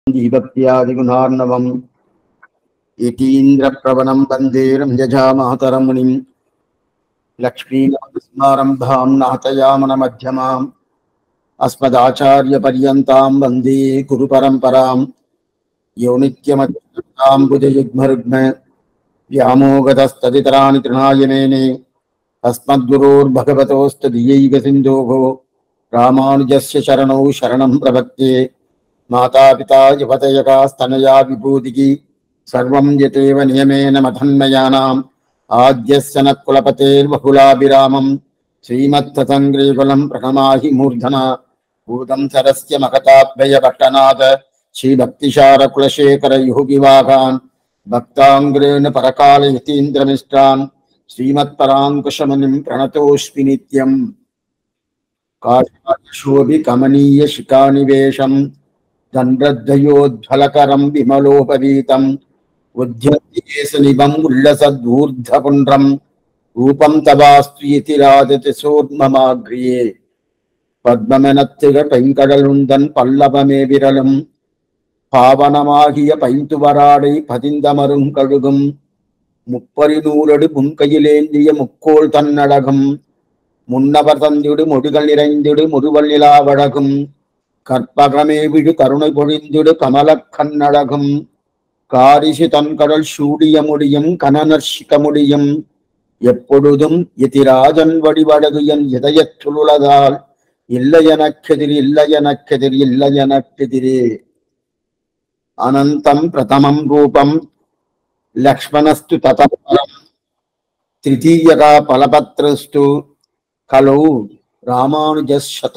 दीपत्यादिगुणार्णवम् यतीन्द्रप्रवणं वन्दे रम्यजामातरमुनिं लक्ष्मीनाथसमारम्भां नाथयामनमध्यमाम् अस्मदाचार्यपर्यन्तां वन्दे गुरुपरम्परां यो नित्यमच्युताम्बुजयुग्मरुग्म व्यामोगतस्तदितराणि तृणाय मेने अस्मद्गुरोर्भगवतोऽस्तदीयैकसिन्धोः रामानुजस्य शरणौ शरणं प्रपद्ये माता पिता युवतयकास्तनया विभूतिः सर्वं यतेव नियमेन मथन्मयानाम् आद्यस्य नकुलपतेर्वकुलाभिरामं श्रीमत्ततङ्ग्रीकुलं प्रणमाहि मूर्धना भूतं सरस्य मकताभयपट्टनाथ श्रीभक्तिशारकुलशेखर योगिवाहान् भक्ताङ्ग्रेण परकालयतीन्द्रमिष्टान् श्रीमत्पराङ्कुशमुनिं प्रणतोऽस्मि नित्यम् काशाशोभि कमनीय शिखानिवेशम् दण्डद्वयोज्ज्वलकरं विमलोपवीतम् उद्यन्तिकेशनिभम् उल्लसद्ऊर्ध्वपुण्ड्रम् रूपं तवास्तु इति राजति सोर्ममाग्र्ये पद्ममेनत्तिगटैङ्कडलुन्दन् पल्लवमे विरलम् पावनमागिय पैन्तुवराडै பதிந்தமருங்கழுகும் முப்பரிநூறடு முன்கையிலேந்திய முக்கோள் தன்னடகம் முன்னவர் தந்திடு மொழிகள் நிறைந்திடு முறுவல் நிலாவழகும் கற்பகமே விழு கருணை பொழிந்திடு கமல கண்ணழகும் காரிசி தன்கடல் சூடிய முடியும் கனநர்ஷிக்க முடியும் எப்பொழுதும் எதிராஜன் வடிவழகு என் இதயத்துள்ளதால் இல்லை எனக்கெதிர் இல்லை எனக்கெதிர் இல்லை எனக்கெதிரே அனந்தம் பிரதமம் ரூபம் லக்ஷ்மணஸ்து ததபரம் த்ரிதீயகா பலபத்ரஸ்து కలౌ రామానుజశత.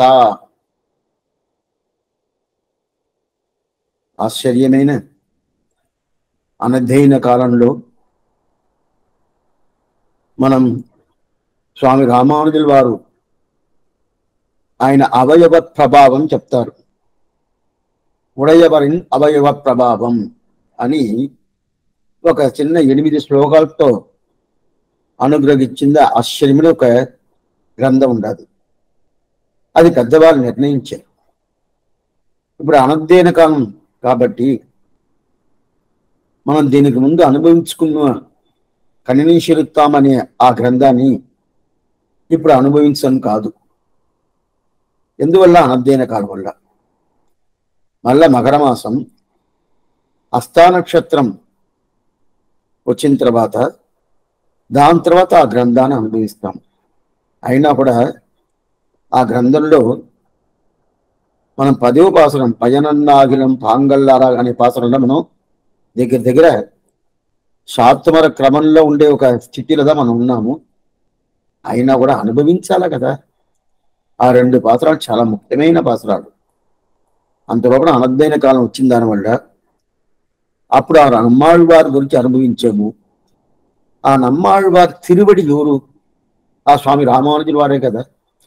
ఆశ్చర్యమైన అనధ్యయన కాలంలో మనం స్వామి రామానుజుల వారు ఆయన అవయవ ప్రభావం చెప్తారు. ఉడయవరిన్ అవయవ ప్రభావం అని ఒక చిన్న 8 శ్లోకాలతో అనుగ్రహించింది. ఆశ్చర్యమైన ఒక గ్రంథం ఉండదు. అది పెద్దవాళ్ళు నిర్ణయించారు. ఇప్పుడు అనధ్యయన కాలం కాబట్టి మనం దీనికి ముందు అనుభవించుకున్న కనినీశిరుత్తామనే ఆ గ్రంథాన్ని ఇప్పుడు అనుభవించడం కాదు. ఎందువల్ల? అనధ్యయన కాలం వల్ల. మళ్ళా మకరమాసం హస్తా నక్షత్రం వచ్చిన తర్వాత దాని తర్వాత ఆ గ్రంథాన్ని అనుభవిస్తాం. అయినా కూడా ఆ గ్రంథంలో మనం 10వ పాసురం పయనన్నాగిలం పాంగల్లారా అనే పాసురంలో మనం దగ్గర శాత్మర క్రమంలో ఉండే ఒక స్థితిలో మనం ఉన్నాము. అయినా కూడా అనుభవించాలా కదా. ఆ 2 పాసురాలు చాలా ముఖ్యమైన పాసురాలు. అంతలోపల అనధ్యయన కాలం వచ్చిన దానివల్ల అప్పుడు ఆ నమ్మాళ్ళవారి గురించి అనుభవించాము. ఆ నమ్మాళ్ళవారి తిరువడి ఎవరు? ఆ స్వామి రామానుజుల వారే కదా.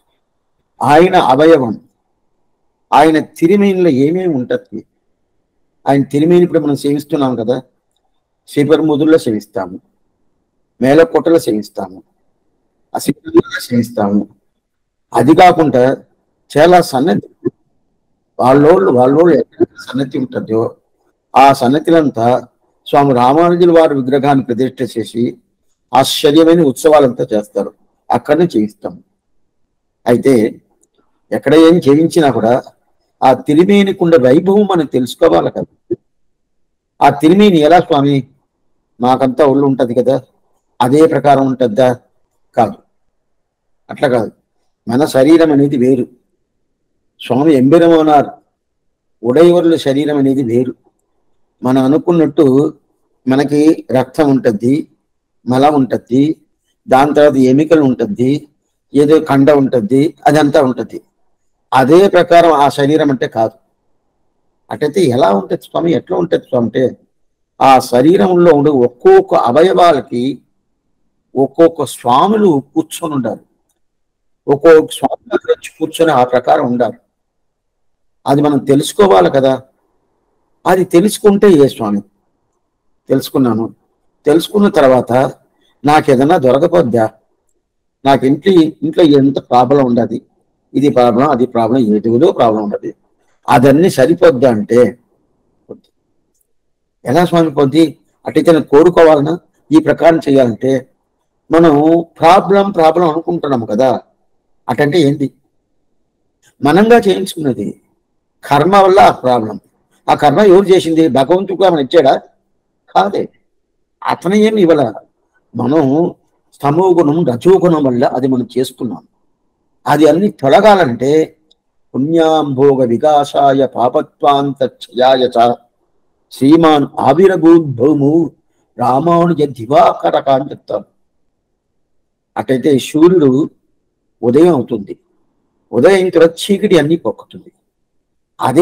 ఆయన అవయవం, ఆయన తిరిమేనిలో ఏమేమి ఉంటుంది? ఆయన తిరిమేని ఇప్పుడు మనం సేవిస్తున్నాం కదా. శ్రీపరముదుల్లో సేవిస్తాము, మేలకోటలో సేవిస్తాము, అసిద్ధుల్లో సేవిస్తాము. అది కాకుండా చాలా సన్నతి, వాళ్ళోళ్ళు ఎక్కడ సన్నతి ఉంటుందో ఆ సన్నతిలంతా స్వామి రామానుజుల వారి విగ్రహాన్ని ప్రతిష్ఠ చేసి ఆశ్చర్యమైన ఉత్సవాలంతా చేస్తారు. అక్కడనే చేయిస్తాము. అయితే ఎక్కడ ఏం చేయించినా కూడా ఆ తిరిమేనికుండ వైభవం మనం తెలుసుకోవాలి కదా. ఆ తిరిమేని ఎలా స్వామి మాకంతా ఒళ్ళు ఉంటుంది కదా, అదే ప్రకారం ఉంటుందా? కాదు, అట్లా కాదు. మన శరీరం అనేది వేరు. స్వామి ఎంబెరమోనార్ ఉడయవర్ల శరీరం అనేది వేరు. మనం అనుకున్నట్టు మనకి రక్తం ఉంటుంది, మలం ఉంటుంది, దాని తర్వాత ఎమికలు ఉంటుంది, ఏదో కండ ఉంటుంది, అదంతా ఉంటుంది. అదే ప్రకారం ఆ శరీరం అంటే కాదు. అటైతే ఎలా ఉంటుంది స్వామి? ఎట్లా ఉంటుంది స్వామి అంటే ఆ శరీరంలో ఉండే ఒక్కొక్క అవయవాలకి ఒక్కొక్క స్వాములు కూర్చొని ఉండాలి. ఒక్కొక్క స్వామి దగ్గర వచ్చి కూర్చొని ఆ ప్రకారం ఉండాలి. అది మనం తెలుసుకోవాలి కదా. అది తెలుసుకుంటే ఏ స్వామి తెలుసుకున్నాను, తెలుసుకున్న తర్వాత నాకు ఏదైనా దొరకపోద్దా? నాకు ఇంట్లో ఎంత ప్రాబ్లం ఉండదు, ఇది ప్రాబ్లం అది ప్రాబ్లం, ఏదో ప్రాబ్లం ఉండదు. అదన్నీ సరిపోద్దా అంటే ఎలా స్వామి పొంది అటైతే నేను కోరుకోవాలన్నా ఈ ప్రకారం చేయాలంటే మనం ప్రాబ్లం అనుకుంటున్నాము కదా. అటంటే ఏంటి? మనంగా చేయించుకున్నది కర్మ వల్ల ఆ ప్రాబ్లం. ఆ కర్మ ఎవరు చేసింది? భగవంతుడు మనం ఇచ్చాడా? కాదే. అతను ఏమి ఇవ్వాల. మనం స్తమోగుణం రజోగుణం వల్ల అది మనం చేసుకున్నాం. అది అన్ని తొలగాలంటే పుణ్యాంభోగ వికాసాయ పాపత్వాంత క్షయాయ చ శ్రీమాన్ ఆవిరభూద్భౌము రామానుజ దివాకరక అని చెప్తారు. అటైతే సూర్యుడు ఉదయం అవుతుంది, ఉదయం తర్వాత చీకటి అన్ని పొక్కుతుంది. అదే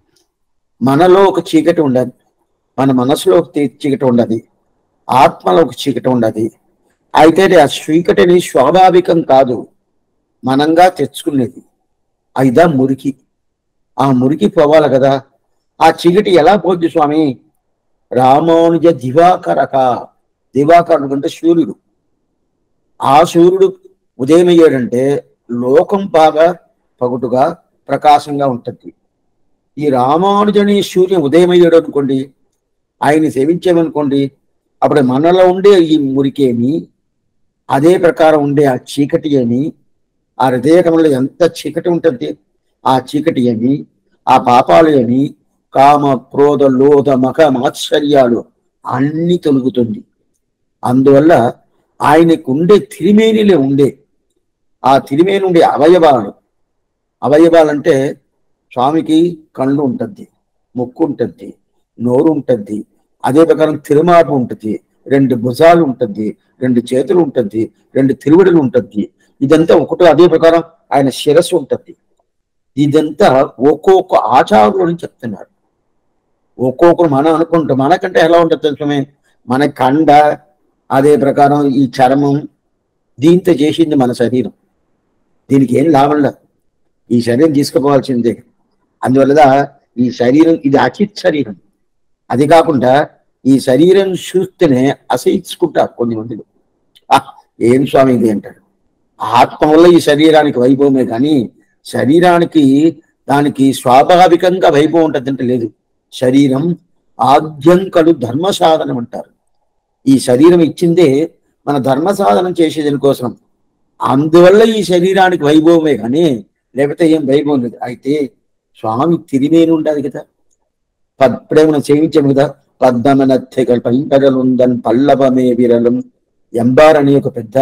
మనలో ఒక చీకటి ఉండదు, మన మనసులో ఒక చీకటి ఉండదు, ఆత్మలో ఒక చీకటి ఉండదు. అయితే ఆ చీకటిని స్వాభావికం కాదు, మనంగా తెచ్చుకునేది. అయిదా మురికి. ఆ మురికి పోవాలి కదా. ఆ చీకటి ఎలా పోద్ది స్వామి? రామానుజ దివాకరక. దివాకరుడు అంటే సూర్యుడు. ఆ సూర్యుడు ఉదయం అయ్యాడంటే లోకం బాగా పగుటుగా ప్రకాశంగా ఉంటుంది. ఈ రామానుజని సూర్యం ఉదయం అయ్యాడు అనుకోండి, ఆయన్ని సేవించామనుకోండి, అప్పుడు మనలో ఉండే ఈ మురికేమి, అదే ప్రకారం ఉండే ఆ చీకటి ఏమి, ఆ హృదయకంలో ఎంత చీకటి ఉంటుంది, ఆ చీకటి ఏమి, ఆ పాపాలు ఏమి, కామ క్రోధ లోధ మఖ మాత్సర్యాలు అన్ని తొలుగుతుంది. అందువల్ల ఆయనకు ఉండే తిరిమేనిలో ఉండే ఆ తిరిమేని ఉండే అవయవాలంటే స్వామికి కళ్ళు ఉంటుంది, ముక్కు ఉంటుంది, నోరు ఉంటుంది, అదే ప్రకారం తిరుమార్పు ఉంటుంది, 2 భుజాలు ఉంటుంది, 2 చేతులు ఉంటుంది, 2 తిరువడులు ఉంటుంది. ఇదంతా ఒకటో అదే ప్రకారం ఆయన శిరస్సు ఉంటుంది. ఇదంతా ఒక్కొక్క ఆచారంలో చెప్తున్నారు. ఒక్కొక్కరు మనం అనుకుంటాం మనకంటే ఎలా ఉంటుంది తెలుసమే, మన కండ అదే ప్రకారం ఈ చర్మం దీంతో చేసింది మన శరీరం. దీనికి ఏం లాభం లేదు, ఈ శరీరం తీసుకుపోవాల్సిందే. అందువల్ల ఈ శరీరం ఇది అచిత్ శరీరం. అది కాకుండా ఈ శరీరం చూస్తేనే అసహించుకుంటారు కొన్ని మందిలు. ఏం స్వామి ఇది అంటారు. ఆత్మ వల్ల ఈ శరీరానికి వైభవమే కానీ శరీరానికి దానికి స్వాభావికంగా వైభవం ఉంటుందంటే లేదు. శరీరం ఆద్యంకలు ధర్మ సాధనం అంటారు. ఈ శరీరం ఇచ్చిందే మన ధర్మ సాధనం చేసేదాని కోసం. అందువల్ల ఈ శరీరానికి వైభవమే కానీ లేకపోతే ఏం వైభవం లేదు. అయితే స్వామి తిరిమేని ఉండాలి కదా. ఇప్పుడే మనం సేవించాము కదా, పద్మనథెగల్ పైంపరలుందన్ పల్లవమే విరలం ఎంబార్ అని ఒక పెద్ద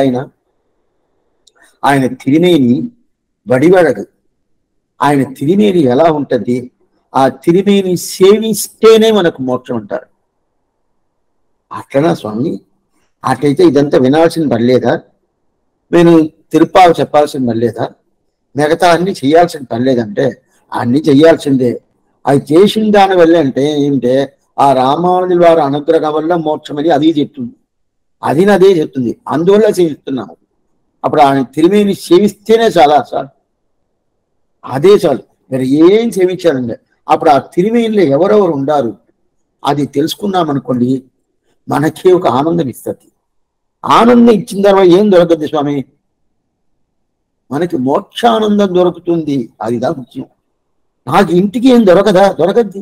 ఆయన తిరిమేని వడివడదు. ఆయన తిరిమేని ఎలా ఉంటుంది? ఆ తిరిమేని సేవిస్తేనే మనకు మోక్షం అంటారు. అట్లనా స్వామి? అట్లయితే ఇదంతా వినాల్సిన పని లేదా? నేను తిరుపాలు చెప్పాల్సిన పని లేదా? మిగతా అన్ని చేయాల్సిన పని లేదంటే అన్ని చెయ్యాల్సిందే. అది చేసిన దాని వల్ల అంటే ఏంటంటే ఆ రామానుజుల వారి అనుగ్రహం వల్ల మోక్షం అని అది చెప్తుంది, అది అదే చెప్తుంది. అందువల్ల సేవిస్తున్నాము. అప్పుడు ఆయన తిరిమేని సేవిస్తేనే చాలా సార్, అదే చాలు, మీరు ఏం సేవించాలండి. అప్పుడు ఆ తిరిమేనిలో ఎవరెవరు ఉండారు అది తెలుసుకున్నామనుకోండి, మనకే ఒక ఆనందం ఇస్తుంది. ఆనందం ఇచ్చిన తర్వాత ఏం దొరకద్ది స్వామి? మనకి మోక్షానందం దొరుకుతుంది. అదిదా ముఖ్యం. నాకు ఇంటికి ఏం దొరకద్ది.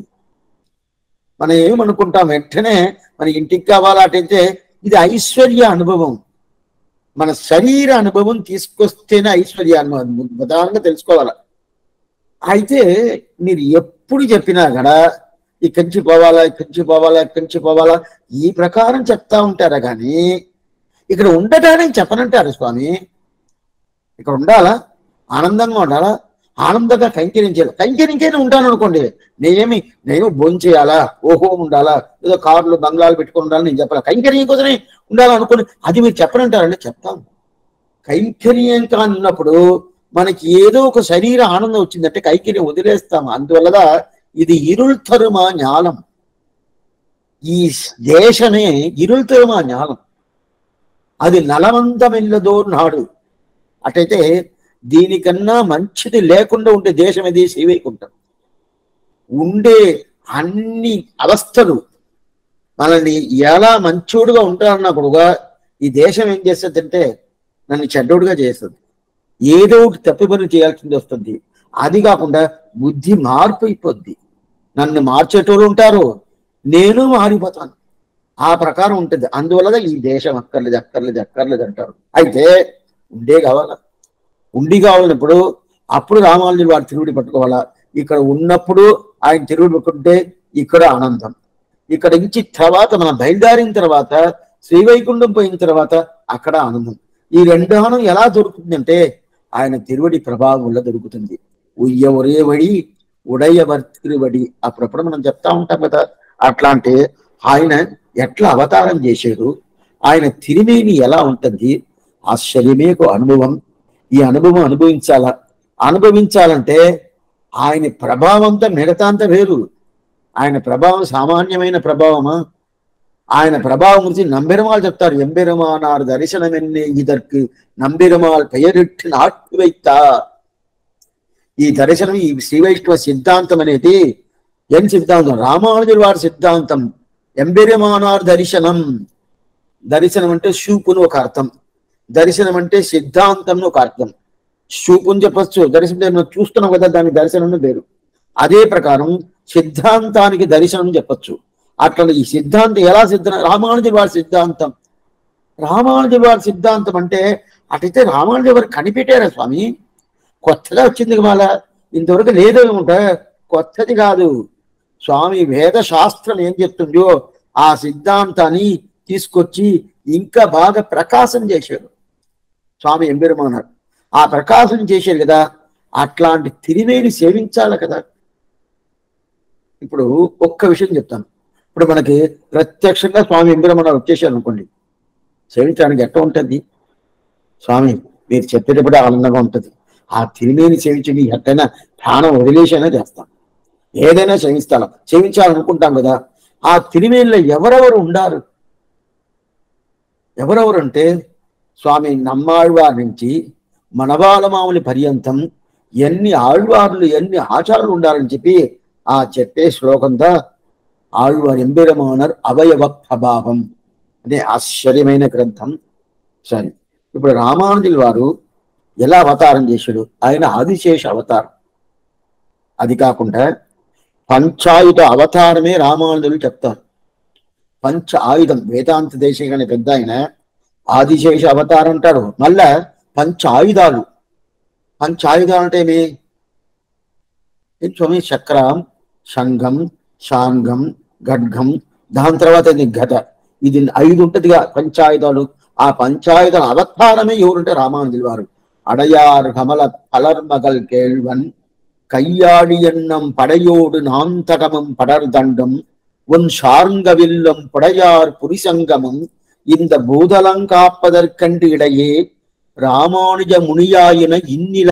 మనం ఏమనుకుంటాం వెంటనే మన ఇంటికి కావాలంటే ఇది ఐశ్వర్య అనుభవం. మన శరీర అనుభవం తీసుకొస్తేనే ఐశ్వర్య అనుభవం ప్రధానంగా తెలుసుకోవాలి. అయితే మీరు ఎప్పుడు చెప్పినా కూడా ఇక్కడి నుంచి పోవాలా ఈ ప్రకారం చెప్తా ఉంటారా కానీ ఇక్కడ ఉండటానికి చెప్పనంటారు స్వామి. ఇక్కడ ఉండాలా, ఆనందంగా ఉండాలా, ఆనందంగా కైంకర్యం చేయాలి. కైంకర్యంకైనా ఉంటాను అనుకోండి, నేను భోజనం చేయాలా, ఓహో ఉండాలా, ఏదో కార్లు బంగ్లాలు పెట్టుకుని ఉండాలని నేను చెప్పాలా. కైంకర్యం కోసమే ఉండాలనుకోండి, అది మీరు చెప్పనంటారంటే చెప్తాము. కైంకర్యం కానున్నప్పుడు మనకి ఏదో ఒక శరీర ఆనందం వచ్చిందంటే కైంకర్యం వదిలేస్తాము. అందువల్ల ఇది ఇరుள் తరుమా జ్ఞానం. ఈ దేశమే ఇరుள் తరుమా జ్ఞానం. అది నలవంతమిల్లదో నాడు. అటైతే దీనికన్నా మంచిది లేకుండా ఉండే దేశం ఇది శ్రీవైకుంఠం. ఉండే అన్ని అవస్థలు మనల్ని ఎలా మంచోడుగా ఉంటారన్నప్పుడుగా ఈ దేశం ఏం చేస్తుందంటే నన్ను చెడ్డోడుగా చేస్తుంది. ఏదో ఒకటి తప్పు పనులు చేయాల్సింది వస్తుంది. అది కాకుండా బుద్ధి మార్పు అయిపోద్ది. నన్ను మార్చేటోళ్ళు ఉంటారు, నేను మారిపోతాను. ఆ ప్రకారం ఉంటుంది. అందువల్ల ఈ దేశం అక్కర్లేదు అక్కర్లేదు అక్కర్లేదు అంటారు. అయితే ఉండే కావాలా, ఉండి కావాలన్నప్పుడు అప్పుడు రామానుజులు వారి తిరుగుడి పట్టుకోవాలా. ఇక్కడ ఉన్నప్పుడు ఆయన తిరుగుడు పట్టుకుంటే ఇక్కడ ఆనందం. ఇక్కడ నుంచి తర్వాత మనం బయలుదేరిన తర్వాత శ్రీవైకుంఠం పోయిన తర్వాత అక్కడ ఆనందం. ఈ రెండు ఆనందం ఎలా దొరుకుతుందంటే ఆయన తిరువడి ప్రభావం వల్ల దొరుకుతుంది. ఉయ్య ఒరే వడి ఉడయవర్ తిరువడి అప్పుడప్పుడు మనం చెప్తా ఉంటాం కదా. అట్లాంటి ఆయన ఎట్లా అవతారం చేశాడు, ఆయన తిరిమేని ఎలా ఉంటుంది, ఆశ్చర్యమేకు అనుభవం. ఈ అనుభవం అనుభవించాలంటే ఆయన ప్రభావంతో మిగతాంత వేరు. ఆయన ప్రభావం సామాన్యమైన ప్రభావమా? ఆయన ప్రభావం గురించి నంబెరుమాల్ చెప్తారు. ఎంబెరుమానార్ దర్శనమెన్నే ఇదற்கு నంబెరుమాల్ పెయరిట్టి నాటు వైతా. ఈ దర్శనం, ఈ శ్రీవైష్ణవ సిద్ధాంతం అనేది ఏం సిద్ధాంతం? రామానుజుల వారి సిద్ధాంతం. ఎంబెరుమానార్ దర్శనం. దర్శనం అంటే షూపును ఒక అర్థం, దర్శనం అంటే సిద్ధాంతం ఒక అర్థం. షూపుని చెప్పచ్చు, దర్శనం చూస్తున్నాం కదా, దానికి దర్శనం వేరు. అదే ప్రకారం సిద్ధాంతానికి దర్శనం చెప్పచ్చు. అట్లా ఈ సిద్ధాంతం ఎలా రామానుజుల వారి సిద్ధాంతం. రామానుజుల వారి సిద్ధాంతం అంటే అటైతే రామానుజుల వారు కనిపెట్టారా స్వామి? కొత్తగా వచ్చింది మళ్ళా, ఇంతవరకు లేదో ఏముంటా, కొత్తది కాదు. స్వామి వేద శాస్త్రం ఏం చెప్తుందో ఆ సిద్ధాంతాన్ని తీసుకొచ్చి ఇంకా బాగా ప్రకాశం చేశాడు స్వామి ఎంబెరుమానార్. ఆ ప్రకాశం చేశారు కదా, అట్లాంటి తిరిమేని సేవించాలి కదా. ఇప్పుడు ఒక్క విషయం చెప్తాను. ఇప్పుడు మనకి ప్రత్యక్షంగా స్వామి ఎంబెరుమానార్ వచ్చేసారు అనుకోండి, సేవించడానికి ఎట్లా ఉంటుంది? స్వామి మీరు చెప్పేటప్పుడు ఆనందంగా ఉంటుంది. ఆ తిరిమేని సేవించి ఎట్టైనా ప్రాణం వదిలేసైనా చేస్తాం, ఏదైనా సేవించాలనుకుంటాం కదా. ఆ తిరిమేనిలో ఎవరెవరు ఉండారు? ఎవరెవరు అంటే స్వామి నమ్మాళ్వారి నుంచి మనవాళమాముని పర్యంతం ఎన్ని ఆళ్వార్లు ఎన్ని ఆచారాలు ఉండాలని చెప్పి ఆ చెప్పే శ్లోకంతో ఆళ్వార్ ఎంబెరుమానార్ అవయవ ప్రభావం అనే ఆశ్చర్యమైన గ్రంథం. సరే, ఇప్పుడు రామానుజుల వారు ఎలా అవతారం చేశాడు? ఆయన ఆదిశేష అవతారం. అది కాకుండా పంచాయుధ అవతారమే రామానుజులు చెప్తారు. పంచ ఆయుధం వేదాంత దేశికనే పెద్ద ఆయన ఆదిశేష అవతారం అంటారు. మళ్ళా పంచాయుధాలు. పంచాయుధాలు అంటే ఏమి? స్వామి చక్రం, శంఖం, శాంగం, ఖడ్గం, దాని తర్వాత గద, ఇది 5 ఉంటదిగా పంచాయుధాలు. ఆ పంచాయుధాల అవతారమే ఎవరుంటే రామానుజుల వారు. అడయార్ కమల పలర్మగల్ కేళ్వన్ கையாடி எண்ணம் படையோடு நாந்தடமும் படர்தண்டம் உன் ஷார்ங்கவில்லும் புடையார் புரிசங்கமும் இந்த பூதலங்காப்பதற்கண்டு இடையே ராமானுஜ முனியாயின ఇన్నిల.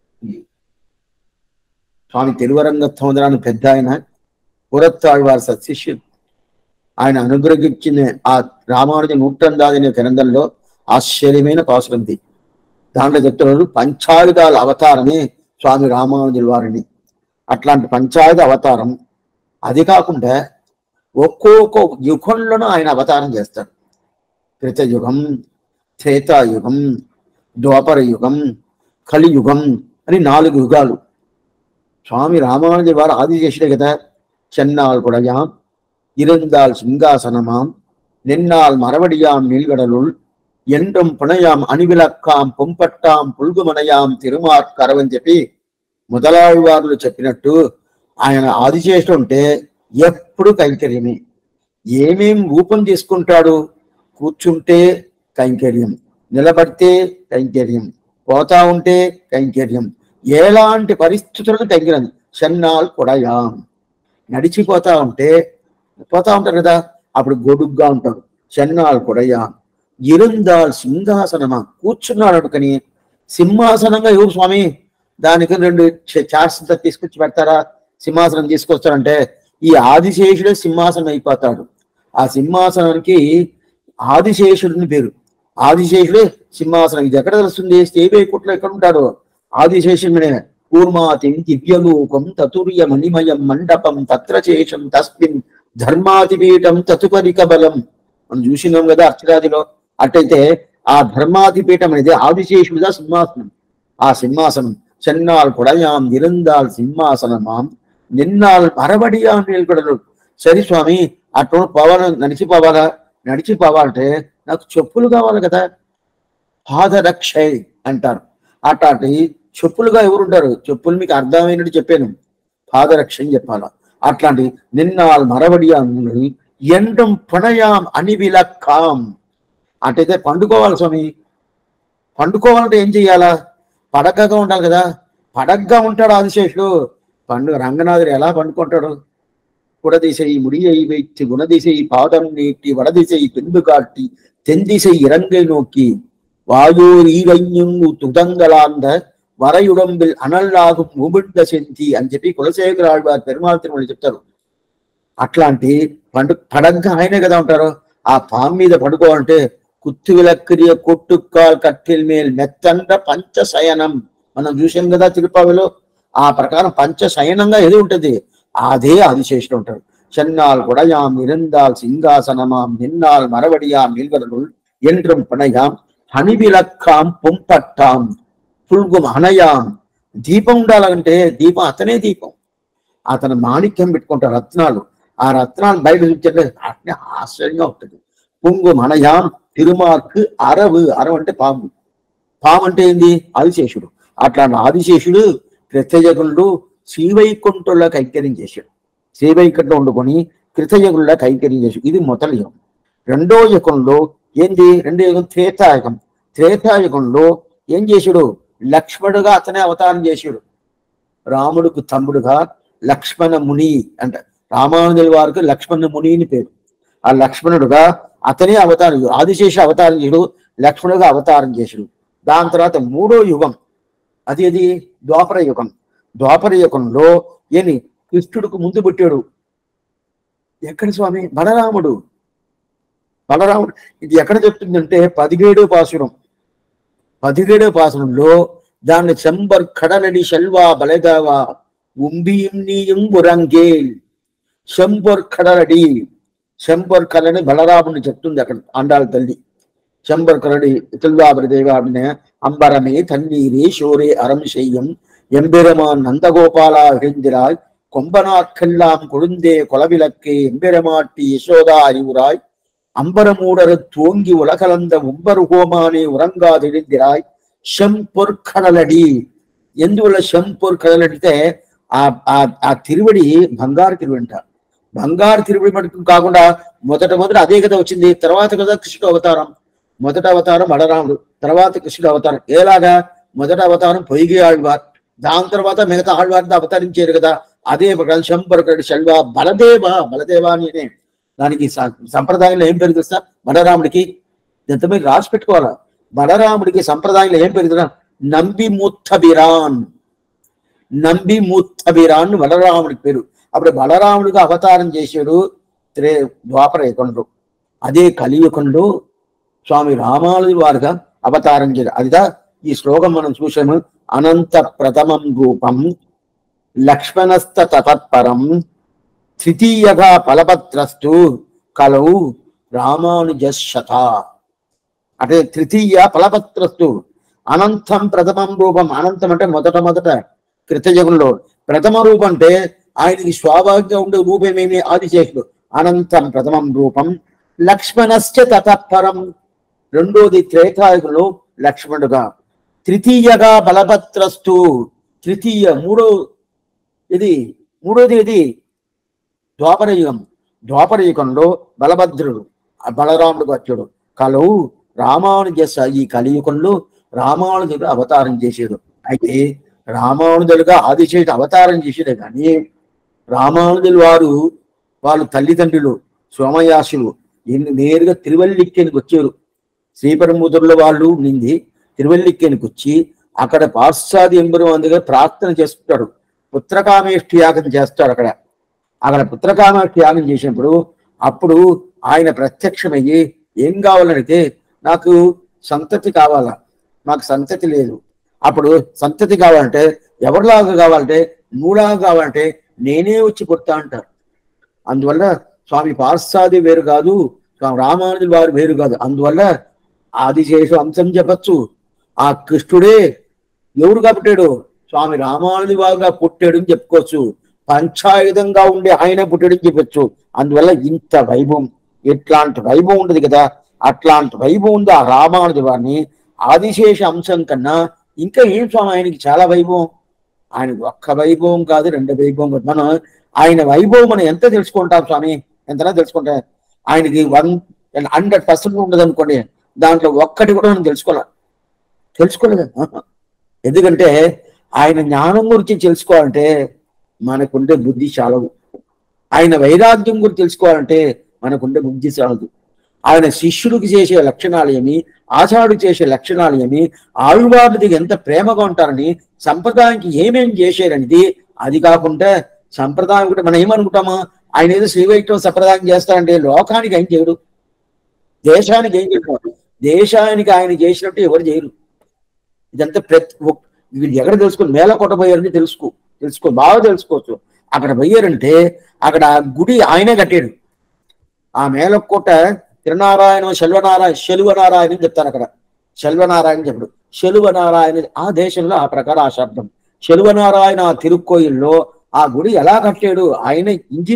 స్వామి తిరువరంగత్వరాన్ని పెద్ద ఆయన, పురత్తాళ్వారి సత్శిష్యుడు. ఆయన అనుగ్రహించిన ఆ రామానుజ 108వ గ్రంథంలో ఆశ్చర్యమైన పాసురంది. దాంట్లో చెప్తున్నారు పంచాయుధాల అవతారమే స్వామి రామానుజుల వారిని. అట్లాంటి పంచాయుధ అవతారం. అది కాకుండా ఒక్కొక్క యుగంలోనూ ఆయన అవతారం చేస్తాడు. కృతయుగం, త్రేతాయుగం, ద్వాపర యుగం, కలియుగం అని 4 యుగాలు. స్వామి రామానుజుల వారు ఆదిశేషుడే కదా. చెన్నాల్ కుడయాం ఇరందాల్ సింహాసనమాం నిన్నాల్ మరవడియాం నీల్గడలుల్ ఎండం పుణయాం అణివిలక్కాం పొంపట్టాం పుల్గుమనయాం తిరుమార్కరం అని చెప్పి మొదలాళ్వారులు చెప్పినట్టు ఆయన ఆదిశేషుడు ఉంటే ఎప్పుడు కైంకర్యమే. ఏమేం రూపం తీసుకుంటాడు? కూర్చుంటే కైంకర్యం, నిలబడితే కైంకర్యం, పోతా ఉంటే కైంకర్యం, ఎలాంటి పరిస్థితులను కైంకర్యం. చెన్నాల్ కొడయాం, నడిచిపోతా ఉంటారు కదా, అప్పుడు గొడుగ్గా ఉంటారు. చెన్నాల్ కొడయాం ఇరుందాల్ సింహాసనమా, కూర్చున్నాడు అనుకని సింహాసనంగా ఎవరు స్వామి? దానికి 2 చార్ట్స్ తీసుకొచ్చి పెడతారా? సింహాసనం తీసుకొస్తారంటే ఈ ఆదిశేషుడే సింహాసనం అయిపోతాడు. ఆ సింహాసనానికి ఆదిశేషుడిని పేరు. ఆదిశేషుడే సింహాసనం. ఇది ఎక్కడ తెలుస్తుంది? శ్రీవైకుంఠంలో ఎక్కడ ఉంటాడు ఆదిశేషుడినే. కూర్మాతిం దివ్యలోకం తతుర్య మణిమయం మండపం తత్ర శేషం తస్మిన్ ధర్మాతిపీఠం తతుపరిక బలం. మనం చూసినాం కదా అర్చరాదిలో. అట్టయితే ఆ ధర్మాధిపీఠం అనేది ఆదిశేషుడిగా సింహాసనం. ఆ సింహాసనం చెన్నాల్ కుడయాం ఇరందాల్ సింహాసనమాం నిన్నాల్ మరవడియాం నీల్గడలు. సరే స్వామి, అటు పోవాలని నడిచిపోవాలంటే నాకు చెప్పులు కావాలి కదా, పాదరక్షై అంటారు. అట్లాంటి చెప్పులుగా ఎవరుంటారు? చెప్పులు మీకు అర్థమైనట్టు చెప్పాను, పాదరక్ష అని చెప్పాల. అట్లాంటి నిన్నాళ్ళు మరవడియాన్ని ఎండం పణయాం అని విలక్కాం. అటైతే పండుకోవాలి స్వామి. పండుకోవాలంటే ఏం చెయ్యాలా? పడకగా ఉండాలి కదా. పడగ్గా ఉంటాడు ఆదిశేషుడు. రంగనాథుడు ఎలా పండుకుంటాడు? குடதிசை முடியை வைத்து குணதிசை பாதம் நீட்டி வடதிசை பின்பு காட்டி தென்திசை இறங்கை நோக்கி வாயோர் ஈகையும் துதங்களாந்த వరయుడంబిల్ అనల్లాగు మూబిడ్డ సెంతి అని చెప్పి కులశేఖర ఆళ్వార్ పెరుమాళ్ తిరుమల చెప్తారు. అట్లాంటి పడగ్గా ఆయనే కదా ఉంటారు. ఆ పాము మీద పడుకోవాలంటే కుత్తు విలక్రియ కొట్టుకాల్ కట్టిల్ మేల్ మెత్తండ పంచశయనం మనం చూసాం కదా తిరుపతిలో. ఆ ప్రకారం పంచశయనంగా ఏది ఉంటుంది? అదే ఆదిశేషుడు ఉంటాడు. చెన్నాల్ కుడయాం ఇరందాల్ సింహాసనమాం నిన్నాల్ మరవడియాం నిల్వరుల్ ఎండ్రం పణయాం హనివిలక్కాం పొంపట్టాం పుల్గుం హనయాం. దీపం ఉండాలంటే దీపం అతనే దీపం. అతను మాణిక్యం పెట్టుకుంటారు, రత్నాలు. ఆ రత్నాలు బయట చూస్తే అట్నే ఆశ్చర్యంగా ఉంటుంది. పుంగుం హనయాం తిరుమార్కు అరవు. అరవు అంటే పాము. పాము అంటే ఏంది? ఆదిశేషుడు. అట్లాంటి ఆదిశేషుడు కృతయుగంలో శ్రీవైకుంఠంలో కైంకర్యం చేశాడు. శ్రీవైకుంఠంలో వండుకొని కృతయుగంలో కైంకర్యం చేశాడు. ఇది మొదటి యుగం. రెండో యుగంలో ఏంది? రెండో యుగం త్రేతాయుగం. త్రేతాయుగంలో ఏం చేశాడు? లక్ష్మణుడుగా అతనే అవతారం చేశాడు. రాముడికి తమ్ముడుగా లక్ష్మణ ముని అంట. రామానుజుల వారికి లక్ష్మణ ముని అని పేరు. ఆ లక్ష్మణుడుగా అతనే అవతారం, ఆదిశేష అవతారం చేశాడు, లక్ష్మణుడుగా అవతారం చేశాడు. దాని తర్వాత మూడో యుగం అది ద్వాపర యుగం. ద్వాపర యుగంలో ఏమి కృష్ణుడికి ముందు పుట్టాడు. ఎక్కడ స్వామి? బలరాముడు. ఇది ఎక్కడ చెప్తుందంటే 17వ పాసురం. 17వ పాసురంలో దాన్ని చెంబర్ కడలడి శల్వా బలదావా ఉంబియం నీయం బురంగేల్. చెంబర్ కడలడి, చెంబర్ కడలని బలరాముని చెప్తుంది అక్కడ ఆండాళ్ళ తల్లి. చెంబర్ కడడి తిల్వాబరిదేవాడిన అంబరమే తన్నీరే శోరే అరం శయ్యం எம்பெருமான் நந்தகோபாலா எழுந்திராய் கொம்பனாக்கெல்லாம் கொழுந்தே கொலவிளக்கே எம்பெருமாட்டி யசோதா அறிவுராய் அம்பரமூடரு தோங்கி உலகலந்த உம்பருகோமானே உறங்காதெழுந்திராய் శంపొర్కడలడి. ఎందువల్ల శంపొర్కడలడి అంటే ఆ తిరువడి బంగారు తిరువడి అంట. బంగారు తిరువడి మటుకు కాకుండా మొదట అదే కదా వచ్చింది. తర్వాత కదా కృష్ణుడు అవతారం. మొదట అవతారం బలరాముడు, తర్వాత కృష్ణుడు అవతారం. ఎలాగా? మొదట అవతారం పొయ్యి ఆళ్వార్, దాని తర్వాత మిగతా ఆళ్వారిని అవతరించారు కదా. అదే శంపొర్కడడి శల్వా బలదేవ అని దానికి సంప్రదాయంలో ఏం పేరు తెలుసా? బలరాముడికి ఎంత మీరు రాసి పెట్టుకోవాలా. బలరాముడికి సంప్రదాయంలో ఏం పేరు తెలుసా? నంబి మూత్తబిరాన్ బలరాముడికి పేరు. అప్పుడు బలరాముడిగా అవతారం చేశాడు ద్వాపర యుగంలో. అదే కలియుగంలో స్వామి రామానుజుల వారుగా అవతారం చేశాడు. అదిదా ఈ శ్లోకం మనం చూసాము. అనంత ప్రథమం రూపం లక్ష్మణస్థ తతత్పరం తృతీయగా ఫలపత్రస్తు కలౌ రామానుజశత. అంటే తృతీయ ఫలపత్రస్తు. అనంతం ప్రథమం రూపం. అనంతం అంటే మొదట కృతయుగంలో. ప్రథమ రూపం అంటే ఆయనకి స్వాభావికంగా ఉండే రూపమేమి? ఆదిశేషుడు. అనంతం ప్రథమం రూపం లక్ష్మణశ్చ తతఃపరం. రెండోది త్రేతాయుగంలో లక్ష్మణుడుగా. తృతీయగా బలభద్రస్తు. తృతీయ మూడోది ఇది ద్వాపర యుగం. ద్వాపర యుగంలో బలభద్రుడు బలరాముడు వచ్చాడు. కలవు రామానుజ. ఈ కలియుగంలో రామానుజుడు అవతారం చేశాడు. అయితే రామానుజులుగా ఆదిశేషుడు అవతారం చేసేదే కానీ రామానుజులు వాళ్ళు తల్లిదండ్రులు సోమయాసులు నేరుగా తిరువల్లిక్కేనికి వచ్చారు. శ్రీపరమూతుల్లో వాళ్ళు నింది తిరువల్లిక్కేనికి వచ్చి అక్కడ పాశ్చాది ఎంబెరుమాన్ దగ్గర ప్రార్థన చేస్తుంటాడు. పుత్రకామేష్టి యాగం చేస్తాడు. అక్కడ పుత్రకామేష్టి యాగం చేసినప్పుడు అప్పుడు ఆయన ప్రత్యక్షమయ్యి ఏం కావాలనితే నాకు సంతతి కావాలా, నాకు సంతతి లేదు. అప్పుడు సంతతి కావాలంటే ఎవరిలాగా కావాలంటే నువ్వులాగా కావాలంటే నేనే వచ్చి పుడతా అంటారు. అందువల్ల స్వామి పాశ్చాది వేరు కాదు, స్వామి రామానుజుల వారు వేరు కాదు. అందువల్ల ఆదిశేషు అంశం చెప్పచ్చు. ఆ కృష్ణుడే ఎవరుగా పుట్టాడు? స్వామి రామానుజుల వారుగా పుట్టాడు అని చెప్పుకోవచ్చు. పంచాయుధంగా ఉండే ఆయన పుట్టడని చెప్పచ్చు. అందువల్ల ఇంత వైభవం, ఎట్లాంటి వైభవం ఉండదు కదా, అట్లాంటి వైభవం ఉంది ఆ రామానుజ వారిని. ఆదిశేష అంశం కన్నా ఇంకా ఏం స్వామి ఆయనకి చాలా వైభవం. ఆయన ఒక్క వైభవం కాదు, రెండు వైభవం కాదు. మనం ఆయన వైభవం మనం ఎంత తెలుసుకుంటాం స్వామి, ఎంతనా తెలుసుకుంటాం. ఆయనకి 100% ఉండదు అనుకోండి, దాంట్లో ఒక్కటి కూడా మనం తెలుసుకోలేదు. ఎందుకంటే ఆయన జ్ఞానం గురించి తెలుసుకోవాలంటే మనకుండే బుద్ధి చాలదు. ఆయన వైరాగ్యం గురించి తెలుసుకోవాలంటే మనకుండే బుద్ధి చాలదు. ఆయన శిష్యుడికి చేసే లక్షణాలు ఏమి, ఆచార్యుడు చేసే లక్షణాలు ఏమి, ఆళ్వార్లది ఎంత ప్రేమగా ఉంటారని, సంప్రదాయానికి ఏమేం చేశారనేది, అది కాకుండా సంప్రదాయం కూడా మనం ఏమనుకుంటాము, ఆయన ఏదో శ్రీ వైష్ణవ సంప్రదాయం చేస్తారంటే లోకానికి ఆయన చేయడు, దేశానికి ఏం చేయడు. దేశానికి ఆయన చేసినట్టు ఎవరు చేయరు. ఇదంతా వీళ్ళు ఎక్కడ తెలుసుకో, మేలకోట పోయారని తెలుసుకో బాగా తెలుసుకోవచ్చు. అక్కడ పోయారంటే అక్కడ గుడి ఆయనే కట్టాడు. ఆ మేలకోట తిరునారాయణ శెలువనారాయణ అని చెప్తారు. అక్కడ శెల్వనారాయణ చెప్పడు, శెలువనారాయణ ఆ దేశంలో ఆ ప్రకారం ఆ శబ్దం. శెలువనారాయణ ఆ తిరుక్కోయిల్లో ఆ గుడి ఎలా కట్టాడు, ఆయన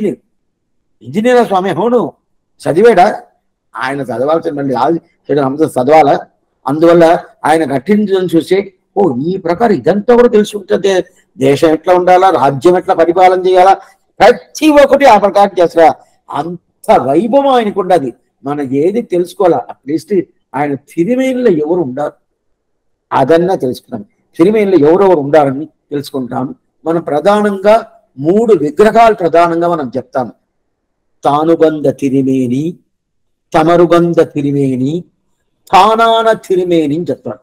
ఇంజనీరా స్వామి. అవును, చదివాడా? ఆయన చదవాల్సిన మళ్ళీ చదవాలా. అందువల్ల ఆయన కట్టించడం చూసి ఓ ఈ ప్రకారం ఇదంతా కూడా తెలుసుకుంటే దేశం ఎట్లా ఉండాలా, రాజ్యం ఎట్లా పరిపాలన చేయాలా, ప్రతి ఒక్కటి ఆ ప్రకారం చేస్తారా. అంత వైభవం ఆయనకు ఉండదు. మనం ఏది తెలుసుకోవాలా, అట్లీస్ట్ ఆయన తిరుమేనిలో ఎవరు ఉండారు అదన్నా తెలుసుకున్నాం. తిరుమేనిలో ఎవరెవరు ఉండాలని తెలుసుకుంటాం. మనం ప్రధానంగా 3 విగ్రహాలు ప్రధానంగా మనం చెప్తాము. తానుబంద తిరిమేని, తమరుగంధ తిరిమేని, తానాన తిరిమేని అని చెప్తాడు.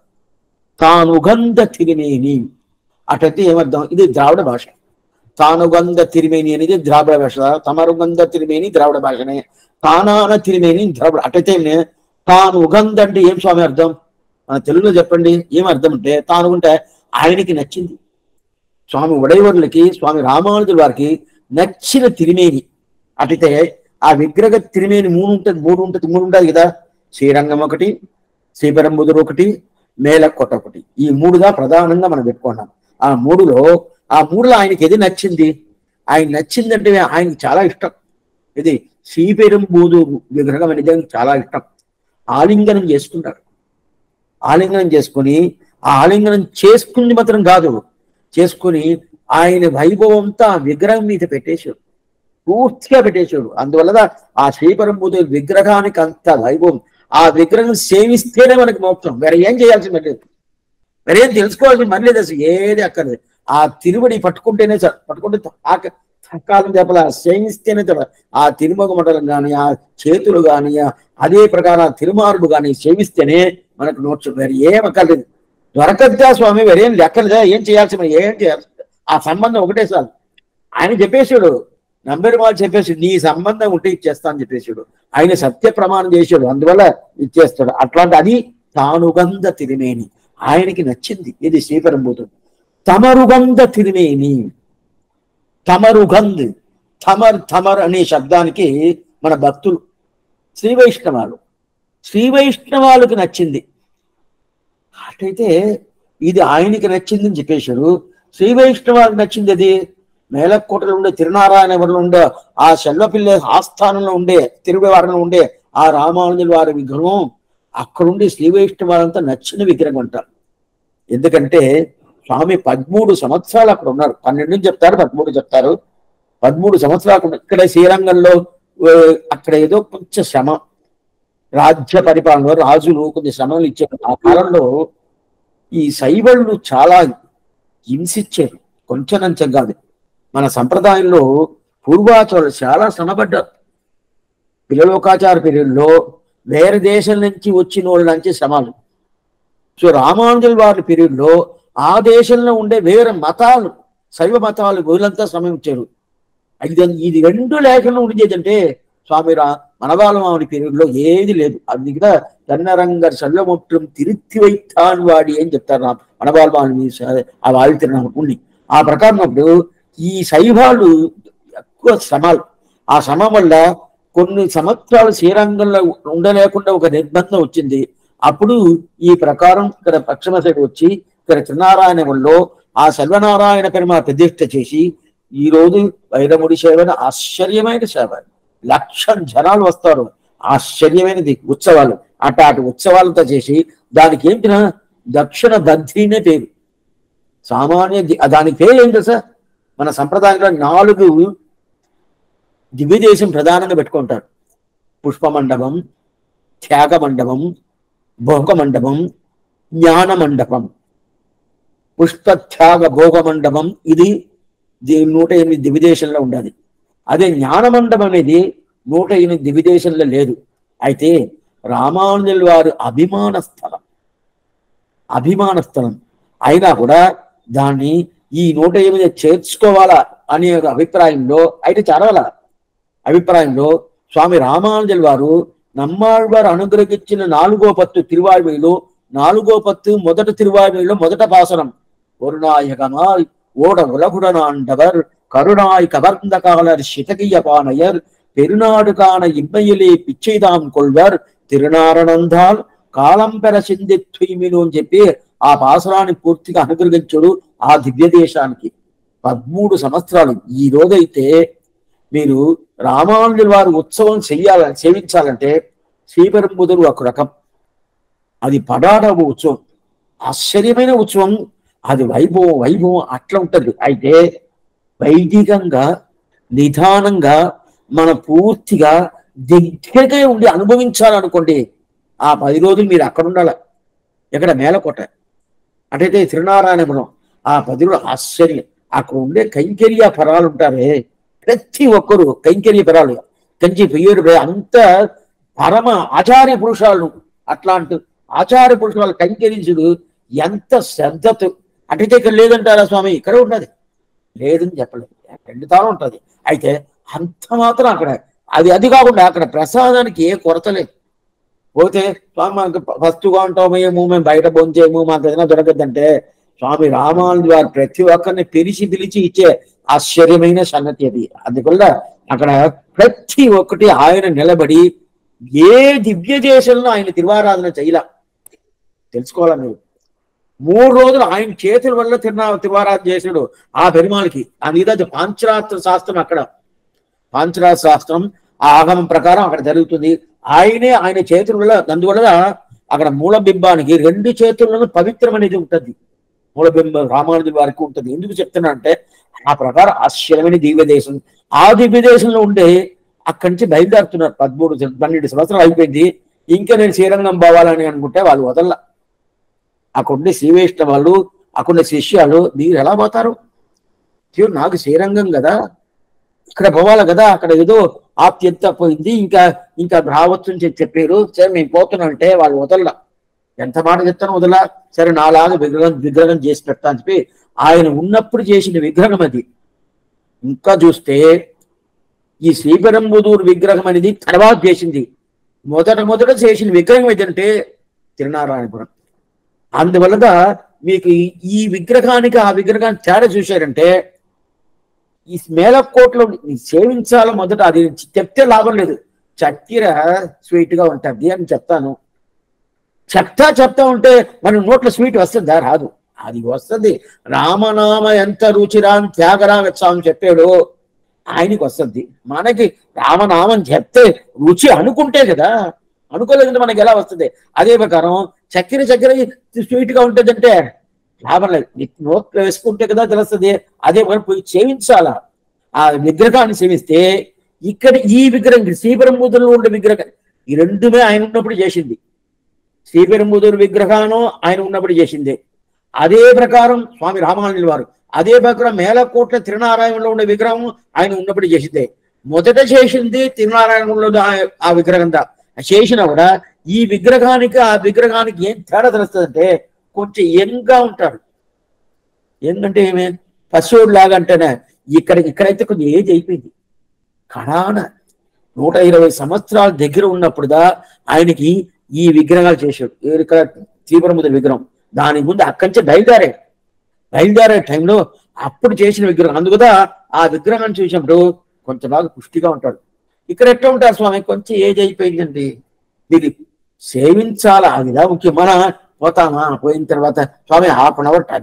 తానుగంధ తిరిమేని అటైతే ఏమర్థం, ఇది ద్రావిడ భాష. తానుగంధ తిరిమేని అనేది ద్రావిడ భాష, తమరుగంధ తిరిమేని ద్రావిడ భాషనే, తానాన తిరిమేని ద్రావిడ. అటైతే తానుగంధ అంటే ఏం స్వామి అర్థం, మన తెలుగులో చెప్పండి ఏం అర్థం అంటే, తానుగుంటే ఆయనకి నచ్చింది. స్వామి ఉడయవర్లకి, స్వామి రామానుజుల వారికి నచ్చిన తిరిమేని. అటైతే ఆ విగ్రహ తిరిమేని 3 ఉంటుంది కదా, శ్రీరంగం ఒకటి, శ్రీపెరంబుదూరు ఒకటి, మేలకోట ఒకటి. ఈ 3గా ప్రధానంగా మనం పెట్టుకున్నాం. ఆ 3లో ఆయనకి ఏది నచ్చింది, ఆయన నచ్చిందంటే ఆయనకి చాలా ఇష్టం. ఇది శ్రీపెరంబుదూరు విగ్రహం అనేది చాలా ఇష్టం. ఆలింగనం చేసుకుంటాడు. ఆలింగనం చేసుకుని, ఆ ఆలింగనం చేసుకుంది మాత్రం కాదు, చేసుకుని ఆయన వైభవంతో ఆ విగ్రహం మీద పెట్టేశాడు, పూర్తిగా పెట్టేశాడు. అందువల్ల ఆ శ్రీపెరంబుదూరు విగ్రహానికి అంత వైభవం. ఆ విగ్రహం సేవిస్తేనే మనకి మోక్షం, వేరే ఏం చేయాల్సింది లేదు, వేరే ఏం తెలుసుకోవాల్సింది మళ్ళీ లేదు, అసలు ఏది అక్కర్లేదు. ఆ తిరువడి పట్టుకుంటేనే సార్, పట్టుకుంటే కాలం చెప్పాల, సేవిస్తేనే చెప్పాలి. ఆ తిరుమగ మండలం కానీ, ఆ చేతులు కానీ, అదే ప్రకారం తిరుమారుడు కానీ సేవిస్తేనే మనకు మోక్షం, వేరే ఏం అక్కర్లేదు. దొరకద్దా స్వామి, వేరేం లెక్కలేదా, ఏం చేయాల్సి, ఏం చేయాల్సి, ఆ సంబంధం ఒకటే సార్. ఆయన చెప్పేశాడు, నంబెరుమాలు చెప్పేసి నీ సంబంధం ఉంటే ఇచ్చేస్తా అని చెప్పేసాడు. ఆయన సత్య ప్రమాణం చేశాడు, అందువల్ల ఇచ్చేస్తాడు. అట్లాంటి అది తానుగంధ తిరిమేని, ఆయనకి నచ్చింది. ఇది శ్రీపెరంబుదూరు. తమరుగంధ తిరిమేని, తమరుగంధ్, థమర్ అనే శబ్దానికి మన భక్తులు శ్రీ వైష్ణవాలకు నచ్చింది. అటైతే ఇది ఆయనకి నచ్చిందని చెప్పేశాడు. శ్రీ వైష్ణవాలకు నచ్చింది అది మేలకోటలో ఉండే తిరునారాయణవరంలో ఉండే ఆ శెల్లపిల్ల ఆస్థానంలో ఉండే తిరువారంలో ఉండే ఆ రామానుజుల వారి విగ్రహం అక్కడుండి శ్రీ వైష్ణవాలంతా నచ్చిన విగ్రహం అంటారు. ఎందుకంటే స్వామి 13 సంవత్సరాలు అక్కడ ఉన్నారు. 12 చెప్తారు, 13 చెప్తారు. 13 సంవత్సరాలు ఇక్కడ శ్రీరంగంలో. అక్కడ ఏదో కొంచెం శ్రమ, రాజ్య పరిపాలనలో రాజులు కొంచెం శ్రమలు ఇచ్చారు. ఆ కాలంలో ఈ శైవళ్ళు చాలా హింసించారు, కొంచెం నంచం కాదు. మన సంప్రదాయంలో పూర్వాచారులు చాలా శ్రమపడ్డారు. పిల్లలోకాచార పీరియడ్లో వేరే దేశం నుంచి వచ్చిన వాళ్ళ నుంచి శ్రమలు. సో రామానుజుల వారి పీరియడ్లో ఆ దేశంలో ఉండే వేరే మతాలు, శైవ మతాలు వీళ్ళంతా శ్రమించారు. ఇది 2 లేకుండా ఉండేదంటే స్వామి మనవాళమావుని పీరియడ్లో ఏది లేదు. అది కూడా తన్నరంగ చల్లమొట్టం తిరుత్తి వైతాన్ వాడి అని చెప్తారు మనవాళమావుని ఆ వాయు తిరునామని. ఆ ప్రకారం అప్పుడు ఈ శైవాలు ఎక్కువ శ్రమలు. ఆ శ్రమ వల్ల కొన్ని సంవత్సరాలు శ్రీరంగంలో ఉండలేకుండా ఒక నిర్బంధం వచ్చింది. అప్పుడు ఈ ప్రకారం ఇక్కడ పశ్చిమ సైడ్ వచ్చి ఇక్కడ త్రినారాయణంలో ఆ శల్వనారాయణ పెరుమ ప్రతిష్ఠ చేసి ఈ రోజు వైరముడి సేవ ఆశ్చర్యమైన సేవ. 1,00,000 జనాలు వస్తారు. ఆశ్చర్యమైనది ఉత్సవాలు. అటు ఉత్సవాలతో చేసి దానికి ఏంటినా దక్షిణ బద్రీనే పేరు. సామాన్య దానికి పేరు ఏంటి సార్? మన సంప్రదాయంలో 4 దివ్యదేశం ప్రధానంగా పెట్టుకుంటారు. పుష్పమండపం, త్యాగ మండపం, భోగ మండపం, జ్ఞాన మండపం. పుష్ప త్యాగ భోగ మండపం ఇది 108 దివ్యదేశంలో ఉండాలి. అదే జ్ఞాన మండపం అనేది 108 దివ్యదేశంలో లేదు. అయితే రామానుజుల వారు అభిమాన స్థలం అయినా కూడా దాన్ని ఈ 108 చేర్చుకోవాలా అనే అభిప్రాయంలో అయితే చదవాల అభిప్రాయంలో స్వామి రామానుజుల వారు నమ్మాళ్వారు అనుగ్రహించిన 4వ పత్తు తిరువాళ్మీలో 4వ పత్తు మొదటి తిరువాళ్మీలో మొదట పాసనం ఒరునాయకమాల్ ஓட உலகுடனாண்டவர் கருணாய் கவர்ந்தகாலர் சிதகிய பானையர் பெருநாடுகான இம்மையிலே பிச்சைதாம் கொள்வர் తిరునారణందాల్ కాలంపెర సింధి త్వయిమిను అని చెప్పి ఆ పాసరాన్ని పూర్తిగా అనుగ్రహించుడు ఆ దివ్య దేశానికి 13 సంవత్సరాలు. ఈ రోజైతే మీరు రామానుజుల వారి ఉత్సవం సేవించాలంటే శ్రీపెరంబుదూరు ఒక రకం, అది పడాడవ ఉత్సవం, ఆశ్చర్యమైన ఉత్సవం. అది వైభవం అట్లా ఉంటుంది. అయితే వైదికంగా నిదానంగా మన పూర్తిగా దగ్గరగా ఉండి అనుభవించాలనుకోండి, ఆ 10 రోజులు మీరు అక్కడ ఉండాల. ఎక్కడ మేలకోట అంటే తిరునారాయణపురం ఆ 10 రోజులు ఆశ్చర్యం. అక్కడ ఉండే కైంకర్య పరాలు ఉంటారే, ప్రతి ఒక్కరు కైంకర్య పరాలు కంచి పెయ్యూరు అంత పరమ ఆచార్య పురుషాలు. అట్లాంటి ఆచార్య పురుషాలు కైంకర్యించుడు ఎంత శ్రద్ధతో అంటే ఇక్కడ లేదంటారా స్వామి? ఇక్కడ ఉన్నది లేదని చెప్పలేదు, 2 తాను ఉంటుంది. అయితే అంత మాత్రం అక్కడ అది కాకుండా అక్కడ ప్రసాదానికి ఏ కొరత లేదు. పోతే స్వామి మాకు ఫస్ట్గా ఉంటాము, మేము బయట భోంచేము, మాకు ఏదైనా దొరకద్దంటే స్వామి రామానుజుల వారు ప్రతి ఒక్కరిని పిలిచి ఇచ్చే ఆశ్చర్యమైన సంగతి అది. అందువల్ల అక్కడ ప్రతి ఒక్కటి ఆయన నిలబడి ఏ దివ్య దేశంలో ఆయన తిరువారాధన చేయలా తెలుసుకోవాలా మీరు. 3 రోజులు ఆయన చేతుల వల్ల తిరువారాధన చేశాడు ఆ పెరుమాళకి. అది పాంచరాత్ర శాస్త్రం, అక్కడ పాంచరాత్ర శాస్త్రం ఆ ఆగమం ప్రకారం అక్కడ జరుగుతుంది. ఆయన చేతుల వల్ల, అందువల్ల అక్కడ మూలబింబానికి 2 చేతులను పవిత్రం అనేది ఉంటుంది. మూలబింబం రామానుజుల వారికి ఉంటుంది. ఎందుకు చెప్తున్నా అంటే ఆ ప్రకారం ఆశ్చర్యమైన దివ్య దేశం. ఆ దివ్య దేశంలో ఉండే అక్కడి నుంచి బయలుదేరుతున్నారు. 12 సంవత్సరాలు అయిపోయింది. ఇంకా నేను శ్రీరంగం పోవాలని అనుకుంటే వాళ్ళు వదల. అక్కడుండే శ్రీవైష్ణవ వాళ్ళు, అక్కడుండే శిష్యాలు, మీరు ఎలా పోతారు? నాకు శ్రీరంగం కదా, ఇక్కడ పోవాలి కదా, అక్కడ ఏదో ఆప్యత పోయింది, ఇంకా రావచ్చు అని చెప్పారు. సరే మేము పోతున్నామంటే వాళ్ళు వదల. ఎంత మాట చెప్తాను వదల. సరే నాలాగా విగ్రహం చేసి పెట్టా అని చెప్పి ఆయన ఉన్నప్పుడు చేసిన విగ్రహం అది. ఇంకా చూస్తే ఈ శ్రీపెరంబుదూరు విగ్రహం అనేది తర్వాత చేసింది. మొదట చేసిన విగ్రహం ఏదంటే తిరునారాయణపురం. అందువల్ల మీకు ఈ విగ్రహానికి ఆ విగ్రహాన్ని తేడా చూశారంటే ఈ మేలకోటలో సేవించాలో మొదట అది చెప్తే లాభం లేదు. చక్కెర స్వీట్ గా ఉంటుంది అని చెప్తాను. చెప్తా ఉంటే మన నోట్ల స్వీట్ వస్తుందా? రాదు. అది వస్తుంది. రామనామ ఎంత రుచిరా అని త్యాగరామ స్వామి చెప్పాడు, ఆయనకి వస్తుంది. మనకి రామనామం చెప్తే రుచి అనుకుంటే కదా, అనుకోలేదంటే మనకి ఎలా వస్తుంది? అదే ప్రకారం చక్కెర స్వీట్ గా ఉంటుందంటే లాభం లేదు. నోట్లో వేసుకుంటే కదా తెలుస్తుంది. అదే మనం పోయి సేవించాలా. ఆ విగ్రహాన్ని సేవిస్తే ఇక్కడ ఈ విగ్రహం శ్రీపెరంబుదూరులో ఉండే విగ్రహం ఈ 2 ఆయన ఉన్నప్పుడు చేసింది. శ్రీపెరంబుదూరు విగ్రహాను ఆయన ఉన్నప్పుడు చేసింది. అదే ప్రకారం స్వామి రామానుజుల వారు అదే ప్రకారం మేలకోట్ల తిరునారాయణలో ఉండే విగ్రహం ఆయన ఉన్నప్పుడు చేసిందే. మొదట చేసింది తిరునారాయణలో ఆ విగ్రహం చేసినా కూడా ఈ విగ్రహానికి ఆ విగ్రహానికి ఏం తేడా తెలుస్తుందంటే కొంచెం యంగ్గా ఉంటాడు. ఏంటంటే ఏమే పశువుడు లాగా అంటేనే ఇక్కడైతే కొంచెం ఏజ్ అయిపోయింది. కడాన 120 సంవత్సరాల దగ్గర ఉన్నప్పుడుదా ఆయనకి ఈ విగ్రహాలు చేశాడు. ఇక్కడ శ్రీపెరంబుదూరు విగ్రహం దానికి ముందు అక్కడి నుంచి బయలుదేరే టైంలో అప్పుడు చేసిన విగ్రహం. అందుకదా ఆ విగ్రహాన్ని చూసినప్పుడు కొంచెం బాగా పుష్టిగా ఉంటాడు. ఇక్కడ ఎట్లా ఉంటారు స్వామి? కొంచెం ఏజ్ అయిపోయిందండి, ఇది సేవించాలా, అదిదా ముఖ్యం. మన పోతామా, పోయిన తర్వాత స్వామి 1/2 అవర్ టైం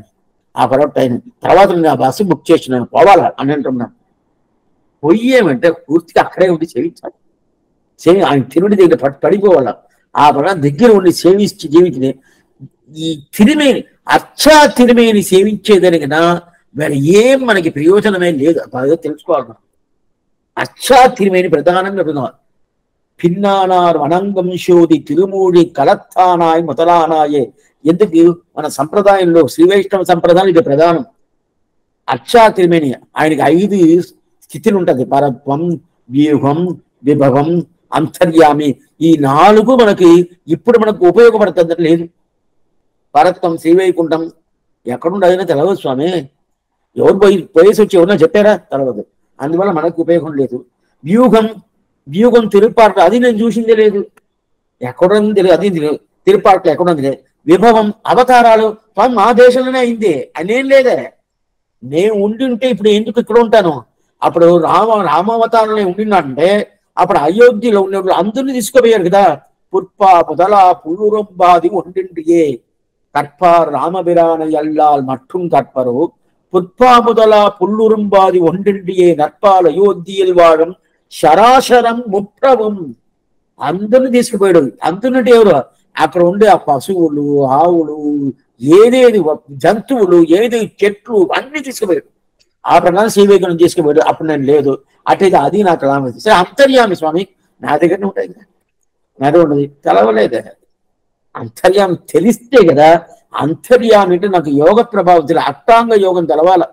ఆ పరవట్ ఆయన తర్వాత నేను ఆ బస్సు బుక్ చేసినాను పోవాలా అని అంటున్నాను. పొయ్యేమంటే పూర్తిగా అక్కడే ఉండి సేవించాలి. ఆయన తిరుడి దగ్గర పడిపోవాలా. ఆ పరవట్ దగ్గర ఉండి సేవించి జీవించి ఈ తిరిమేని అచ్చా తిరిమేని సేవించేదనికనా మరి ఏం మనకి ప్రయోజనమే లేదు. బాగా తెలుసుకోవాలి. అచ్చా తిరిమేని ప్రధానంగా వినాలి. పిన్నానారు అనంగంశోది తిరుమూడి కలత్తానాయ్ మొదలానాయే. ఎందుకు మన సంప్రదాయంలో శ్రీ వైష్ణవ సంప్రదాయం ఇది ప్రధానం. అచ్చా తిరిమేని ఆయనకి 5 స్థితులు ఉంటది. పరత్వం, వ్యూహం, విభవం, అంతర్యామి. ఈ 4 మనకి ఇప్పుడు మనకు ఉపయోగపడుతుందని లేదు. పరత్వం శ్రీవైకుంఠం ఎక్కడుండదైనా తెలవదు స్వామి. ఎవరు పోయేసి వచ్చి ఎవరన్నా చెప్పారా? తెలవదు. అందువల్ల మనకు ఉపయోగం లేదు. వ్యూహం తిరుపాట అది నేను చూసిందే లేదు. ఎక్కడుంది తెలియదు. అది తిరుపాటలో ఎక్కడుంది లేదు. విభవం అవతారాలు స్వామి మా దేశంలోనే అయింది అనేం లేదే. నేను ఉండి ఇప్పుడు ఎందుకు ఇక్కడ ఉంటాను? అప్పుడు రామావతారంలో ఉండినంటే అప్పుడు అయోధ్యలో ఉన్నప్పుడు అందరినీ తీసుకుపోయారు కదా. పుష్ప முதல புழுரொம்பாதி ஒன்றின்றியே கற்பார் ராமபிரானை அல்லால் மற்றும் கற்பரோ புற்பா முதல புல்லுரும்பாதி ஒன்றின்றியே நற்பால் అయోధ్యயில் వాడం శరాశరం ముప్రవం. అందరిని తీసుకుపోయాడు. అందరినంటే ఎవరు? అక్కడ ఉండే ఆ పశువులు, ఆవులు, ఏదేది జంతువులు, ఏది చెట్లు అన్ని తీసుకుపోయాడు. ఆ ప్రకారం శ్రీవైకుంఠం తీసుకుపోయాడు. అప్పుడు నేను లేదు. అట్లయితే అది నాకు రామది. సరే అంతర్యామి స్వామి నా దగ్గరనే ఉంటాయి కదా. నాదే ఉండదు. తెలవలేదే. అంతర్యామి తెలిస్తే కదా. అంతర్యామి అంటే నాకు యోగ ప్రభావం తెలియదు. అష్టాంగ యోగం తెలవాల.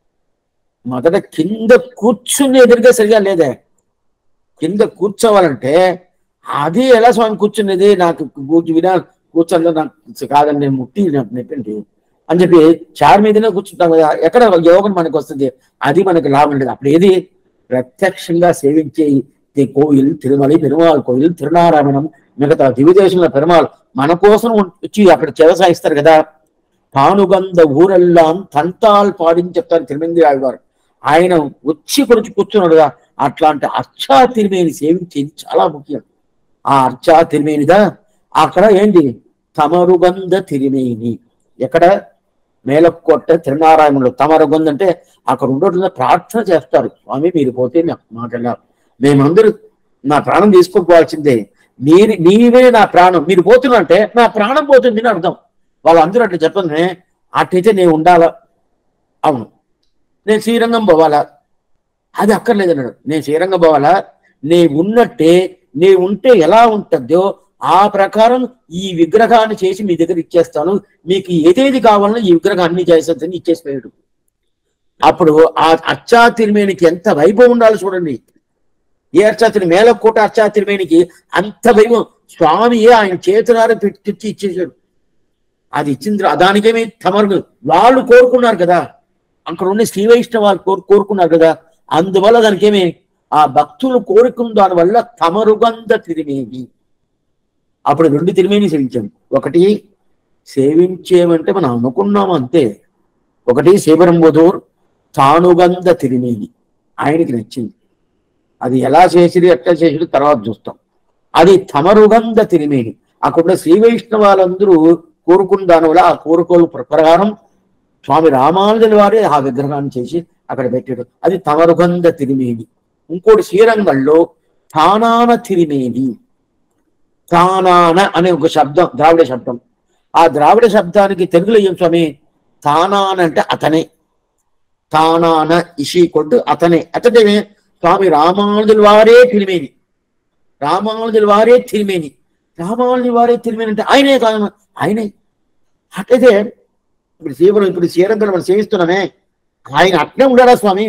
మొదట కింద కూర్చుని ఎదురుగా సరిగా లేదే. కింద కూర్చోవాలంటే అది ఎలా స్వామి కూర్చునేది? నాకు కూర్చోలో నాకు కాదని నేను ముట్టి నెప్పండి అని చెప్పి చార్ మీదనే కూర్చుంటాం కదా. ఎక్కడ యోగం మనకు వస్తుంది? అది మనకు లాభం లేదు. అప్పుడు ఏది ప్రత్యక్షంగా సేవించే కోయిల్ తిరుమల పెరుమాళ్ కోయిల్ తిరునారాయణం మిగతా దివిదేశంలో పెరుమాళ్ మన కోసం వచ్చి అక్కడ వ్యవసాయిస్తారు కదా. పానుగంధ ఊరెల్లాం తంతాల్ పాడిని చెప్తారు తిరుమంది ఆళ్వారు. ఆయన వచ్చి కొడుచు కూర్చున్నాడు కదా. అట్లాంటి అర్చా తిరిమేని సేవించేది చాలా ముఖ్యం. ఆ అర్చా తిరిమేనిదా అక్కడ ఏంటి? తమరుగంధ తిరిమేని. ఎక్కడ? మేలకోట తిరునారాయణంలో తమరుగంధ అంటే అక్కడ ఉండటం ప్రార్థన చేస్తారు. స్వామి మీరు పోతే మాకెళ్ళా మేమందరూ నా ప్రాణం తీసుకోపోవాల్సిందే. నీవే నా ప్రాణం. మీరు పోతున్నా అంటే నా ప్రాణం పోతుంది అని అర్థం. వాళ్ళందరూ అట్లా చెప్పండి. అట్లయితే నేను ఉండాలా? అవును. నేను శ్రీరంగం పోవాలా? అది అక్కర్లేదన్నాడు. నేను శ్రీరంగం పోవాలా? నే ఉన్నట్టే నే ఉంటే ఎలా ఉంటుందో ఆ ప్రకారం ఈ విగ్రహాన్ని చేసి మీ దగ్గర ఇచ్చేస్తాను. మీకు ఏదేది కావాలన్నా ఈ విగ్రహాన్ని చేసేదని ఇచ్చేసిపోయాడు. అప్పుడు ఆ అర్చా తిరుమేనికి ఎంత వైభవం ఉండాలి చూడండి. ఏ అర్చా మేలకోట అర్చా తిరుమేనికి అంత వైభవం. స్వామియే ఆయన చేతులారా తెచ్చి ఇచ్చేసాడు. అది ఇచ్చిన దానికేమి తమరు వాళ్ళు కోరుకున్నారు కదా. అక్కడ ఉన్న శ్రీ వైష్ణవ వాళ్ళు కోరుకున్నారు కదా. అందువల్ల దానికేమి ఆ భక్తులు కోరుకున్న దానివల్ల తమరుగంధ తిరిమేని. అప్పుడు 2 తిరిమేని సేవించాం. ఒకటి సేవించేమంటే మనం అనుకున్నాము అంతే. ఒకటి శివరంబుదూర్ తానుగంధ తిరిమేని ఆయనకి నచ్చింది. అది ఎలా చేసిరి ఎట్లా చేసిరి తర్వాత చూస్తాం. అది తమరుగంధ తిరిమేని. అక్కడ శ్రీ వైష్ణవాలందరూ కోరుకున్న దానివల్ల ఆ కోరుకోలు ప్రకారం స్వామి రామానుజుల వారే ఆ విగ్రహాన్ని చేసి అక్కడ పెట్టాడు. అది తమరుగంధ తిరిమేని. ఇంకోటి శ్రీరంగంలో తానాన తిరిమేని. తానాన అనే ఒక శబ్దం, ద్రావిడ శబ్దం. ఆ ద్రావిడ శబ్దానికి తెలుగులో ఏం స్వామి? తానాన అంటే అతనే. తానాన ఇషి కొట్టు అతనే. అతడే స్వామి రామానుజుల వారే తిరిమేని. రామానుజుల వారే తిరిమేని. రామానుజుల వారే తిరిమేని అంటే ఆయనే కాదు, ఆయనే. అట్లయితే ఇప్పుడు శ్రీరంగంలో మనం సేవిస్తున్నామే ఆయన అట్లే ఉండాలా స్వామి?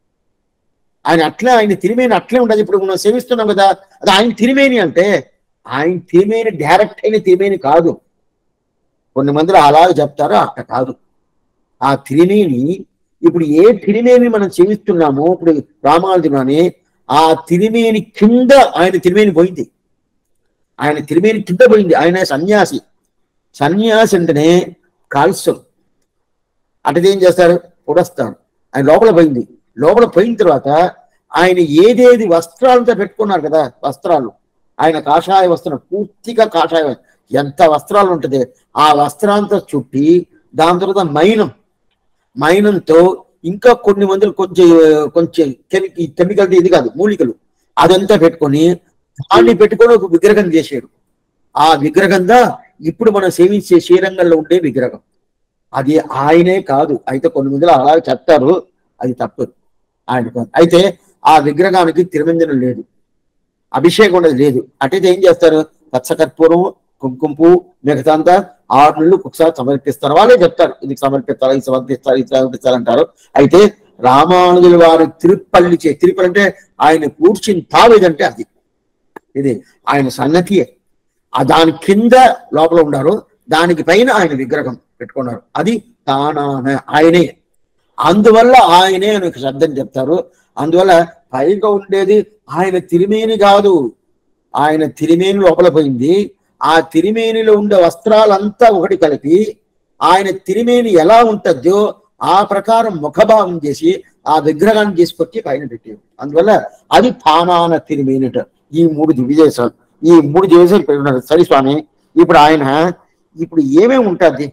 ఆయన తిరిమేని అట్లే ఉండదు. ఇప్పుడు మనం సేవిస్తున్నాం కదా, అది ఆయన తిరిమేని అంటే ఆయన తిరిమేని డైరెక్ట్ అయిన తిరిమేని కాదు. కొన్ని మందిలో అలాగే చెప్తారో అట్ట కాదు. ఆ తిరిమేని ఇప్పుడు ఏ తిరిమేని మనం సేవిస్తున్నామో ఇప్పుడు రామానుజుని ఆ తిరిమేని కింద ఆయన తిరిమేని పోయింది. ఆయన తిరిమేని కింద పోయింది. ఆయన సన్యాసి. సన్యాసి అంటేనే కాల్సం. అటదేం చేస్తారు? పొడస్తాడు. ఆయన లోపల పోయింది. లోపల పోయిన తర్వాత ఆయన ఏదేది వస్త్రాలతో పెట్టుకున్నారు కదా, వస్త్రాలు ఆయన కాషాయ వస్త్రం, పూర్తిగా కాషాయం. ఎంత వస్త్రాలు ఉంటుంది ఆ వస్త్రాంతో చుట్టి దాని తర్వాత మైనం మైనంతో ఇంకా కొన్ని మందులు కొంచెం కొంచెం కెమికల్ ఇది కాదు మూలికలు అదంతా పెట్టుకొని దాన్ని పెట్టుకొని ఒక విగ్రహం చేశాడు. ఆ విగ్రహంగా ఇప్పుడు మనం సేవించే శ్రీరంగంలో ఉండే విగ్రహం. అది ఆయనే కాదు, అయితే కొన్ని మందిలో అలా చెప్తారు, అది తప్పు. ఆయన కాదు. అయితే ఆ విగ్రహానికి తిరుమంజనం లేదు, అభిషేకం అనేది లేదు. అటైతే ఏం చేస్తారు? పచ్చకర్పూరం, కుంకుమ, మిగతా అంతా 6 నెలలు ఒకసారి సమర్పిస్తారు. వాళ్ళే చెప్తారు ఇది సమర్పిస్తారు, ఇది సమర్పిస్తారు, ఇది సమర్పిస్తారు అంటారు. అయితే రామానుజుల వారు తిరుపల్లి తిరుపతి అంటే ఆయన కూర్చుని తావేదంటే అది ఇది ఆయన సన్నతియే. దాని కింద లోపల ఉన్నారు, దానికి పైన ఆయన విగ్రహం పెట్టుకున్నారు. అది తానాన ఆయనే. అందువల్ల ఆయనే అని శ్రద్ధని చెప్తారు. అందువల్ల పైగా ఉండేది ఆయన తిరిమేని కాదు, ఆయన తిరిమేని లోపల పోయింది. ఆ తిరిమేనిలో ఉండే వస్త్రాలంతా ఒకటి కలిపి ఆయన తిరిమేని ఎలా ఉంటుందో ఆ ప్రకారం ముఖభావం చేసి ఆ విగ్రహాన్ని తీసుకొచ్చి పైన పెట్టారు. అందువల్ల అది తానాన తిరిమేనిట. ఈ 3 దివ్యదేశాలు, ఈ 3 దివ్యదేశాలు పెట్టుకున్నారు. సరే స్వామి, ఇప్పుడు ఆయన ఇప్పుడు ఏమేమి ఉంటుంది?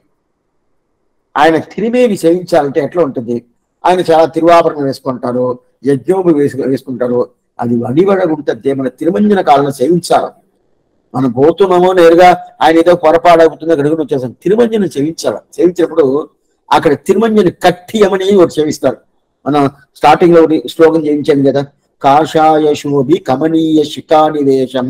ఆయన తిరిమేని సేవించాలంటే ఎట్లా ఉంటుంది? ఆయన చాలా తిరువాభరణం వేసుకుంటారు, యజ్ఞోపి వేసుకుంటారు. అది వడివడగా ఉంటుంది. మన తిరుమంజన కాలంలో సేవించాలి. మనం పోతున్నామో నేరుగా ఆయన ఏదో పొరపాటు అవుతుందో గడుగుని వచ్చేసాం. తిరుమంజనం సేవించాలి. సేవించినప్పుడు అక్కడ తిరుమంజని కట్టియమని ఒకటి సేవిస్తారు. మనం స్టార్టింగ్ లో ఒకటి శ్లోకం చేయించాం కదా, కాషాయ శోభి కమనీయ శిఖానివేశం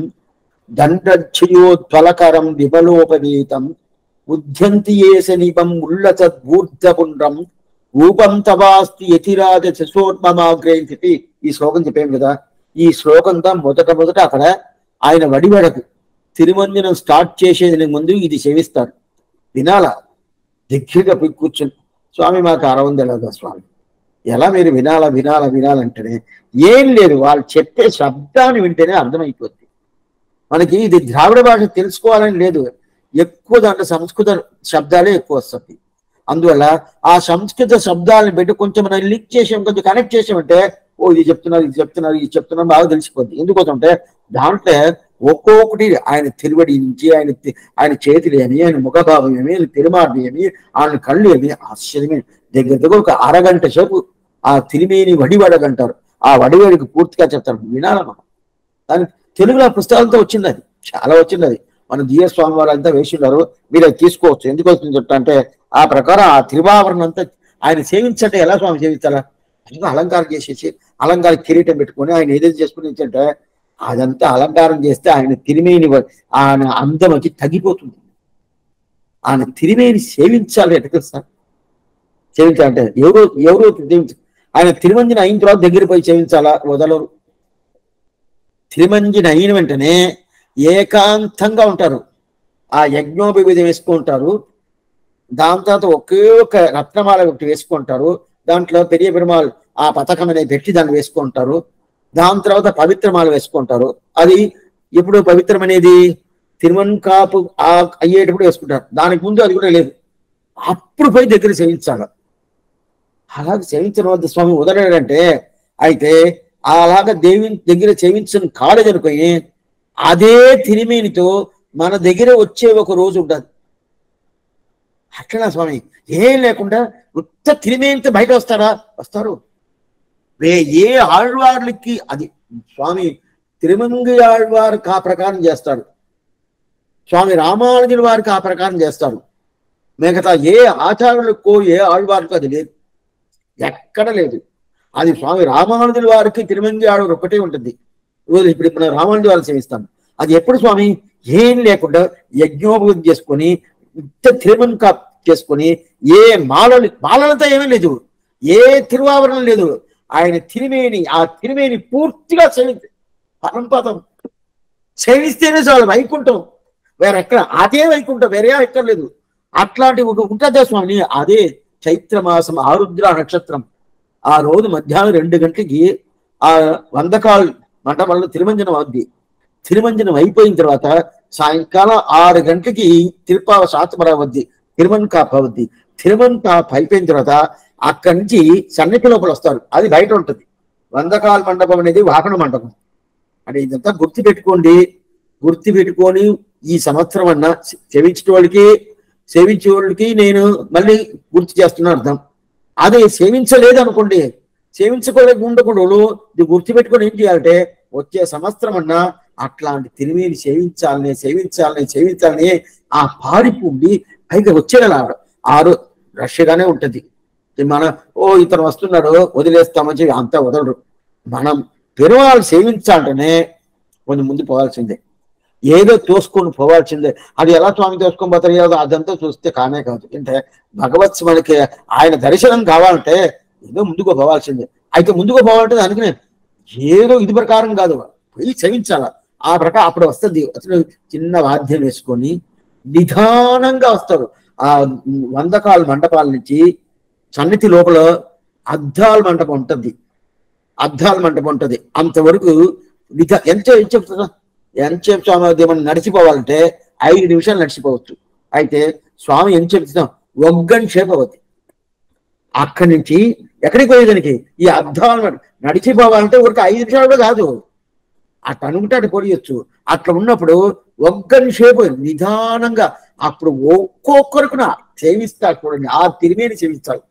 దండోత్ఫలకరం విబలోపవీతం ఉద్యంతి ఏసనిపం ఉల్లతద్భూర్ధపుండ్రం రూపం తవాస్తి యతిరాజ శశోర్మమాగ్రే అని చెప్పి ఈ శ్లోకం చెప్పాం కదా. ఈ శ్లోకంతో మొదట అక్కడ ఆయన వడివడకు తిరుమంజనం స్టార్ట్ చేసేది ముందు ఇది సేవిస్తారు. వినాలా, దగ్గరగా పోయి కూర్చొని స్వామి మాకు అరవంది ఎలాగా స్వామి, ఎలా మీరు వినాలంటేనే ఏం లేదు, వాళ్ళు చెప్పే శబ్దాన్ని వింటేనే అర్థమైపోద్ది. మనకి ఇది ద్రావిడ భాష తెలుసుకోవాలని లేదు, ఎక్కువ దాంట్లో సంస్కృత శబ్దాలే ఎక్కువ వస్తుంది. అందువల్ల ఆ సంస్కృత శబ్దాలను పెట్టి కొంచెం మనం లింక్ చేసాం, కొంచెం కనెక్ట్ చేసామంటే ఓ ఇది చెప్తున్నారు బాగా తెలిసిపోద్ది. ఎందుకోసమంటే దాంట్లో ఒక్కొక్కటి ఆయన తిరువడి నుంచి ఆయన చేతులు ఏమి, ఆయన ముఖభావం ఏమి, ఆయన తిరుమార్లు ఏమి, ఆయన కళ్ళు ఏమి, ఆశ్చర్యమే. దగ్గర ఒక అరగంట సేపు ఆ తిరిమేని వడివడగంటారు. ఆ వడివడికి పూర్తిగా చెప్తారు, వినాలి మనం. దాని తెలుగులో పుస్తకాలతో వచ్చింది, అది చాలా వచ్చింది. అది మన దియ స్వామి వారు అంతా వేసి ఉన్నారు, మీరు అది తీసుకోవచ్చు. ఎందుకు వస్తుంది చెప్తా అంటే ఆ ప్రకారం ఆ తిరువాభరణం అంతా ఆయన సేవించంటే ఎలా స్వామి సేవించాలా? అలంకారం చేసేసి అలంకార కిరీటం పెట్టుకొని ఆయన ఏదైతే చేసుకుని అంటే అదంతా అలంకారం చేస్తే ఆయన తిరిమేని ఆయన అందం వచ్చి తగ్గిపోతుంది. ఆయన తిరిమేని సేవించాలి. ఎట్లా సార్ సేవించాలంటే ఎవరు ఆయన తిరుమంజన అయిన తర్వాత దగ్గర పోయి సేవించాలా? వదలరు. తిరుమంజన అయిన వెంటనే ఏకాంతంగా ఉంటారు, ఆ యజ్ఞోపవిధి వేసుకుంటారు. దాని తర్వాత ఒకే ఒక రత్నమాల ఒకటి వేసుకుంటారు. దాంట్లో పెరియ పెరుమాళ్ ఆ పథకం అనేది పెట్టి దాన్ని వేసుకుంటారు. దాని తర్వాత పవిత్రమాల వేసుకుంటారు. అది ఎప్పుడు పవిత్రం అనేది తిరుమన్ కాపు అయ్యేటప్పుడు వేసుకుంటారు. దానికి ముందు అది కూడా లేదు. అప్పుడు పోయి దగ్గర సేవించాలి. అలాగే సేవించిన వద్ద స్వామి వదలడంటే అయితే అలాగా దేవి దగ్గర సేవించిన కాలేదనుకోయి అదే తిరిమేనితో మన దగ్గర వచ్చే ఒక రోజు ఉంటుంది. అట్లా స్వామి ఏం లేకుండా ఉత్త తిరిమేనితో బయట వస్తారా? వస్తారు. ఏ ఆళ్వార్లకి అది స్వామి తిరుమంగి ఆళ్వారికి ఆ ప్రకారం చేస్తాడు, స్వామి రామానుజుల వారికి ఆ ప్రకారం చేస్తాడు. మిగతా ఏ ఆచార్యులకు ఏ ఆళ్వారికి అది లేదు, ఎక్కడ లేదు. అది స్వామి రామానుజుల వారికి తిరుమంగి ఆళ్వారు ఒకటే ఉంటుంది. ఇప్పుడు మనం రామానుజుల వారిని సేవిస్తాం. అది ఎప్పుడు స్వామి ఏం లేకుండా యజ్ఞోపవృద్ధి చేసుకొని తిరుమన్ కాప్ చేసుకొని ఏ మాలలతో ఏమీ లేదు, ఏ తిరువాభరణం లేదు. ఆయన ఆ తిరిమేని పూర్తిగా సేవించి పరంపదం సేవిస్తేనే చాలు వైకుంఠం. వేరెక్కడ అదే వైకుంఠం, వేరే ఎక్కడ లేదు. అట్లాంటి ఒక ఉంటుంది స్వామిని. అదే చైత్రమాసం ఆరుద్ర నక్షత్రం ఆ రోజు మధ్యాహ్నం 2 గంటలకి ఆ 100 కాల్ మండపంలో తిరుమంజనం అవుద్ది. తిరుమంజనం అయిపోయిన తర్వాత సాయంకాలం 6 గంటలకి తిరుపావ శాతమర వద్ది, తిరుమన్ కాప్ అవుద్ది. తిరుమన్ కాప్ అయిపోయిన తర్వాత అక్కడి నుంచి సన్నిధి లోపల వస్తారు. అది బయట ఉంటుంది. 100 కాల్ మండపం అనేది వాహన మండపం. అంటే ఇదంతా గుర్తుపెట్టుకొని ఈ సంవత్సరం అన్నా సేవించే వాళ్ళకి నేను మళ్ళీ గుర్తు చేస్తున్నా అర్థం. అదే సేవించలేదు అనుకోండి, సేవించుకోలేక ఉండకూడదు. ఇది గుర్తుపెట్టుకొని ఏం చేయాలంటే వచ్చే సంవత్సరం అన్నా అట్లాంటి తిరిమిని సేవించాలని సేవించాలని సేవించాలని ఆ పారిపోండి. పైగా వచ్చేలా ఆరు రష్గానే ఉంటుంది. మన ఇతను వస్తున్నాడు వదిలేస్తామని చెప్పి అంతా వదలరు. మనం పెరువాళ్ళు సేవించాలంటేనే కొంచెం ముందు పోవాల్సిందే, ఏదో తోసుకొని పోవాల్సిందే. అది ఎలా స్వామి తోసుకొని పోతారు అదంతా చూస్తే కానే కాదు. అంటే భగవత్ మనకి ఆయన దర్శనం కావాలంటే ఏదో ముందుకు పోవాల్సిందే. అయితే ముందుకు పోవాలంటే దానికి ఏదో ఇది ప్రకారం కాదు, పోయి సేవించాల. ఆ ప్రకారం అప్పుడు వస్తుంది. అసలు చిన్న వాద్యం వేసుకొని నిదానంగా వస్తారు. ఆ 100 కాళ్ళ మండపాల నుంచి సన్నిధి లోపల అద్దాల మంటపం ఉంటుంది, అద్దాల మంటపం ఉంటుంది. అంతవరకు ఎంతసేపు చెప్తున్నా, ఎంతసేపు స్వామి మనం నడిచిపోవాలంటే 5 నిమిషాలు నడిచిపోవచ్చు. అయితే స్వామి ఎంత చెప్తున్నాం 1 గంట సేపు అవుతుంది. అక్కడి నుంచి ఎక్కడికి పోయేదానికి ఈ అద్దాలు నడిచిపోవాలంటే ఒక 5 నిమిషాలు కూడా కాదు, అట్లా అనుకుంటే అటు పొడియొచ్చు. అట్లా ఉన్నప్పుడు 1 గంట సేపు నిదానంగా అప్పుడు ఒక్కొక్కరికి సేవిస్తారు. చూడండి, ఆ తిరిమేని సేవిస్తారు.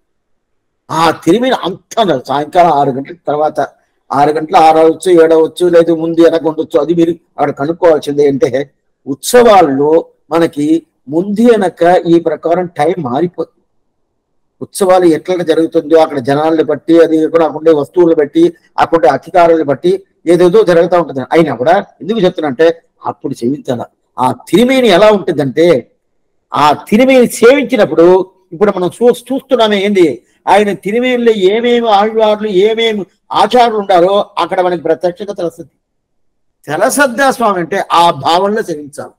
ఆ తిరిమేని అంతా సాయంకాలం 6 గంటల తర్వాత, 6 గంటల 6 అవచ్చు 7 అవచ్చు, లేదు ముందు వెనక ఉండొచ్చు. అది మీరు అక్కడ కనుక్కోవాల్సిందే. అంటే ఉత్సవాల్లో మనకి ముందు వెనక ఈ ప్రకారం టైం మారిపోతుంది. ఉత్సవాలు ఎట్లా జరుగుతుందో అక్కడ జనాలను బట్టి, అది కూడా అక్కడే వస్తువులను బట్టి, అక్కడే అధికారులను బట్టి ఏదేదో జరుగుతూ ఉంటుంది. అయినా కూడా ఎందుకు చెప్తున్నా అంటే అప్పుడు సేవించాల. ఆ తిరిమేని ఎలా ఉంటుందంటే ఆ తిరిమేని సేవించినప్పుడు ఇప్పుడు మనం చూస్తున్నామే ఏంది, ఆయన తిరిమేనిలో ఏమేమి ఆళ్వార్లు ఏమేమి ఆచారాలు ఉండారో అక్కడ మనకి ప్రత్యక్షంగా తెలుస్తుంది. తెలసద్దా స్వామి అంటే ఆ భావంలో సేవించాలి.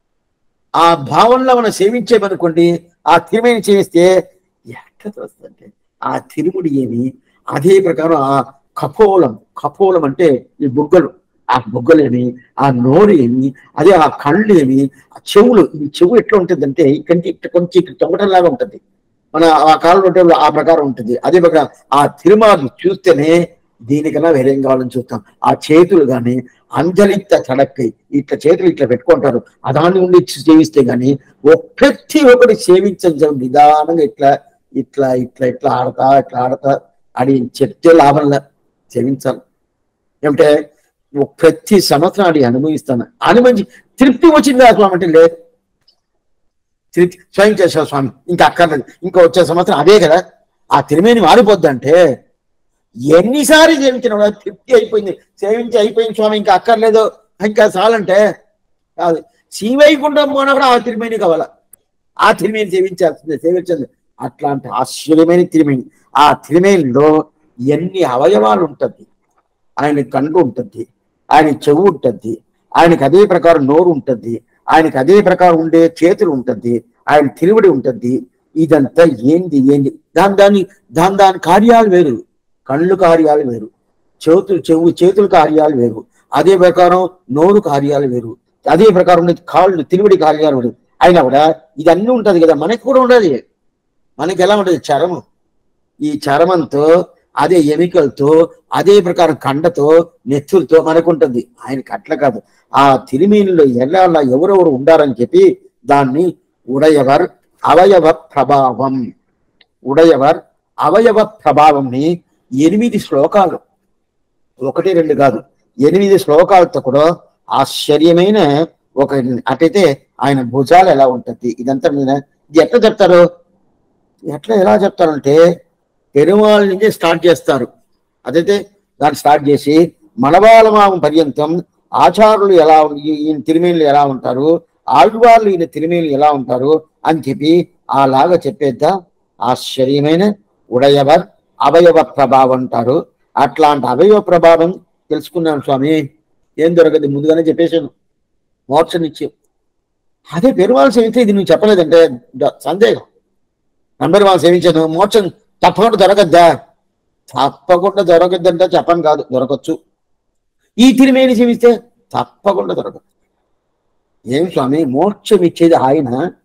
ఆ భావంలో మనం సేవించేమనుకోండి, ఆ తిరిమేని చేస్తే ఎట్లా తెలుస్తుందంటే ఆ తిరుముడి ఏమి, అదే ప్రకారం ఆ కపోలం అంటే ఈ బుగ్గలు, ఆ బుగ్గలేమి, ఆ నోరు ఏమి, అదే ఆ కళ్ళు ఏమి, ఆ చెవులు, ఈ చెవు ఎట్లా ఉంటుందంటే కొంచెం ఇక్కడ తొంగటంలాగా ఉంటుంది. మన ఆ కాలంలో ఉంటే ఆ ప్రకారం ఉంటుంది. అదే ప్రకారం ఆ తిరుమాలు చూస్తేనే దీనికన్నా వేరేం కావాలని చూస్తాం. ఆ చేతులు కానీ అంజలిత చడక్కై ఇట్లా చేతులు ఇట్లా పెట్టుకుంటారు. అదాన్ని ఉండి సేవిస్తే గాని ప్రతి ఒక్కటి సేవించడం నిదానంగా ఇట్లా ఇట్లా ఇట్లా ఇట్లా ఆడతా అని చెప్తే లాభంలా సేవించాలి. ఏమంటే ప్రతి సంవత్సరం అది అనుభవిస్తాను అనుభవించి తృప్తి వచ్చింది స్వామి అంటే లేదు, తృప్తి స్వయం చేసావు స్వామి ఇంకా అక్కర్లేదు, ఇంకా వచ్చే సంవత్సరం అదే కదా. ఆ తిరిమేని మారిపోద్దంటే ఎన్నిసార్లు సేవించిన తృప్తి అయిపోయింది, సేవించి అయిపోయింది స్వామి ఇంకా అక్కర్లేదు ఇంకా చాలంటే కాదు. శ్రీవైకుంఠం పోనా కూడా ఆ తిరిమేని కావాలా, ఆ తిరిమేని సేవించాల్సిందే. అట్లాంటి ఆశ్చర్యమైన తిరిమేని. ఆ తిరిమేనిలో ఎన్ని అవయవాలు ఉంటుంది. ఆయన కన్ను ఉంటుంది, ఆయన చెవు ఉంటుంది, ఆయనకి అదే ప్రకారం నోరు ఉంటుంది, ఆయనకి అదే ప్రకారం ఉండే చేతులు ఉంటుంది, ఆయన తిరువడి ఉంటుంది. ఇదంతా ఏంది దాని కార్యాలు వేరు, కళ్ళు కార్యాలు వేరు, చేతుల కార్యాలు వేరు, అదే ప్రకారం నోరు కార్యాలు వేరు, అదే ప్రకారం కాళ్ళు తిరువడి కార్యాలు వేరు. అయినా కూడా ఇదన్నీ ఉంటది కదా, మనకి కూడా ఉండదు. మనకి ఎలా ఉంటుంది చర్మం, ఈ చర్మంతో అదే ఎమికలతో అదే ప్రకారం కండతో నెత్తులతో మనకు ఉంటుంది. ఆయనకి అట్లా కాదు. ఆ తిరిమేనిలో ఎలా ఎవరెవరు ఉండారని చెప్పి దాన్ని ఉడయవర్ అవయవ ప్రభావం, ఉడయవర్ అవయవ ప్రభావంని 8 శ్లోకాలు, 1, 2 కాదు 8 శ్లోకాలతో కూడా ఆశ్చర్యమైన ఒక అటైతే ఆయన భుజాలు ఎలా ఉంటుంది ఇదంతా మీద ఎట్లా చెప్తారు, ఎలా చెప్తారంటే పెరుమాళ్ నుంచి స్టార్ట్ చేస్తారు. అదైతే దాన్ని స్టార్ట్ చేసి మనవాళమాం పర్యంతం ఆచారులు ఎలా ఈయన తిరిమేనులు ఎలా ఉంటారు, ఆళ్వార్లు ఈయన తిరిమేనులు ఎలా ఉంటారు అని చెప్పి అలాగా చెప్పేద్దా. ఆశ్చర్యమైన ఉడయవర్ అవయవ ప్రభావం అంటారు. అట్లాంటి అవయవ ప్రభావం తెలుసుకున్నాను స్వామి, ఏం దొరకదు ముందుగానే చెప్పేశాను, మోక్షం ఇచ్చి. అదే పెరుమాళ్ సేవిస్తే ఇది నువ్వు చెప్పలేదంటే సందేహం. నంబర్ 1 సేవించాను మోక్షం తప్పకుండా దొరకద్దా, తప్పకుండా దొరకద్దంటే చెప్పను కాదు, దొరకచ్చు. ఈ తిరిమేని సేవిస్తే తప్పకుండా దొరకదు. ఏం స్వామి మోక్షం ఇచ్చేది ఆయన,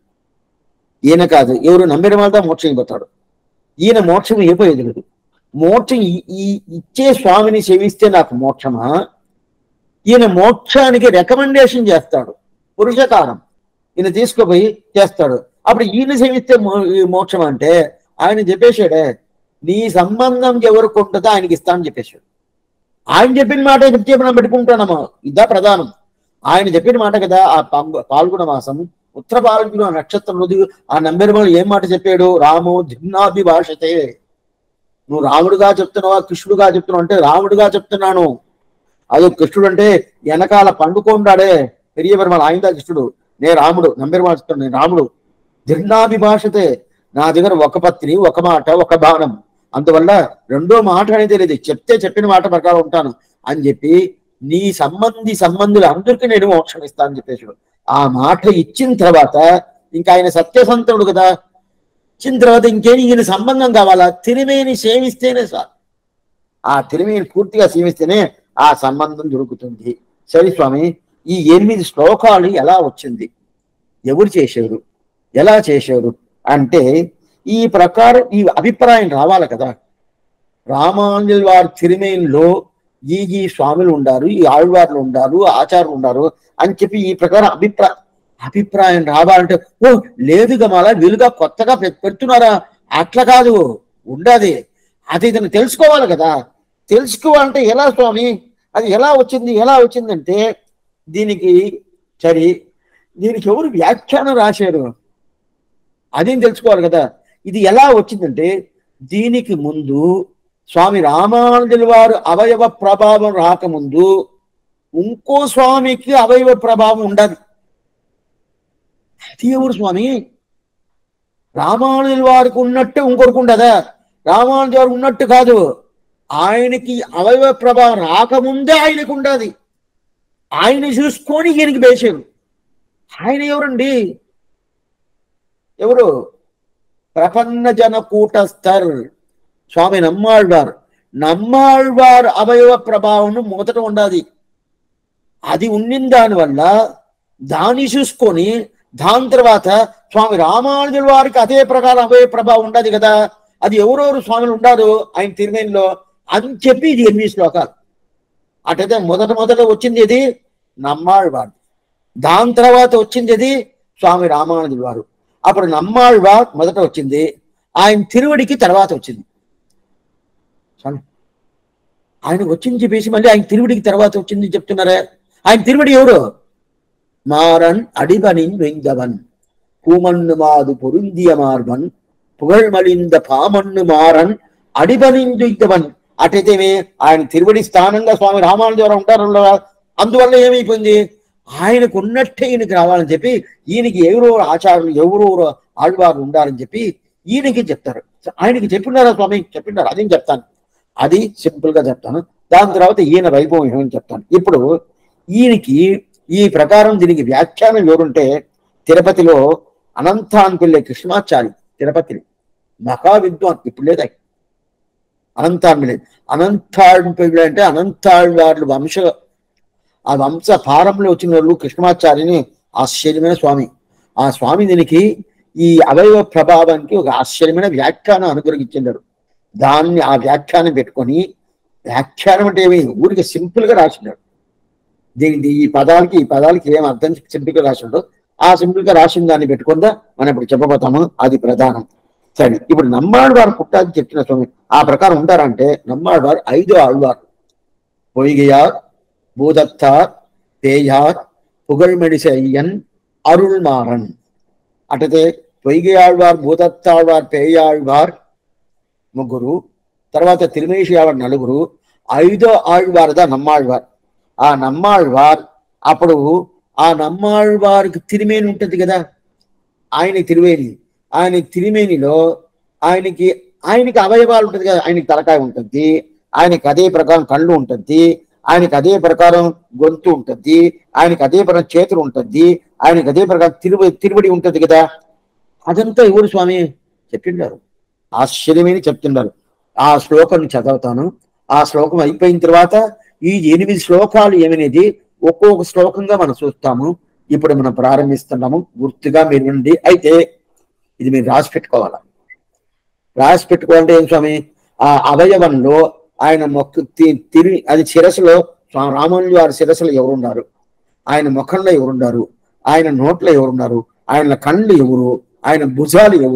ఈయన కాదు, ఎవరు నమ్మిన వాళ్ళతో మోక్షం ఇవ్వతాడు. ఈయన మోక్షం ఇవ్వలేదు లేదు. మోక్షం ఇచ్చే స్వామిని సేవిస్తే నాకు మోక్షమా, ఈయన మోక్షానికి రికమెండేషన్ చేస్తాడు, పురుషకారం ఈయన తీసుకుపోయి చేస్తాడు. అప్పుడు ఈయన సేవిస్తే మోక్షం అంటే ఆయన చెప్పేశాడే నీ సంబంధం ఎవరికి ఉంటుందో ఆయనకి ఇస్తానని చెప్పేశాడు. ఆయన చెప్పిన మాట చెప్తే మనం పెట్టుకుంటున్నాము, ఇదా ప్రధానం. ఆయన చెప్పిన మాట కదా. ఆ పాల్గొన మాసం ఉత్తర పాల్గొన నక్షత్రం రోజు ఆ నంబెరుమలు ఏం మాట చెప్పాడు? రామో భిన్నాభిభాషతే. నువ్వు రాముడుగా చెప్తున్నావా కృష్ణుడుగా చెప్తున్నావు అంటే రాముడుగా చెప్తున్నాను. అదో కృష్ణుడు అంటే వెనకాల పండుకుంటాడే పెరియ పెరుమాళ్, ఆయన కృష్ణుడు. నేను రాముడు, నంబెరుమాళ్ చెప్తాను నేను రాముడు. భిన్నాభిభాషతే, నా దగ్గర ఒక పత్ని, ఒక మాట, ఒక బాణం, అందువల్ల రెండో మాట అనేది లేదు, చెప్తే చెప్పిన మాట ప్రకారం ఉంటాను అని చెప్పి నీ సంబంధులు అందరికీ నేను మోక్షం ఇస్తాను అని చెప్పేసాడు. ఆ మాట ఇచ్చిన తర్వాత ఇంకా ఆయన సత్యసంతుడు కదా. ఇచ్చిన తర్వాత ఇంకేమి ఈయన సంబంధం కావాలా? తిరిమేని సేవిస్తేనే సార్, ఆ తిరిమేని పూర్తిగా సేవిస్తేనే ఆ సంబంధం దొరుకుతుంది. సరే స్వామి, ఈ 8 శ్లోకాలు ఎలా వచ్చింది, ఎవరు చేశారు, ఎలా చేశారు అంటే ఈ ప్రకారం ఈ అభిప్రాయం రావాలి కదా. రామానుజుల వారి తిరుమేనిలో ఈ స్వాములు ఉండారు, ఈ ఆళ్వార్లు ఉండారు, ఆచార్యులు ఉండారు అని చెప్పి ఈ ప్రకారం అభిప్రాయం రావాలంటే ఓ లేదుగా మళ్ళా వీలుగా కొత్తగా పెడుతున్నారా, అట్లా కాదు ఉండదు. అది ఇతను తెలుసుకోవాలి కదా. తెలుసుకోవాలంటే ఎలా స్వామి, అది ఎలా వచ్చిందంటే దీనికి ఎవరు వ్యాఖ్యానం రాశారు అది తెలుసుకోవాలి కదా. ఇది ఎలా వచ్చిందంటే దీనికి ముందు స్వామి రామానుజుల వారు అవయవ ప్రభావం రాకముందు ఇంకో స్వామికి అవయవ ప్రభావం ఉండదు. అది ఎవరు స్వామి? రామానుజుల వారికి ఉన్నట్టు ఇంకొకరికి ఉండదా? రామానుజుల వారు ఉన్నట్టు కాదు, ఆయనకి అవయవ ప్రభావం రాకముందే ఆయనకు ఉండదు. ఆయన చూసుకొని ఈయనకి వేసారు. ఆయన ఎవరండి? ఎవరు? ప్రపన్న జన కూటస్థర్ స్వామి నమ్మాళ్వారు అవయవ ప్రభావం మొదట ఉండాలి. అది ఉండిన దానివల్ల దాన్ని చూసుకొని దాని తర్వాత స్వామి రామానుజుల వారికి అదే ప్రకారం అవయవ ప్రభావం ఉండదు కదా. అది ఎవరెవరు స్వామిలు ఉండారు ఆయన తిరుమేనిలో అని చెప్పి ఇది 8 శ్లోకాలు. అటైతే మొదట వచ్చింది ఇది నమ్మాళ్వారు, దాని తర్వాత వచ్చింది ఇది స్వామి రామానుజుల వారు. అప్పుడు నమ్మాళ్వార్ మొదట వచ్చింది, ఆయన తిరువడికి తర్వాత వచ్చింది. ఆయన వచ్చింది చెప్పేసి మళ్ళీ ఆయన తిరువడికి తర్వాత వచ్చింది చెప్తున్నారా? ఆయన తిరువడి ఎవరు? మారన్ అడిబనిన్ వెంగవన్ పూమన్ను మాదు పొరుందియ మార్బన్ పుగళ్మలింద పామన్ను మారన్ అడిబనిందువన్. అటైతేమే ఆయన తిరువడి స్థానంగా స్వామి రామానుజుల వారు ఉంటారు. అందువల్ల ఏమైపోయింది, ఆయనకు ఉన్నట్టే ఈయనకి రావాలని చెప్పి ఈయనకి ఎవరో ఆచార్యులు ఎవరో ఆళ్వారు ఉండాలని చెప్పి ఈయనకి చెప్తారు. ఆయనకి చెప్పినారా స్వామి? చెప్పినారు, అదేం చెప్తాను, అది సింపుల్ గా చెప్తాను. దాని తర్వాత ఈయన వైభవం ఏమని చెప్తాను. ఇప్పుడు ఈయనకి ఈ ప్రకారం దీనికి వ్యాఖ్యానం ఎవరుంటే తిరుపతిలో అనంతాన్పిల్లె కృష్ణాచారి, తిరుపతిలో మహా విద్వాన్, ఇప్పుడు లేదా అనంతాన్పిల్లె. అనంతాన్పిల్లె అంటే అనంతాళ్వార్లు ఆ వంశ పారంలో వచ్చిన వాళ్ళు కృష్ణమాచార్యని ఆశ్చర్యమైన స్వామి. ఆ స్వామి దీనికి ఈ అవయవ ప్రభావానికి ఒక ఆశ్చర్యమైన వ్యాఖ్యానం అనుగ్రహించారు. దాన్ని ఆ వ్యాఖ్యానం పెట్టుకొని, వ్యాఖ్యానం అంటే ఏమి ఊరికి సింపుల్ గా రాసినాడు. దీనికి ఈ పదాలకి ఏం అర్థం సింపుల్ గా రాసిండో ఆ సింపుల్ గా రాసిన దాన్ని పెట్టుకుందా మనం ఇప్పుడు చెప్పబోతాము. అది ప్రధానం. సరే, ఇప్పుడు నమ్మాళ్వారు పుట్టాలని చెప్తున్న స్వామి ఆ ప్రకారం ఉంటారంటే నమ్మాళ్వారు 5 ఆళ్వారు. పొయ్యియార్, பூதத்தார், பேயார், புகழ்மெடிசையன், அருள்மாறன். అటతే పొయ్యియాళ్వార్, భూదత్తాళ్వార్, పేయాళ్వార్ ముగ్గురు, తర్వాత తిరుమేషి ఆళ్వార్ 4, 5వ ఆళ్వారుదా నమ్మాళ్వార్. ఆ నమ్మాళ్వార్ అప్పుడు ఆ నమ్మాళ్వారికి తిరుమేని ఉంటుంది కదా, ఆయన తిరుమేనిలో ఆయనకి అవయవాలు ఉంటుంది కదా. ఆయనకి తలకాయ ఉంటుంది, ఆయనకి అదే ప్రకారం కళ్ళు ఉంటుంది, ఆయనకి అదే ప్రకారం గొంతు ఉంటుంది, ఆయనకి అదే ప్రకారం చేతులు ఉంటుంది, ఆయనకి అదే ప్రకారం తిరువడి ఉంటుంది కదా. అదంతా ఎవరు స్వామి చెప్తున్నారు? ఆశ్చర్యమని చెప్తున్నారు. ఆ శ్లోకం చదువుతాను. ఆ శ్లోకం అయిపోయిన తర్వాత ఈ 8 శ్లోకాలు ఏమనేది ఒక్కొక్క శ్లోకంగా మనం చూస్తాము. ఇప్పుడు మనం ప్రారంభిస్తున్నాము. గుర్తుగా మీరు ఉండి అయితే ఇది మీరు రాసి పెట్టుకోవాలంటే ఏం స్వామి? ఆ అవయవంలో ఆయన అది శిరస్సులో రామానుజుల వారి శిరస్సులో ఎవరున్నారు, ఆయన ముఖంలో ఎవరున్నారు, ఆయన నోట్లో ఎవరున్నారు, ఆయన కళ్ళు ఎవరు, ఆయన భుజాలు ఎవరు,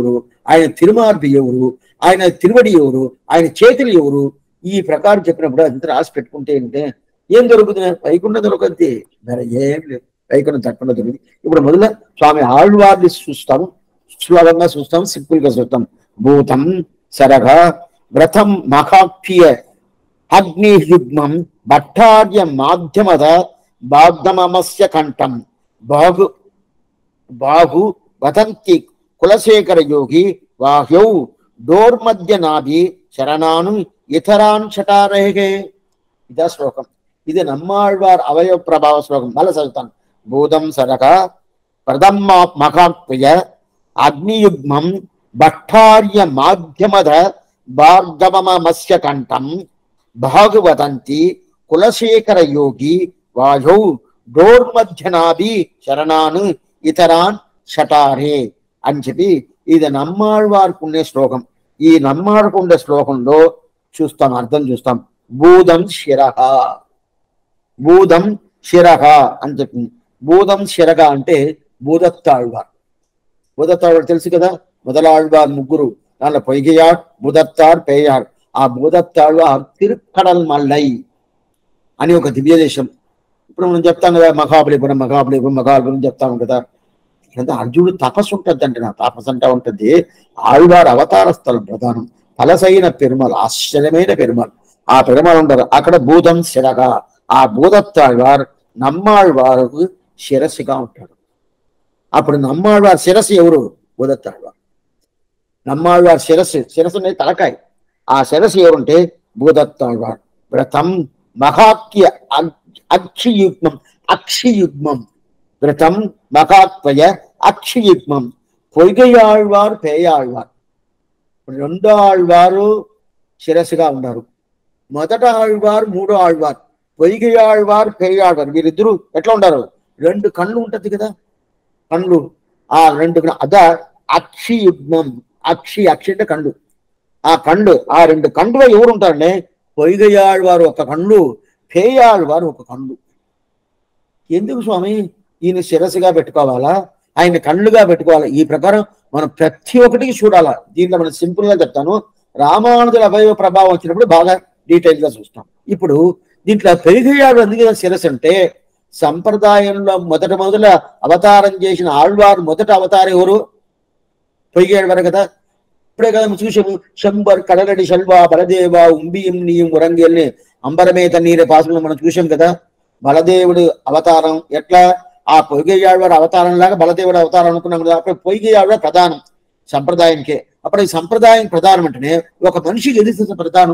ఆయన తిరుమార్బి ఎవరు, ఆయన తిరువడి ఎవరు, ఆయన చేతులు ఎవరు, ఈ ప్రకారం చెప్పినప్పుడు అంత రాసి పెట్టుకుంటే ఏంటంటే ఏం దొరుకుతుంది? వైకుంఠం దొరకద్ది, మరి ఏం లేదు, వైకుంఠం తప్పకుండా దొరుకుతుంది. ఇప్పుడు మొదల స్వామి ఆళ్వార్ని చూస్తాం, సులభంగా చూస్తాం, సింపుల్ గా చూస్తాం. భూతం సరగ వ్రతం మహాప్య అగ్నియుగ్మం భట్టార్య మాధ్యమద బాగ్ధమమస్య కంఠం బాహు బాహు వదంతి కులశేఖర యోగి వాహ్యౌ డోర్మధ్య నాభి శరణాను ఇతరాన్ చటారేగే. ఇదా శ్లోకం. ఇది నమ్మాళ్వార్ అవయవ ప్రభావ శ్లోకం. మళ్ళీ చదువుతాను. భూతం సరక ప్రథమ మహాప్రియ అగ్నియుగ్మం భట్టార్య మాధ్యమద భార్గవమస్య కంఠం భాగవతంతి కులశేఖర యోగి వాయౌ డోర్మధ్యనాభి శరణాను ఇతరాన్ షటారే అని చెప్పి ఇది నమ్మాళ్వార్కు ఉండే శ్లోకం. ఈ నమ్మాళ్కు ఉండే శ్లోకంలో చూస్తాం, అర్థం చూస్తాం. భూతం శిరహ, భూతం శిరహ అని చెప్పింది. భూతం శిరహ అంటే భూదత్తాళ్వార్. భూదత్తాళ్వార్ తెలుసు కదా, మొదలాళ్వార్ ముగ్గురు, దాంట్లో పొయ్గియార్, భూదత్తార్, పేయార్. ఆ భూదత్తాళ్వార్ తిరుక్కడల్ మల్లై అని ఒక దివ్య దేశం. ఇప్పుడు మనం చెప్తాం కదా మహాబలిపురం, మహాబలిపురం, మహాబలిపురం చెప్తాము కదా. అంటే అర్జునుడు తపస్సు ఉంటుంది అంటే, నా తపస్సు అంటా ఉంటుంది. ఆళ్వార్ అవతార స్థలం ప్రధానం. పలసైన పెరుమల్, ఆశ్చర్యమైన పెరుమల్. ఆ పెరుమల్ ఉంటారు అక్కడ. భూతం శిరగా, ఆ భూదత్తాళ్వార్ నమ్మాళ్వారు శిరస్సుగా ఉంటాడు. అప్పుడు నమ్మాళ్వార్ శిరస్సు ఎవరు? భూదత్తాళ్వార్. నమ్మాళ్వార్ శిరస్సు అనేది తలకాయ. ఆ శిరస్సు ఎవరుంటే భూదత్తాళ్వార్. వ్రతం మహాత్య అక్షియుగ్మం, అక్షియుగ్మం వ్రతం మహాత్వయ అక్షియుగ్మం. పొయ్గయాళ్వార్, పేయాళ్వార్. రెండో ఆళ్వారు శిరస్సుగా ఉన్నారు. మొదట ఆళ్వార్, మూడో ఆళ్వార్. పొయ్గయాళ్వార్, పేయాళ్వార్ వీరిద్దరూ ఎట్లా ఉంటారు? రెండు కళ్ళు ఉంటది కదా, కళ్ళు. ఆ రెండు అద అక్షియుగ్మం. అక్షి అంటే కళ్ళు. ఆ కళ్ళు, ఆ రెండు కళ్ళుగా ఎవరు ఉంటారంటే పొయ్గయాళ్వారు ఒక కళ్ళు, పేయాళ్వారు ఒక కళ్ళు. ఎందుకు స్వామి ఈయన శిరస్సుగా పెట్టుకోవాలా, ఆయన కళ్ళుగా పెట్టుకోవాలా? ఈ ప్రకారం మనం ప్రతి ఒక్కటికి చూడాలా. దీంట్లో మనం సింపుల్ గా చెప్తాను. రామానుజుల అవయవ ప్రభావం వచ్చినప్పుడు బాగా డీటెయిల్ గా చూస్తాం. ఇప్పుడు దీంట్లో పెరిగయాడు అందుకే శిరస్సు అంటే, సంప్రదాయంలో మొదల అవతారం చేసిన ఆళ్వారు మొదట అవతారం ఎవరు? పొయ్యాడు కదా. ఇప్పుడే కదా చూసాము. శంబర్ కడలడి శల్వ బలదేవ ఉంబియం నీయం ఉరంగేల్ని అంబరమేత నీరే పాసంలో మనం చూసాం కదా. బలదేవుడు అవతారం ఎట్లా? ఆ పొయ్గయాళ్వారు అవతారం లాగా బలదేవుడు అవతారం అనుకున్నాం కదా. అప్పుడు పొయ్గయాళ్వారు ప్రధానం సంప్రదాయానికే. అప్పుడు ఈ సంప్రదాయం ప్రధానం అంటేనే ఒక మనిషికి ఎదుగుతున్న ప్రధానం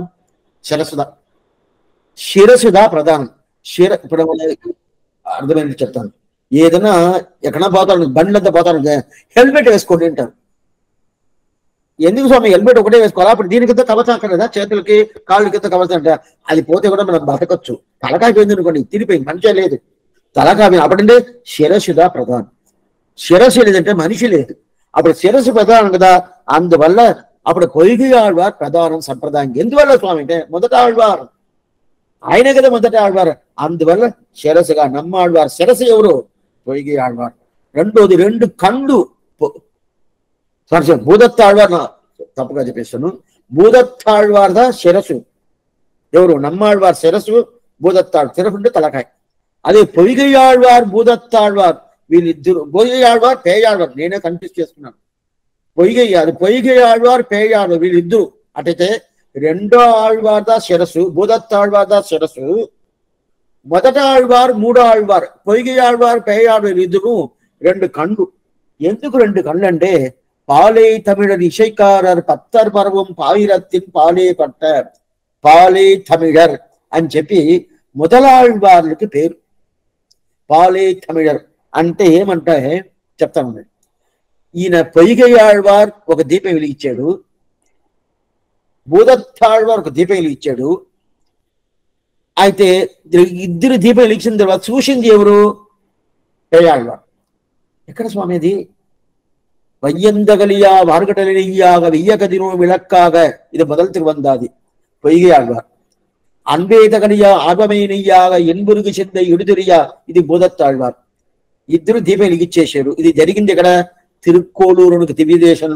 శిరసుదా ప్రధానం. ఇప్పుడు అర్థమైంది చెప్తాను. ఏదైనా ఎక్కడన్నా పోతాను, బండ్లంతా పోతాను, హెల్మెట్ వేసుకోండి అంటారు. ఎందుకు స్వామి హెల్మెట్ ఒకటే వేసుకోవాలా? అప్పుడు దీనికింత కవచం అక్కర్లేదా? చేతులకి కాళ్ళ కింద కవచం అంటే అది పోతే కూడా మనం బతకొచ్చు. తలకాయ పోయింది అనుకోండి, తిరిగిపోయింది, మంచిగా లేదు. తలకాయ అప్పుడంటే శిరసుదా ప్రధానం. శిరస్సు లేదంటే మనిషి లేదు. అప్పుడు శిరస్సు ప్రధానం కదా. అందువల్ల అప్పుడు పొయ్గయాళ్వార్ ప్రధానం సంప్రదాయం. ఎందువల్ల స్వామి అంటే మొదట ఆళ్వారు ఆయనే కదా, మొదట ఆళ్వారు. అందువల్ల శిరస్సుగా నమ్మాళ్వారు శిరస్సు ఎవరు? పొయ్గయాళ్వార్. రెండోది రెండు కళ్ళు. భూదత్తాళ్వార్, తప్పుగా చెప్పేస్తాను. భూదత్తాళ్వార్దా శిరస్సు ఎవరు? నమ్మాళ్వార్ శిరస్సు, భూదత్తాళ్ శిరస్సు అంటే తలకాయ. అదే పొయ్గయాళ్వార్, భూదత్తాళ్వార్ వీళ్ళిద్దరు. పొయ్గయాళ్వార్, పేయాళ్వార్ నేనే కన్ఫ్యూజ్ చేసుకున్నాను. పొయ్గయాళ్వార్, పేయాళ్వార్ వీళ్ళిద్దరు. అటైతే రెండో ఆళ్వార్దా శిరస్సు, భూదత్తాళ్వార్దా శిరస్సు. మొదట ఆళ్వార్, మూడో ఆళ్వార్. పొయ్గయాళ్వార్, పేయాళ్వార్ ఇద్దరు రెండు కళ్ళు. ఎందుకు రెండు కళ్ళు అంటే, பாலே தமிழர் இசைக்காரர் பத்தர் பருவம் பாயிரத்தின் பாலே பட்ட పాలే తమిళర్ అని చెప్పి మొదలాళ్వార్లకి పేరు. పాలే తమిళర్ అంటే ఏమంటే చెప్తాను. ఈయన పొయ్గయాళ్వార్ ఒక దీపం వెలిగించాడు, భూదత్తాళ్వార్ ఒక దీపం వెలిగించాడు. అయితే ఇద్దరు దీపం వెలిగించిన తర్వాత చూసింది ఎవరు? పేయాళ్వార్. ఎక్కడ స్వామి అది? வையந்தகலியா வார்கடலியாக வெய்யகதினோ விளக்காக இது முதல் திருவந்தாதி பொய்கையாழ்வார். அன்பேதகலியா ஆர்வமே நெய்யாக ఎన్బురుగు చెంద ఎడుదరియా ఇది భూదత్తాళ్వార్. ఇద్దరు దీపం వెలిగించేశారు. ఇది జరిగింది ఇక్కడ తిరుక్కోలూరు దివ్య దేశంలో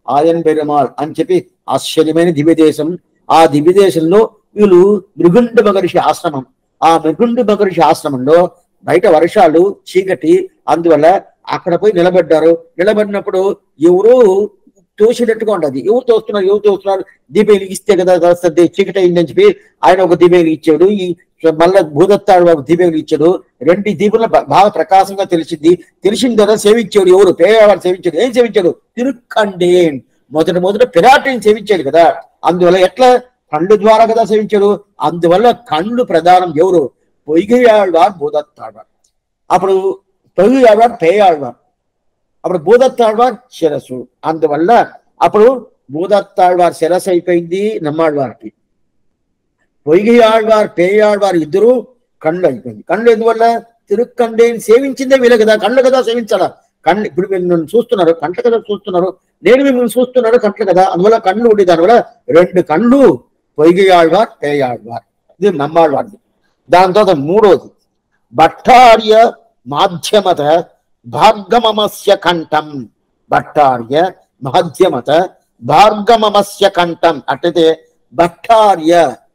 ఆయన్ పెరుమాళ్ అని చెప్పి ఆశ్చర్యమైన దివ్యదేశం. ఆ దివ్యదేశంలో వీళ్ళు మృగుండ మహర్షి ఆశ్రమం. ఆ మృగుండ మహర్షి ఆశ్రమంలో బయట వర్షాలు, చీకటి, అందువల్ల అక్కడ పోయి నిలబడ్డారు. నిలబడినప్పుడు ఎవరు తోసినట్టుగా ఉండదు. ఎవరు తోస్తున్నారు దీపం వెలిగిస్తే కదా వస్తుంది, చీకటి అయిందని చెప్పి ఆయన ఒక దీపం వెలిగించాడు. ఈ మళ్ళా భూదత్తాడు ఒక దీపం వెలిగించాడు. రెండు దీపంలో బాగా ప్రకాశంగా తెలిసిన తర్వాత సేవించాడు. ఎవరు పేదవాడు సేవించాడు. ఏం సేవించాడు? తిరుక్కండేన్. మొదట పిరాటిని సేవించాడు కదా. అందువల్ల ఎట్లా? కళ్ళు ద్వారా కదా సేవించాడు. అందువల్ల కళ్ళు ప్రధానం. ఎవరు? పొయ్యాళ్వార్ భూదత్తాళ్వార్. అప్పుడు పొయ్యాళ్వార్ పేయాళ్వార్, అప్పుడు భూదత్తాళ్వార్ శిరస్సు. అందువల్ల అప్పుడు భూదత్తాళ్వార్ శిరస్సు అయిపోయింది నమ్మాళ్వార్కి. పొయ్యాళ్వార్ పేయాళ్వార్ ఇద్దరు కళ్ళు అయిపోయింది. కళ్ళు ఎందువల్ల? తిరుక్కండేని సేవించిందే వీళ్ళు కదా. కళ్ళు కదా సేవించాలా. కళ్ళు ఇప్పుడు మీరు నన్ను చూస్తున్నారు, కంట్ల కదా చూస్తున్నారు. నేను మిమ్మల్ని చూస్తున్నాడు, కంట్ల కదా. అందువల్ల కళ్ళు ఉండే దానివల్ల రెండు కళ్ళు పొయ్యాళ్వార్ పేయాళ్వార్. ఇది నమ్మాళ్వార్ది. దాని తర్వాత మూడోది భట్టార్య మాధ్యమత భార్గమమస్య కంఠం. భట్టార్య మాధ్యమత భార్గమమస్య కంఠం. అట్లయితే భట్టార్య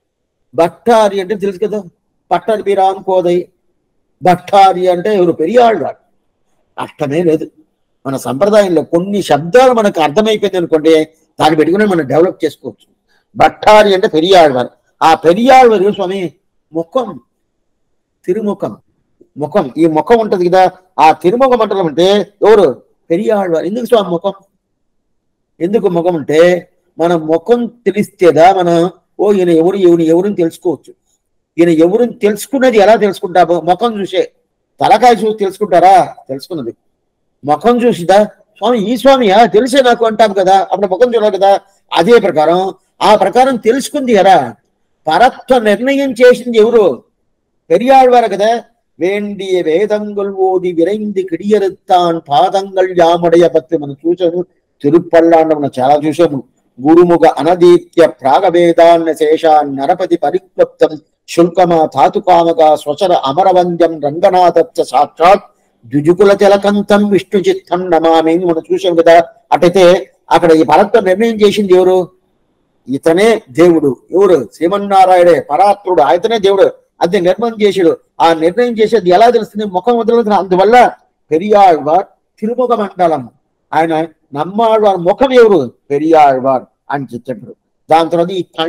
అంటే తెలుసు కదా, పట్టారి పీరాన్ కోదై. భట్టార్య అంటే ఎవరు? పెరియాళ్వారు. అర్థమే లేదు. మన సంప్రదాయంలో కొన్ని శబ్దాలు మనకు అర్థమైపోయింది అనుకోండి, దాన్ని పెట్టుకుని మనం డెవలప్ చేసుకోవచ్చు. భట్టారి అంటే పెరియాళ్వారు. ఆ పెరియాళ్వారు స్వామి ముఖం, తిరుముఖం, ముఖం, ఈ ముఖం ఉంటది కదా, ఆ తిరుముఖ మండలం అంటే ఎవరు? పెరియాళ్వారు. ఎందుకు స్వామి ముఖం? ఎందుకు ముఖం అంటే మన ముఖం తెలిస్తేదా మనం ఈయన ఎవరిని తెలుసుకోవచ్చు. ఈయన ఎవరిని తెలుసుకున్నది ఎలా తెలుసుకుంటామో? ముఖం చూసే. తలకాయ చూసి తెలుసుకుంటారా? తెలుసుకున్నది ముఖం చూసిదా. స్వామి ఈ స్వామియా తెలిసే నాకు అంటాం కదా, అప్పుడు ముఖం చూడాలి కదా. అదే ప్రకారం ఆ ప్రకారం తెలుసుకుంది ఎరా? పరత్వ నిర్ణయం చేసింది ఎవరు? పెరియాళ్వారు కదా. వేండియ వేదంగుల్ ఓది విరైంది కిడియరుత్తాన్ పాదంగల్ యాముడయ భక్తి. మనం చూసాము తిరుపల్లాండ, మనం చాలా చూసాము. గురుముగ అనదీత్య ప్రాగవేదాన్న శేషాన్ నరపతి పరిక్లుప్తం శుల్కమా ధాతుకామగా స్వచర అమరవంద్యం రంగనాథచ్చ సాక్షాత్ ద్విజుకుల తిలకంతం విష్ణు చిత్తం నమామి. మనం చూసాం కదా. అటైతే అక్కడ ఈ పరత్వ నిర్ణయం చేసింది ఎవరు? ఇతనే దేవుడు. ఎవరు? శ్రీమన్నారాయణే పరాత్రుడు. ఆయతనే దేవుడు. అది నిర్ణయం చేసాడు. ఆ నిర్ణయం చేసేది ఎలా తెలుస్తుంది? ముఖం వదులుతుంది. అందువల్ల పెరియాళ్వార్ తిరుముఖ మండలం. ఆయన నమ్మాళ్వార్ ముఖం ఎవరు? పెరియాళ్వార్ అని చెప్పాడు. దాని తర్వాత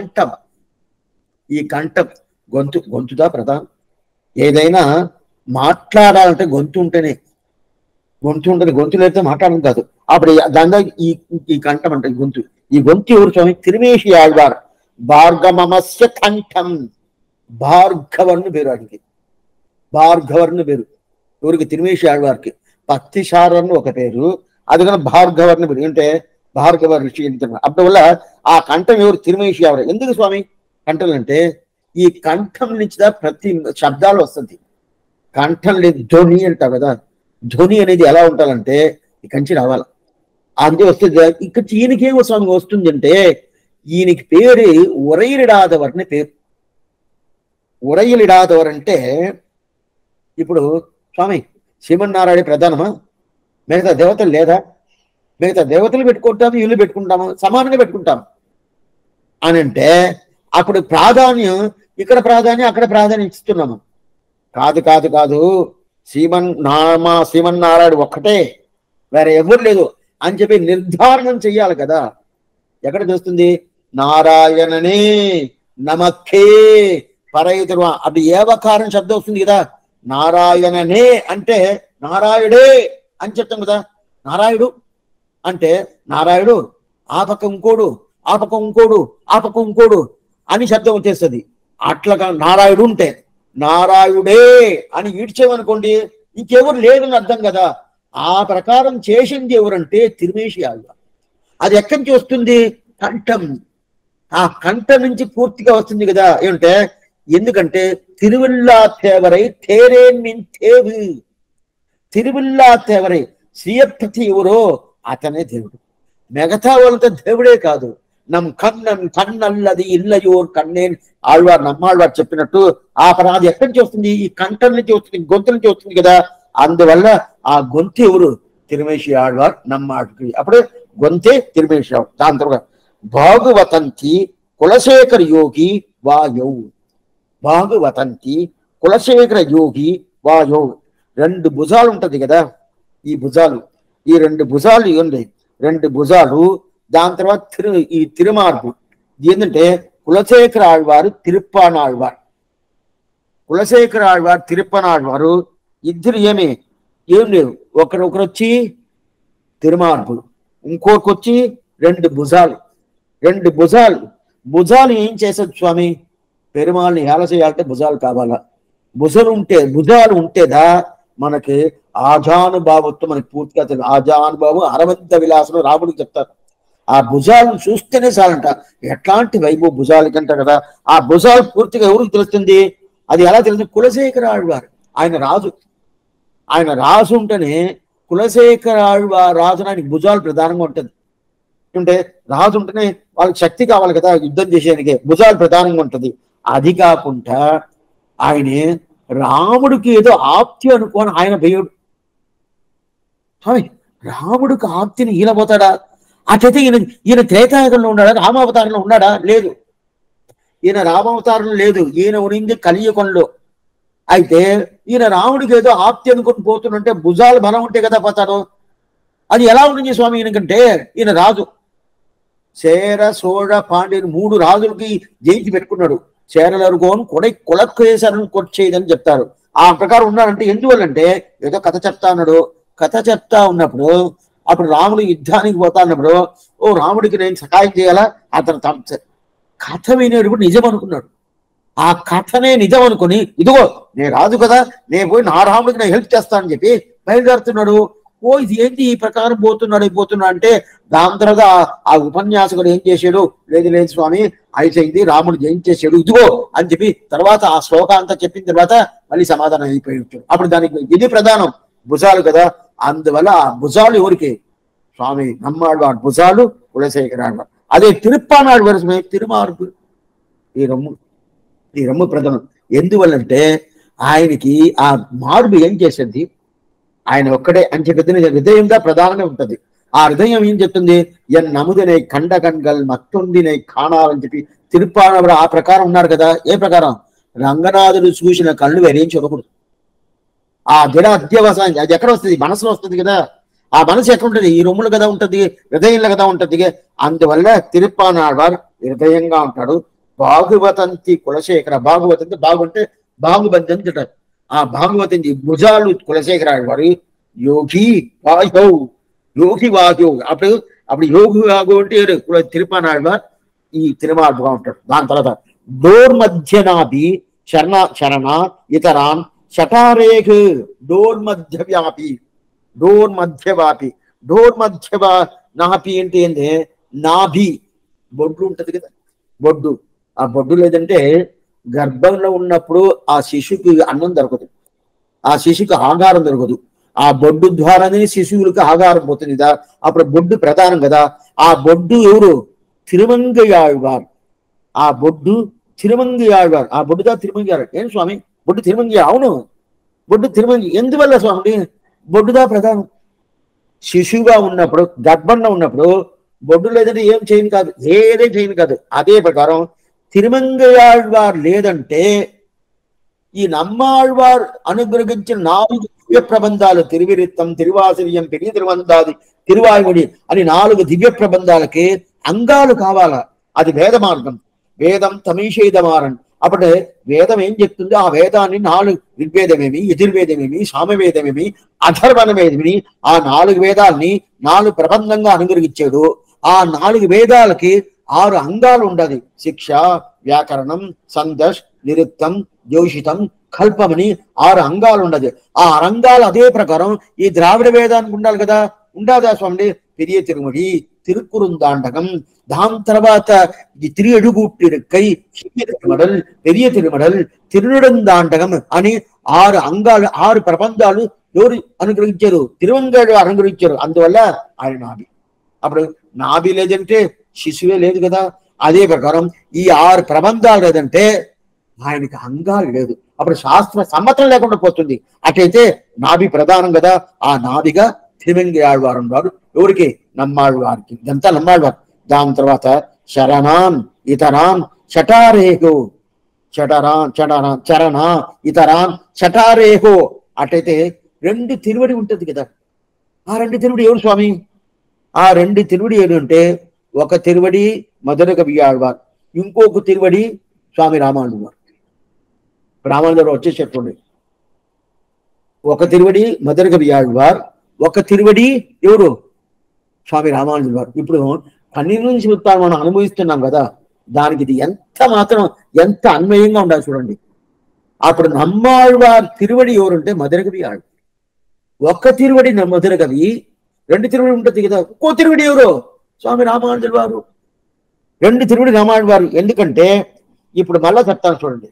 ఈ కంఠం గొంతుదా ప్రధానం. ఏదైనా మాట్లాడాలంటే గొంతు ఉంటేనే. గొంతు ఉంటుంది, గొంతు లేకపోతే మాట్లాడడం కాదు. అప్పుడు దాని ఈ కంఠం అంటే గొంతు. ఈ గొంతు ఎవరు స్వామి? తిరుమేషి ఆళ్వార్. భార్గమమస్య కంఠం. భార్గవర్ను పేరు వాడికి. భార్గవర్ను పేరు ఎవరికి? తిరుమేషి ఆళ్వార్కి. పత్తిశారను ఒక పేరు, అది కానీ భార్గవర్ను పేరు. అంటే భార్గవ ఋషి అంటున్నారు. అందువల్ల ఆ కంఠం ఎవరు? తిరుమేషి ఆళ్వార్. ఎందుకు స్వామి కంఠం అంటే? ఈ కంఠం నుంచి ప్రతి శబ్దాలు వస్తుంది. కంఠం లేదు ధ్వని అంటావు కదా. ధ్వని అనేది ఎలా ఉండాలంటే ఇక్కడి నుంచి రావాలి, అంతే వస్తుంది. ఇక్కడ ఈయనకేమో స్వామి వస్తుంది అంటే, ఈయనకి పేరు ఉరైలిడాదవర్ అని పేరు. ఉరైలిడాదవర్ అంటే ఇప్పుడు స్వామి శ్రీమన్నారాయణ ప్రధానమా? మిగతా దేవతలు లేదా? మిగతా దేవతలు పెట్టుకుంటాము, ఇల్లు పెట్టుకుంటాము, సమానంగా పెట్టుకుంటాము అని అంటే అప్పుడు ప్రాధాన్యం ఇక్కడ ప్రాధాన్యం అక్కడ ప్రాధాన్యం ఇస్తున్నాము. కాదు శ్రీమన్నారాయణ ఒక్కటే, వేరే ఎవరు లేదు అని చెప్పి నిర్ధారణం చెయ్యాలి కదా. ఎక్కడ చూస్తుంది? నారాయణనే నమక్కే పరయితురు. అది ఏవకారం శబ్దం వస్తుంది కదా. నారాయణనే అంటే నారాయుడే అని చెప్తాం కదా. నారాయుడు అంటే నారాయుడు ఆ పక్క ఇంకోడు, ఆ పక్క ఇంకోడు, ఆ పక్క ఇంకోడు అని శబ్దం వచ్చేస్తుంది. అట్లా నారాయుడు ఉంటే నారాయుడే అని ఈడ్చేమనుకోండి ఇంకెవరు లేదని అర్థం కదా. ఆ ప్రకారం చేసింది ఎవరంటే తిరుమేషి ఆళ్వార్. అది ఎక్కడి నుంచి వస్తుంది? కంఠం. ఆ కంఠం నుంచి పూర్తిగా వస్తుంది కదా. ఏమంటే ఎందుకంటే తిరువిల్లా తేవరై తేరేన్ మిన్ తేవు. తిరువిల్లా తేవరై శ్రీయపతి ఎవరో అతనే దేవుడు. మిగతా వాళ్ళంతా దేవుడే కాదు. నమ్ కన్నల్లది ఇల్లయోర్ కన్నేన్ ఆళ్వార్ నమ్మాళ్వార్ చెప్పినట్టు ఆ పరాది ఎక్కడి నుంచి వస్తుంది? ఈ కంఠం నుంచి వస్తుంది, గొంతు నుంచి వస్తుంది కదా. అందువల్ల ఆ గొంతు ఎవరు? తిరుమేషి ఆళ్వార్ నమ్మాడికి. అప్పుడు గొంతే తిరుమేశావు. దాని తర్వాత భాగవతంతి కులశేఖర యోగి వాయౌ. భాగవతంతి కులశేఖర యోగి వాయౌ. రెండు భుజాలు ఉంటది కదా, ఈ భుజాలు, ఈ రెండు భుజాలు ఇవ్వండి, రెండు భుజాలు. దాని తర్వాత ఈ తిరుమార్పు ఏంటంటే కులశేఖర ఆళ్వారు తిరుప్పానాళ్వారు, కులశేఖర ఆళ్వారు తిరుప్పనాళ్వారు ఇద్దరు ఏం లేవు. ఒకరు వచ్చి తిరుమార్పులు, ఇంకొకరికి వచ్చి రెండు భుజాలు. రెండు భుజాలు ఏం చేసేది స్వామి? పెరుమాళ్ళని హేళ చేయాలంటే భుజాలు కావాలా? భుజాలు ఉంటేదా మనకి ఆజానుభావత్వం మనకి పూర్తిగా తెలియదు. ఆజానుభావం అరవంత విలాసం రాముడికి చెప్తారు. ఆ భుజాలను చూస్తేనే చాలంట. ఎట్లాంటి వైభవ భుజాలు కంట కదా. ఆ భుజాలు పూర్తిగా ఎవరికి తెలుస్తుంది? అది ఎలా తెలుస్తుంది? కులశేఖర ఆళ్వారు ఆయన రాజు ఉంటేనే కులశేఖర ఆళ్వారు రాజు ఆయనకి భుజాలు ప్రధానంగా ఉంటుంది. అంటే రాజు ఉంటేనే వాళ్ళకి శక్తి కావాలి కదా యుద్ధం చేసేందుకే, భుజాలు ప్రధానంగా ఉంటుంది. అది కాకుండా ఆయనే రాముడికి ఏదో ఆప్తి అనుకోని ఆయన భయుడు. రాముడికి ఆప్తిని ఈయన పోతాడా? అట్లయితే ఈయన త్రేతాయుగంలో ఉన్నాడా? రామావతారంలో ఉన్నాడా? లేదు. ఈయన రామావతారంలో లేదు, ఈయన ఉనింది కలియుగంలో. అయితే ఈయన రాముడికి ఏదో ఆప్తి అనుకుని పోతుంటే భుజాలు బలం ఉంటే కదా పోతాడు. అది ఎలా ఉంటుంది స్వామి? ఈయనకంటే ఈయన రాజు చేర సోழ పాండ్యని 3 రాజులకి జయించి పెట్టుకున్నాడు. చేరలరుగోను కొడక్కు వేశారని కొట్టేయదని చెప్తారు. ఆ ప్రకారం ఉన్నాడంటే ఎందువల్లంటే ఏదో కథ చెప్తా ఉన్నాడు. కథ చెప్తా ఉన్నప్పుడు అప్పుడు రాముడు యుద్ధానికి పోతా ఉన్నప్పుడు రాముడికి నేను సహాయం చేయాలా? అతను కథ వినేటప్పుడు నిజం అనుకున్నాడు. ఆ కథనే నిజం అనుకుని ఇదిగో నేను రాజు కదా, నేను పోయి నా రాముడికి నేను హెల్ప్ చేస్తానని చెప్పి బయలుదేరుతున్నాడు. ఇది ఏంటి ఈ ప్రకారం పోతున్నా అంటే దాని తర్వాత ఆ ఉపన్యాసకుడు ఏం చేశాడు? లేదు స్వామి అయిపోయింది, రాముడు జయించేసాడు ఇదిగో అని చెప్పి తర్వాత ఆ శ్లోకాంతా చెప్పిన తర్వాత మళ్ళీ సమాధానం అయిపోయి ఉంటాడు. అప్పుడు దానికి ఇది ప్రధానం, భుజాలు కదా. అందువల్ల ఆ భుజాలు ఎవరికి? స్వామి నమ్మాళ్వారు భుజాలు, కులశేఖర ఆళ్వారు. అదే తిరుప్పానాడు వరసమే తిరుమార్పు. ఈ రమ్ము ప్రధానం. ఎందువల్లంటే ఆయనకి ఆ మార్పు ఏం చేసింది? ఆయన ఒక్కడే అని చెప్పి హృదయంగా ప్రధానంగా ఉంటుంది. ఆ హృదయం ఏం చెప్తుంది? ఎన్ నముదినై కండగన్గల్ మత్తుందినై కాణాలని చెప్పి తిరుప్పానవరు ఆ ప్రకారం ఉన్నారు కదా. ఏ ప్రకారం? రంగనాథుడు చూసిన కళ్ళు వేరేం చూడకూడదు. ఆ దిడ అధ్యవసాయం అది ఎక్కడ వస్తుంది? మనసులో వస్తుంది కదా. ఆ మనసు ఎక్కడ ఉంటుంది? ఈ రొమ్ములు కదా ఉంటుంది, హృదయంలో కదా ఉంటుంది. అందువల్ల తిరుప్పానాళ్వారు హృదయంగా ఉంటాడు. భాగవతంతి కులశేఖర. భాగవతంతి బాగుంటే బాగుబంతి అని తింటారు. ఆ భాగవతంతి భుజాలు కులశేఖర ఆళ్వారు యోగి వాయౌ. అప్పుడు యోగి వాగు అంటే తిరుప్పానాళ్వారు ఈ తిరుమార్పుగా ఉంటాడు. దాని తర్వాత డోర్ మధ్యనాభి శరణ ఇతరాన్ శటారేఖ డోర్ మధ్య వ్యాపి. నాభి అంటే ఏంటి? నాభి బొడ్డు ఉంటది కదా, బొడ్డు. ఆ బొడ్డు లేదంటే గర్భంలో ఉన్నప్పుడు ఆ శిశువుకి అన్నం దొరకదు, ఆ శిశువుకి ఆహారం దొరకదు. ఆ బొడ్డు ద్వారానే శిశువులకు ఆహారం పోతుంది కదా. అప్పుడు బొడ్డు ప్రధానం కదా. ఆ బొడ్డు ఎవరు? తిరుమంగయాళ్వారు. ఆ బొడ్డు తిరుమంగయాళ్వారు. ఆ బొడ్డుదా తిరుమంగయారు. ఏం స్వామి బొడ్డు తిరుమంగి? అవును, బొడ్డు తిరుమంగి. ఎందువల్ల స్వామి? బొడ్డుదా ప్రధానం. శిశువుగా ఉన్నప్పుడు గర్భంలో ఉన్నప్పుడు బొడ్డు లేదంటే ఏం చేయను కాదు, ఏదే చేయను కాదు. అదే ప్రకారం తిరుమంగయాళ్వారు లేదంటే ఈ నమ్మాళ్వారు అనుగ్రహించిన 4 దివ్య ప్రబంధాలు తిరువిరిత్తం, తిరువాసిరియం, పెరియ తిరువందాది, తిరువాయుడి అని 4 దివ్య ప్రబంధాలకి అంగాలు కావాలా. అది వేద మార్గం. వేదం తమీషేదమారన్. అప్పుడు వేదం ఏం చెప్తుందో ఆ వేదాన్ని 4 ఋగ్వేదమేమి, యజుర్వేదమేమి, సామవేదమేమి, అథర్వణవేదమేమి ఆ 4 వేదాల్ని 4 ప్రబంధంగా అనుగ్రహించాడు. ఆ 4 వేదాలకి 6 అంగాలు ఉండదు. శిక్ష, వ్యాకరణం, సందష్, నిరుక్తం, జ్యోషితం, కల్పమని 6 అంగాలు ఉండదు. ఆ అంగాలు అదే ప్రకారం ఈ ద్రావిడ వేదానికి ఉండాలి కదా. ఉండాదా స్వామి? పెరియ తిరుమడి, తిరుక్కురుందాండకం, దాని తర్వాత ఈ తిరుఎడుగుట్టిరుక్కై, తిరుమడల్, పెరియ తిరుమడల్, తిరునెడుందాండకం అని 6 అంగాలు 6 ప్రబంధాలు ఎవరు అనుగ్రహించారు? తిరువంగాడు అనుగ్రహించారు. అందువల్ల ఆయన నాభి. అప్పుడు నాభి లేదంటే శిశువే లేదు కదా. అదే ప్రకారం ఈ 6 ప్రబంధాలు లేదంటే ఆయనకి అంగాలు లేదు. అప్పుడు శాస్త్ర సమ్మతం లేకుండా పోతుంది. అటైతే నాభి ప్రధానం కదా. ఆ నాభిగా తిరుమంగి ఆళ్వారు వారు ఎవరికి? నమ్మాళ్వారికి. ఇదంతా నమ్మాళ్వారు. దాని తర్వాత శరణాన్ ఇతరాన్ చటారేహో, చరణ ఇతరాన్ చటారేహో. అటైతే రెండు తిరువడి ఉంటుంది కదా, ఆ రెండు తిరువడి ఎవరు స్వామి? ఆ రెండు తిరువడి ఏంటంటే, ఒక తిరువడి మధుర కవి ఆళ్వార్, ఇంకొక తిరువడి స్వామి రామానుజు వారు. రామానుజు గారు వచ్చేసి చెప్పండి. ఒక తిరువడి మధుర కవి ఆళ్వార్, ఒక తిరువడి ఎవరు? స్వామి రామానుజు వారు. ఇప్పుడు కన్నీ నుంచి ఉత్తానం మనం అనుభవిస్తున్నాం కదా, దానికి ఇది ఎంత అన్వయంగా ఉండాలి చూడండి. అప్పుడు నమ్మాళ్వార్ తిరువడి ఎవరుంటే మధుర కవి ఆళ్వార్. ఒక్క తిరువడి మధుర కవి, రెండు తిరువడి ఉంటుంది కదా, ఒక్కో తిరువడి ఎవరు? స్వామి రామానుజుల వారు. రెండు తిరువడి రామానుజుల వారు. ఎందుకంటే ఇప్పుడు మళ్ళా చెప్తాను చూడండి,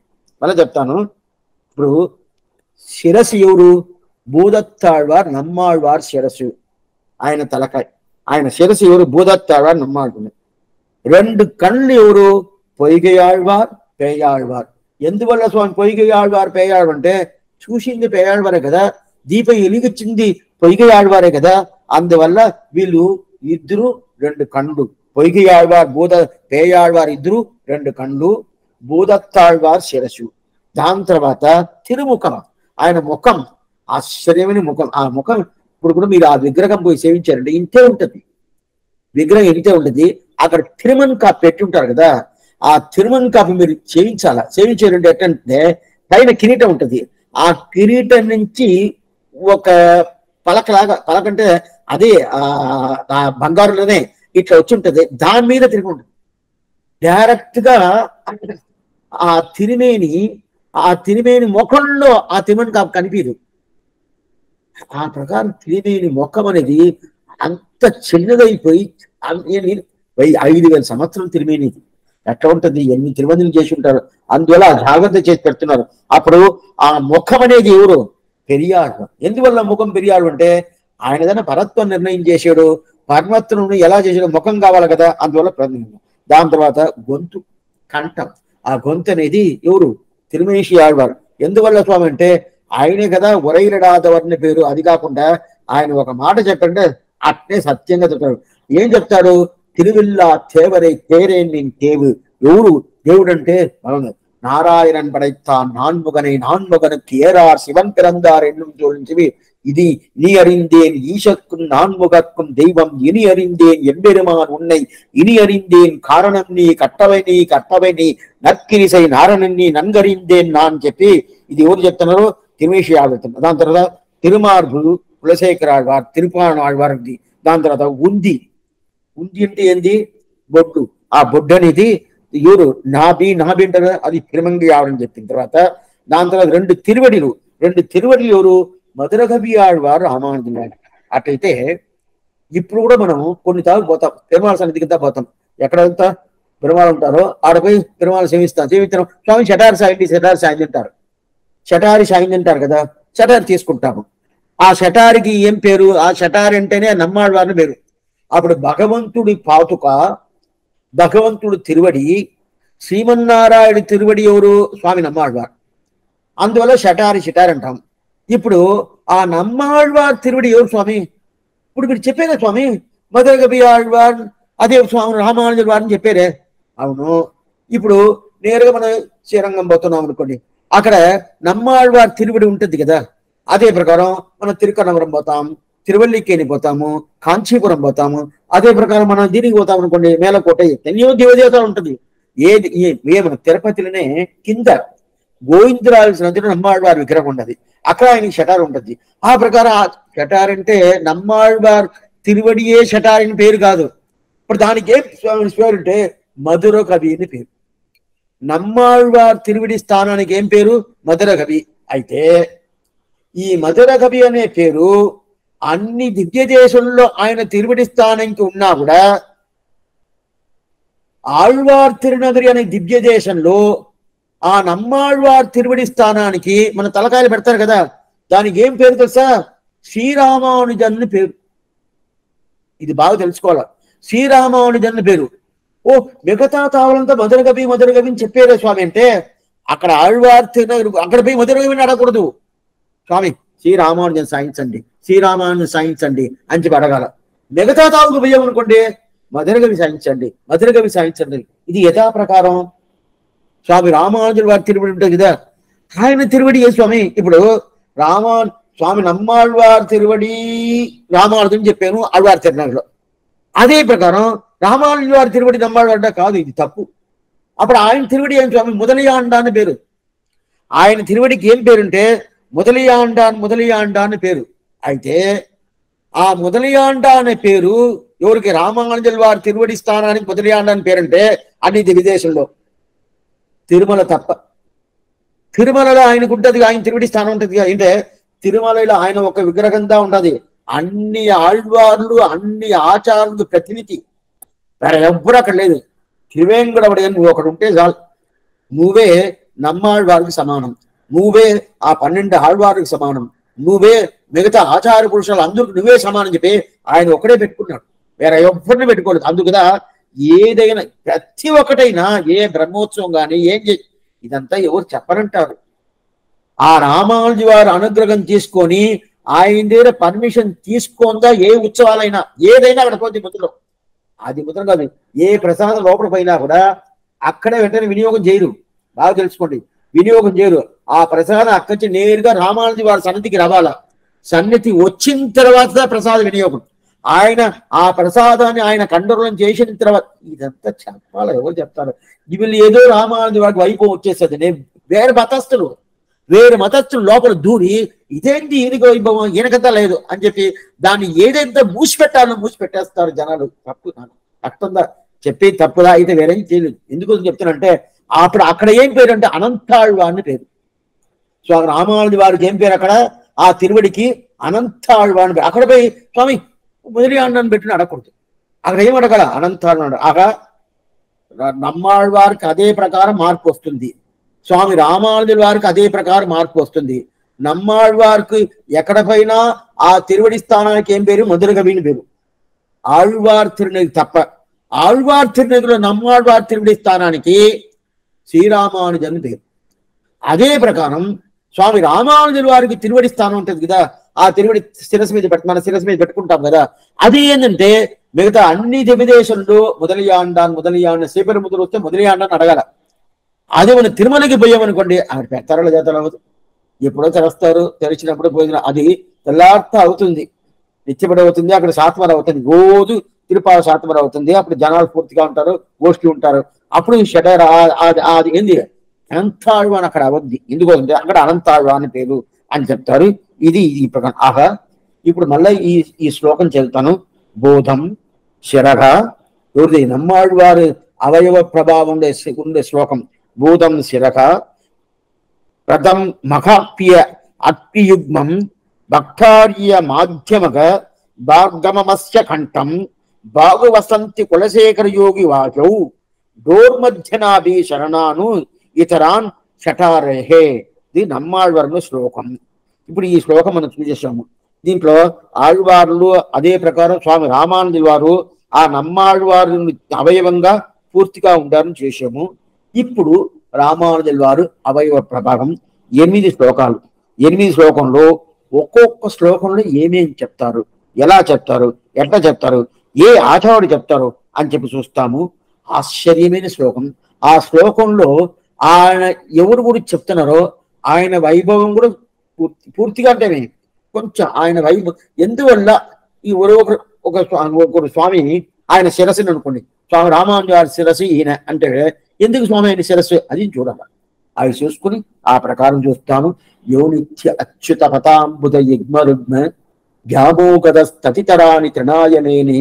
ఇప్పుడు శిరస్సు ఎవరు? భూదత్తాళ్వార్ నమ్మాళ్వార్ శిరస్సు, ఆయన తలకాయ. ఆయన శిరస్సు ఎవరు? భూదత్తాళ్వార్ నమ్మాళ్వార్. రెండు కళ్ళు ఎవరు? పొయ్గయాళ్వార్ పేయాళ్వార్. ఎందువల్ల స్వామి పొయ్గయాళ్వార్ పేయాళ్వార్ అంటే, చూసింది పేయాళ్వారే కదా, దీపం ఎలిగించింది పొయ్గయాళ్వారే కదా, అందువల్ల వీళ్ళు ఇద్దరు రెండు కండ్లు. పొయ్గయాళ్వార్ పేయాళ్వార్ ఇద్దరు రెండు కండ్లు, భూదత్తాళ్వార్ శిరస్సు. దాని తర్వాత తిరుముఖం, ఆయన ముఖం ఆశ్చర్యమైన ముఖం. ఆ ముఖం ఇప్పుడు కూడా మీరు ఆ విగ్రహం పోయి సేవించారంటే ఇంతే ఉంటుంది, విగ్రహం ఇంతే ఉంటుంది. అక్కడ తిరుమన్ కాపు పెట్టి ఉంటారు కదా, ఆ తిరుమన్ కాపు మీరు సేవించారంటే ఎట్టంటే, పైన కిరీటం ఉంటుంది, ఆ కిరీటం నుంచి ఒక పలకంటే అదే ఆ బంగారులోనే ఇట్లా వచ్చి ఉంటుంది, దాని మీద తిరిగి ఉంటుంది. డైరెక్ట్ గా ఆ తిరిమేని ముఖంలో ఆ తిరుమన్ కాపు కనిపించదు. ఆ ప్రకారం తిరిమేని ముఖం అనేది అంత చిన్నదైపోయి 5,000 సంవత్సరం తిరిమేనిది ఎట్లా ఉంటుంది, ఎన్ని తిరుమంజనం చేసి ఉంటారు. అందువల్ల జాగ్రత్త చేసి పెడుతున్నారు. అప్పుడు ఆ ముఖం అనేది ఎవరు? పెరియాడు. ఎందువల్ల ముఖం పెరియాడు అంటే, ఆయన ఏదైనా పరత్వం నిర్ణయం చేశాడు, పరమత్వం ఎలా చేసాడు, ముఖం కావాలి కదా, అందువల్ల ప్రతినిధి. దాని తర్వాత గొంతు, కంఠం. ఆ గొంతు అనేది ఎవరు? తిరుమేషి ఆళ్వారు. ఎందువల్ల స్వామి అంటే, ఆయనే కదా ఉరైరడాదవర్ని పేరు. అది కాకుండా ఆయన ఒక మాట చెప్పంటే అట్నే సత్యంగా చెప్తాడు. ఏం చెప్తాడు? తిరువిల్లా తేవరే తేరేన్ తేవు. ఎవరు దేవుడు అంటే నారాయణన్ పడైత్తాన్ நான்முகனுக்கு ஏறார் சிவன் பிறந்தார் என்னும் சொல்லுவி. இது நீ அறிந்தேன் ஈசக்கும் நான்முகக்கும் தெய்வம் இனி அறிந்தேன் எம்பெருமான் உன்னை இனி அறிந்தேன் காரணம் நீ கட்டவை நீ నక్కిరిసై నారాయణుని నన్గరిందేన్ నా అని చెప్పి ఇది ఎవరు చెప్తున్నారు? తిరుమేషి ఆళ్వార్. దాని తర్వాత తిరుమార్గు కులశేఖర ఆళ్వార్, తిరుపాణ ఆళ్వార్. దాని తర్వాత ఉంది అంటే ఏంది? బొడ్డు. ఆ బొడ్డు అనేది ఎవరు? నాభి అంటారు, అది తిరుమంగి ఆవిడని చెప్పిన తర్వాత దాని తర్వాత రెండు తిరువడిలు ఎవరు? మధుర కవి ఆళ్వార్ రామానుజుల వారు. అటైతే ఇప్పుడు కూడా మనం కొన్ని తాగు పోతాం, పెరుమాళ సన్నిధి కింద పోతాం. ఎక్కడ వెళ్తా పెరుమాళ ఉంటారో ఆడపోయి పెరుమాళ సేవిస్తాం. స్వామి షటారి సాయం తింటారు, షటారి సాయం తింటారు కదా, షటారి తీసుకుంటాము. ఆ షటారికి ఏం పేరు? ఆ షటారి అంటేనే నమ్మాళ్వారిని పేరు. అప్పుడు భగవంతుడి పాతుక, భగవంతుడు తిరువడి, శ్రీమన్నారాయణ తిరువడి ఎవరు? స్వామి నమ్మాళ్వార్. అందువల్ల షటారి అంటాం. ఇప్పుడు ఆ నమ్మాళ్వార్ తిరువడి ఎవరు స్వామి? ఇప్పుడు మీరు చెప్పారా స్వామి మధుర కవి ఆళ్వార్ అదే స్వామి రామానుజుల వారిని చెప్పారే. అవును. ఇప్పుడు నేరుగా మనం శ్రీరంగం పోతున్నాం అనుకోండి, అక్కడ నమ్మాళ్వార్ తిరువడి ఉంటుంది కదా, అదే ప్రకారం మనం తిరుకన్నవరం పోతాం, తిరువల్లికేని పోతాము, కాంచీపురం పోతాము. అదే ప్రకారం మనం దీనికి పోతాం అనుకోండి, మేలకోట, ఎన్నో దేవదేవత ఉంటుంది. మన తిరుపతిలోనే కింద గోవిందరాజు నదిలో నమ్మాళ్వార్ విగ్రహం ఉండదు, అక్కడ ఆయనకి షటార్ ఉంటుంది. ఆ ప్రకారం షటార్ అంటే నమ్మాళ్వార్ తిరువడియే షటార్ అని పేరు కాదు. ఇప్పుడు దానికి ఏం పేరు అంటే మధుర కవి అని పేరు. నమ్మాళ్వార్ తిరువడి స్థానానికి ఏం పేరు? మధుర కవి. అయితే ఈ మధుర కవి అనే పేరు అన్ని దివ్య దేశంలో ఆయన తిరువడి స్థానానికి ఉన్నా కూడా, ఆళ్వార్ తిరునగరి అనే దివ్య దేశంలో ఆ నమ్మాళ్వార్ తిరువడి స్థానానికి మన తలకాయలు పెడతారు కదా, దానికి ఏం పేరు తెలుసా? శ్రీరామానుజన్ పేరు. ఇది బాగా తెలుసుకోవాలి. శ్రీరామానుజన్ పేరు. ఓ మిగతా తావలంతా మధుర కవి అని చెప్పారే స్వామి అంటే, అక్కడ ఆళ్వార్ తిరునగరి, అక్కడ పోయి మధుర కవిని అడగకూడదు స్వామి. శ్రీరామానుజన్ సాయించండి, శ్రీరామానుజన్ సాయించండి అని చెప్పి అడగాల. మిగతా తావుకు భయం అనుకోండి, మధురగవి సాయించండి, మధురగవి సాయించండి. ఇది యథా ప్రకారం స్వామి రామానుజుల వారి తిరువడి ఉంటుంది కదా, ఆయన తిరువడి ఏ స్వామి? ఇప్పుడు స్వామి నమ్మాళ్వారి తిరువడి రామానుజుని చెప్పాను ఆళ్వారి తిరునాళ్ళలో. అదే ప్రకారం రామానుజుల వారి తిరువడి నమ్మాళ్వాడ కాదు, ఇది తప్పు. అప్పుడు ఆయన తిరువడి ఏం స్వామి? మొదలియాండ అని పేరు. ఆయన తిరువడికి ఏం పేరుంటే మొదలియాండ అని పేరు. అయితే ఆ మొదలియాండ అనే పేరు ఎవరికి? రామానుజుల వారి తిరువడి స్థానానికి మొదలియాండ అని పేరుంటే అది ఇది విదేశంలో, తిరుమల తప్ప. తిరుమలలో ఆయనకు ఉంటుంది, ఆయన తిరువడి స్థానం ఉంటుంది. అంటే తిరుమలలో ఆయన ఒక విగ్రహంగా ఉండదు, అన్ని ఆళ్వార్లు అన్ని ఆచారాలకు ప్రతినిధి. వేరే ఎవ్వరు అక్కడ లేదు. త్రివేంకటపడి నువ్వు ఒకడు ఉంటే చాలు, నువ్వే నమ్మాళ్వారికి సమానం, నువ్వే ఆ 12 ఆళ్వారికి సమానం, నువ్వే మిగతా ఆచార పురుషులు అందరికి నువ్వే సమానం చెప్పి ఆయన ఒకడే పెట్టుకున్నాడు, వేరే ఎవ్వరిని పెట్టుకోలేదు. అందుకదా ఏదైనా ప్రతి ఒక్కటైనా ఏ బ్రహ్మోత్సవం కానీ ఏం ఇదంతా ఎవరు చెప్పనంటారు. ఆ రామానుజు వారి అనుగ్రహం తీసుకొని ఆయన దగ్గర పర్మిషన్ తీసుకోగా ఏ ఉత్సవాలైనా ఏదైనా అక్కడ పోతే ముద్రలో, అది ముద్ర కాదు. ఏ ప్రసాదం లోపల పోయినా కూడా అక్కడే వెంటనే వినియోగం చేయరు, బాగా తెలుసుకోండి, వినియోగం చేయరు. ఆ ప్రసాదం అక్కడి నుంచి నేరుగా రామానుజు వారి సన్నిధికి రావాలా, సన్నిధి వచ్చిన తర్వాత ప్రసాద వినియోగం. ఆయన ఆ ప్రసాదాన్ని ఆయన కండరం చేసిన తర్వాత ఇదంతా చెప్పాలా, ఎవరు చెప్తారు? వీళ్ళు ఏదో రామానుజు వారికి వైభవం వచ్చేస్తుంది. నేను వేరే మతస్థులు లోపల దూరి ఇదేంటి ఈయనకి వైభవం ఈయనకంతా లేదు అని చెప్పి దాన్ని ఏదైతే మూసిపెట్టేస్తారు జనాలు. తప్పు అర్థందా? చెప్పి తప్పుదా అయితే వేరేం చేయలేదు. ఎందుకు చెప్తానంటే అప్పుడు అక్కడ ఏం పేరు అంటే అనంతాళ్వా అని పేరు. సో రామానుజు వారికి ఏం పేరు అక్కడ? ఆ తిరువడికి అనంతాళ్వా అని పేరు. అక్కడ పోయి స్వామి మొదలియాండని పెట్టిన అడగకూడదు. అక్కడ ఏం అడగాల? అనంతాళ్వాడు. అక్కడ నమ్మాళ్వారికి అదే ప్రకారం మార్పు వస్తుంది, స్వామి రామానుజుల వారికి అదే ప్రకారం మార్పు వస్తుంది. నమ్మాళ్వారికి ఎక్కడ పైన ఆ తిరువడి స్థానానికి ఏం పేరు? మధురగవిని పేరు. ఆళ్వార్ తిరునగి తప్ప ఆళ్వార్ తిరునగిలో నమ్మాళ్వార్ తిరువడి స్థానానికి శ్రీరామానుజన్ పేరు. అదే ప్రకారం స్వామి రామానుజుల వారికి తిరువడి స్థానం ఉంటుంది కదా, ఆ తిరువడి శిరస్సు మీద మన శిరస్సు మీద పెట్టుకుంటాం కదా, అది ఏంటంటే మిగతా అన్ని దివ్యదేశంలో మొదలియాండ శ్రీపరి ముద్ర వస్తే మొదలియాండని అడగాల. అదే మన తిరుమలకి పోయామనుకోండి అక్కడ పెత్తరల జాతర అవ్వదు, ఎప్పుడో తెరస్తారు, తెరిచినప్పుడు భోజనం అది తెల్లార్త అవుతుంది, నిత్యపడి అవుతుంది, అక్కడ శాతమర అవుతుంది, రోజు తిరుపాల శాతమర అవుతుంది. అప్పుడు జనాలు పూర్తిగా ఉంటారు, గోష్ఠి ఉంటారు. అప్పుడు షటర్ అది ఏంది అనంతాళ్వ అని అక్కడ అవద్ది. ఎందుకంటే అక్కడ అనంతాళ్వ అని పేరు అని చెప్తారు. ఇది ఈ ప్రకారం. ఆహా, ఇప్పుడు మళ్ళీ ఈ శ్లోకం చెప్తాను. బోధం శిరగ ఎవరిది? నమ్మాళ్వారి అవయవ ప్రభావం ఉండే శ్లోకం. బోధం శిరగ ప్రథం మహాప్య అప్పియుగ్మం భక్తార్య మాధ్యమగ భాగమమస్య కంఠం బాగు వసంతి కులశేఖర యోగి వాచౌ డోర్మధ్యనాభి శరణాను ఇతరాన్ షటారేహే. ఇది నమ్మాళ్వార్ల శ్లోకం. ఇప్పుడు ఈ శ్లోకం మనం చూసేసాము. దీంట్లో ఆళ్వార్లు అదే ప్రకారం స్వామి రామానుజుల వారు ఆ నమ్మాళ్వారు అవయవంగా పూర్తిగా ఉండాలని చేసాము. ఇప్పుడు రామానుజుల వారు అవయవ ప్రభావం 8 శ్లోకాలు. 8 శ్లోకంలో ఒక్కొక్క శ్లోకంలో ఏమేమి చెప్తారు, ఎలా చెప్తారు, ఎట్లా చెప్తారు, ఏ ఆచార్యుడు చెప్తారు అని చెప్పి చూస్తాము. ఆశ్చర్యమైన శ్లోకం. ఆ శ్లోకంలో ఆయన ఎవరు గురించి చెప్తున్నారో ఆయన వైభవం కూడా పూర్తిగా అంటే కొంచెం ఆయన వైభవం ఎందువల్ల ఈ ఒకరు స్వామి ఆయన శిరస్సుని అనుకోండి, స్వామి రామానుజు వారి శిరస్సు ఈయన అంటే ఎందుకు స్వామి ఆయన శిరస్సు అది చూడాలి. అవి చూసుకుని ఆ ప్రకారం చూస్తాము. యోనిత్య అచ్యుత పతాంబుద యుగ్మరుగ్మ వ్యామోగద స్థతితరాని తృణాయనేని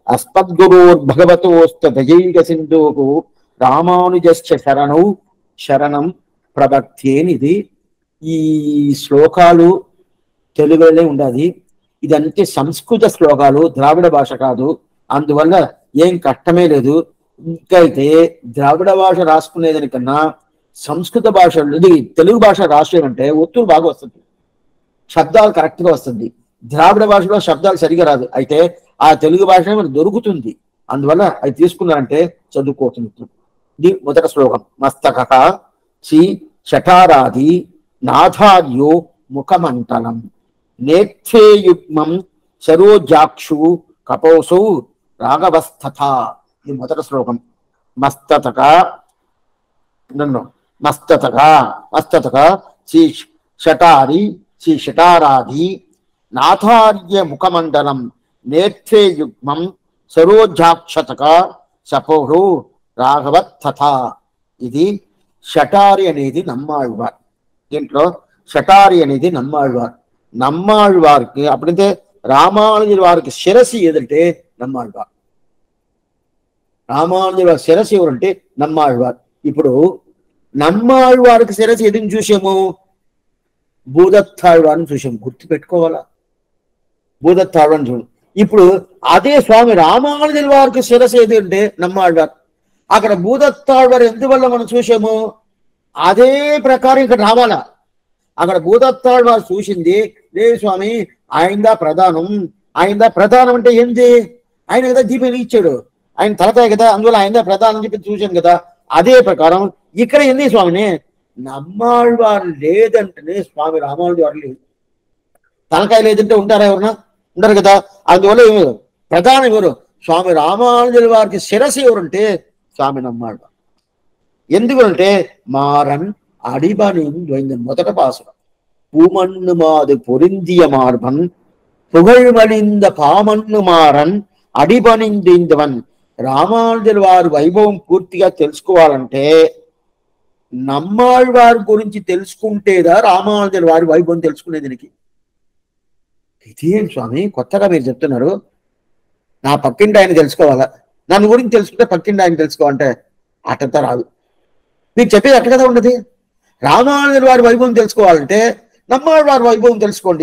అస్మద్గురోర్భగవతోస్తదయైక సింధుకు రామానుజస్య శరణం ప్రభక్తేనిది. ఈ శ్లోకాలు తెలుగులోనే ఉండాలి. ఇదంటే సంస్కృత శ్లోకాలు, ద్రావిడ భాష కాదు. అందువల్ల ఏం కష్టమే లేదు. ఇంకైతే ద్రావిడ భాష రాసుకునేదానికన్నా సంస్కృత భాష తెలుగు భాష రాసేదంటే ఒత్తులు బాగా వస్తుంది, శబ్దాలు కరెక్ట్గా వస్తుంది. ద్రావిడ భాషలో శబ్దాలు సరిగా రాదు. అయితే ఆ తెలుగు భాష మనకు దొరుకుతుంది. అందువల్ల అది తీసుకున్నారంటే చదువుకోతుంది. ఇది మొదటి శ్లోకం. మస్తక శ్రీ శఠారాది నాథార్యో ముఖమంటలం. నేత్రే యుగ్మం సరోజాక్షు కపోసౌ రాఘవస్థత. ఇది మొదటి శ్లోకం. మస్తతక మస్తతక మస్తతక శ్రీ షటారి శ్రీ షటారాధి నాథార్య ముఖమండలం నేత్రే యుగ్మం సరోజాక్షతక సపోహు రాఘవస్థత. ఇది షటారి అనేది నమ్మాళ్వార్. దీంట్లో షటారి అనేది నమ్మాళ్వార్. నమ్మాళ్వారికి అప్పుడైతే రామానుజుల వారికి శిరసి ఏదంటే నమ్మాళ్వార్. రామానుజుల వారి శిరసి ఎవరంటే నమ్మాళ్వార్. ఇప్పుడు నమ్మాళ్వారికి శిరసి ఎదురు చూసాము, భూదత్తాళ్వారిని చూసాము. గుర్తు పెట్టుకోవాలా, భూదత్తాళ్వారిని చూడు. ఇప్పుడు అదే స్వామి రామానుజుల వారికి శిరసి ఏది అంటే నమ్మాళ్వార్. అక్కడ భూదత్తాళ్వారు ఎందువల్ల మనం చూసాము, అదే ప్రకారం ఇక్కడ రావాలా. అక్కడ భూదత్తాళ్వారు చూసింది లే స్వామి ఆయనదా ప్రధానం. ఆయనదా ప్రధానం అంటే ఏంది, ఆయన కదా దీపం ఇచ్చాడు, ఆయన తలకాయ కదా, అందువల్ల ఆయనదా ప్రధానం చెప్పి చూశాను కదా. అదే ప్రకారం ఇక్కడ ఏంది స్వామిని నమ్మాళ్వారు లేదంటేనే స్వామి రామానుజుల వారు లేదు. తలకాయ లేదంటే ఉంటారా ఎవరన్నా? ఉండరు కదా. అందువల్ల ఎవరు ప్రధానం, ఎవరు స్వామి రామానుజుల వారికి శిరసి ఎవరంటే స్వామి నమ్మాళ్వారు. ఎందుకంటే మారన్ అడిబని మొదట పాసురం. பூமண்ணு மாது பொருந்திய மார்பன் புகழ்மலிந்த పామన్ను మారన్ అడిబనిందిందవన్. రామానుజుల వారి వైభవం పూర్తిగా తెలుసుకోవాలంటే నమ్మాళ్వారి గురించి తెలుసుకుంటేదా రామానుజుల వారి వైభవం తెలుసుకునేది. దీనికి ఇదేం స్వామి కొత్తగా మీరు చెప్తున్నారు, నా పక్కింటి ఆయన తెలుసుకోవాలా, నన్ను గురించి తెలుసుకుంటే పక్కింటి ఆయన తెలుసుకోవాలంటే అటంతా రాదు. మీకు చెప్పేది అట్ట కదా ఉండదు. రామానుజుల వారి వైభవం తెలుసుకోవాలంటే నమ్మాళ్వారి వైభవం తెలుసుకోండి.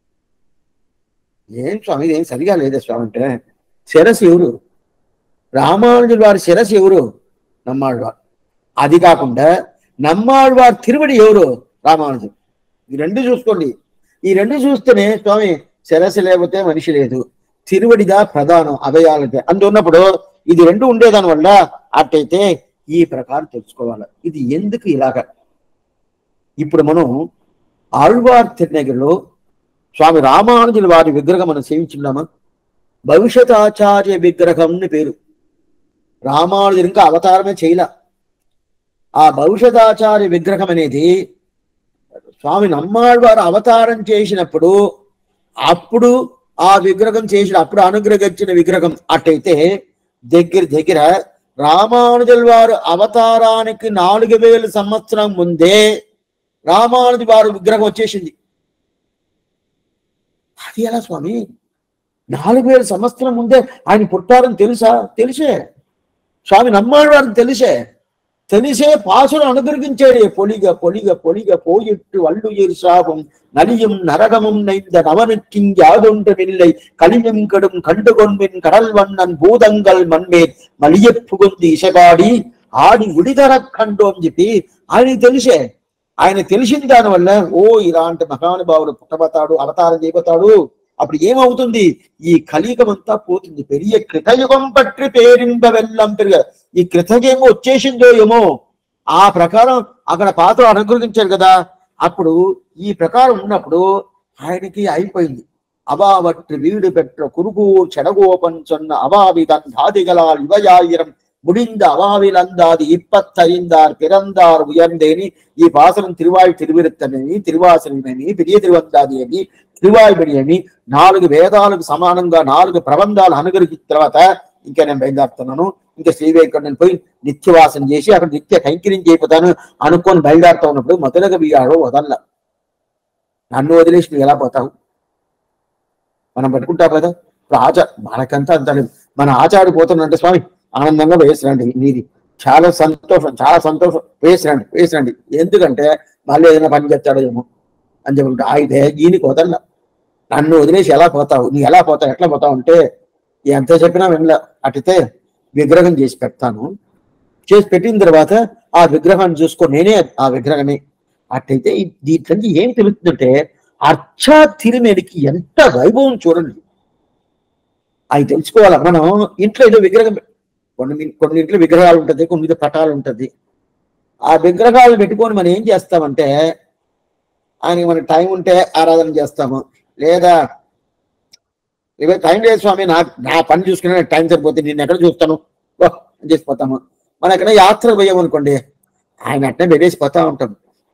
ఏం స్వామి ఏం సరిగా లేదే స్వామి అంటే శిరస్సు ఎవరు? రామానుజుల వారి శిరస్సు ఎవరు? నమ్మాళ్వారు. అది కాకుండా నమ్మాళ్వారి తిరువడి ఎవరు? రామానుజుడు. ఈ రెండు చూసుకోండి. ఈ రెండు చూస్తేనే స్వామి శిరస్సు లేకపోతే మనిషి లేదు, తిరువడిదా ప్రధానం అభయాలతే. అందున్నప్పుడు ఇది రెండు ఉండేదాని వల్ల అట్టయితే ఈ ప్రకారం తెలుసుకోవాలి. ఇది ఎందుకు ఇలాగ? ఇప్పుడు మనం ఆళ్వార్ తిరునగరిలో స్వామి రామానుజుల వారి విగ్రహం మనం సేవించున్నామా? భవిష్యత్ ఆచార్య విగ్రహం అని పేరు. రామానుజుడు ఇంకా అవతారమే చేయలా. ఆ భవిష్యత్ ఆచార్య విగ్రహం అనేది స్వామి నమ్మాళ్వారు అవతారం చేసినప్పుడు అప్పుడు ఆ విగ్రహం చేసిన అప్పుడు అనుగ్రహించిన విగ్రహం. అట్టయితే దగ్గర దగ్గర రామానుజుల వారు అవతారానికి 4000 సంవత్సరం ముందే రామానుజు వారు విగ్రహం వచ్చేసింది. అది ఎలా స్వామి? 4000 సంవత్సరం ముందే ఆయన పుట్టారని తెలుసా? తెలిసే. స్వామి నమ్మాళ్వారిని తెలిసే పాసులు అనుగ్రహించాడే. పొలిగ పొలిగ పొలిగ పోయిట్టు వల్లుయిర్ శాపం நலியும் நரகமும் நைந்த நவனுக்கிங் யாதொன்று இல்லை கலியும் கெடும் கண்டுகொன்பின் கடல் வண்ணன் பூதங்கள் மண்மேல் மலிய புகுந்து ఇసగాడి ఆడి ఉడిదర కండోని చెప్పి ఆయన తెలిసే. ఆయన తెలిసిన దానివల్ల ఓ ఇలాంటి మహానుభావుడు పుట్టబోతాడు, అవతారం చేయబోతాడు. అప్పుడు ఏమవుతుంది? ఈ కలియుగం అంతా పోతుంది. పెరియ కృతయుగం పట్టి పేరింప వెళ్ళం పెరిగ. ఈ కృతయుగం వచ్చేసిందో ఏమో. ఆ ప్రకారం అక్కడ పాత్ర అనుగ్రహించారు కదా. అప్పుడు ఈ ప్రకారం ఉన్నప్పుడు ఆయనకి అయిపోయింది. అవావట్టు వీడు పెట్ర కురుగు చెడగోపన్ சொன்ன అవావి దంధాదిగలాల్ యువయాయిరం முடிந்த அவாவிலந்தாது 25 பிறந்தார் உயர்ந்தேனி. ఈ పాసనం తిరువాయి తిరువిరుత్తని, తిరువాసనని, పెరియ తిరువందాది అని, తిరువాయిబడి అని 4 వేదాలకు సమానంగా 4 ప్రబంధాలు అనుగ్రహించిన తర్వాత ఇంకా నేను బయలుదేరుతున్నాను. ఇంకా శ్రీవేంకటని పోయి నిత్యవాసన చేసి అక్కడ నిత్య కైంకర్యం చేయపోతాను అనుకొని బయలుదేరుతా ఉన్నప్పుడు మొదలగా బియ్యాడో వదల్ల. నన్ను వదిలేసి నువ్వు ఎలా పోతావు? మనం పట్టుకుంటాం కదా. ఇప్పుడు మనకంతా అంత మన ఆచాడు పోతున్నంటే స్వామి ఆనందంగా వేసిరండి, మీది చాలా సంతోషం వేసిరండి. ఎందుకంటే మళ్ళీ ఏదైనా పని చేస్తాడో ఏమో అని చెప్పి అయితే ఈయనకి వదల్ల. నన్ను వదిలేసి ఎలా పోతావు? నీ ఎలా పోతావు, ఎట్లా పోతావు అంటే ఎంత చెప్పినా వినలే. అటైతే విగ్రహం చేసి పెడతాను. చేసి పెట్టిన తర్వాత ఆ విగ్రహాన్ని చూసుకో, నేనే ఆ విగ్రహమే. అట్టయితే దీంట్లో ఏం తెలుస్తుందంటే అర్చా తిరుమేడికి ఎంత వైభవం చూడండి. అవి తెలుసుకోవాలి. మనం ఇంట్లో ఏదో విగ్రహం, కొన్ని ఇంట్లో విగ్రహాలు ఉంటుంది, కొన్ని పటాలు ఉంటుంది. ఆ విగ్రహాలు పెట్టుకొని మనం ఏం చేస్తామంటే ఆయనకి మన టైం ఉంటే ఆరాధన చేస్తాము, లేదా ఇవే టైం లేదు స్వామి, నా పని చూసుకునే టైం సరిపోతే నేను ఎక్కడ చూస్తాను అని చేసిపోతాము. మనం ఎక్కడ యాత్ర పోయామనుకోండి, ఆయన అట్నే పెట్టేసిపోతా ఉంటాం.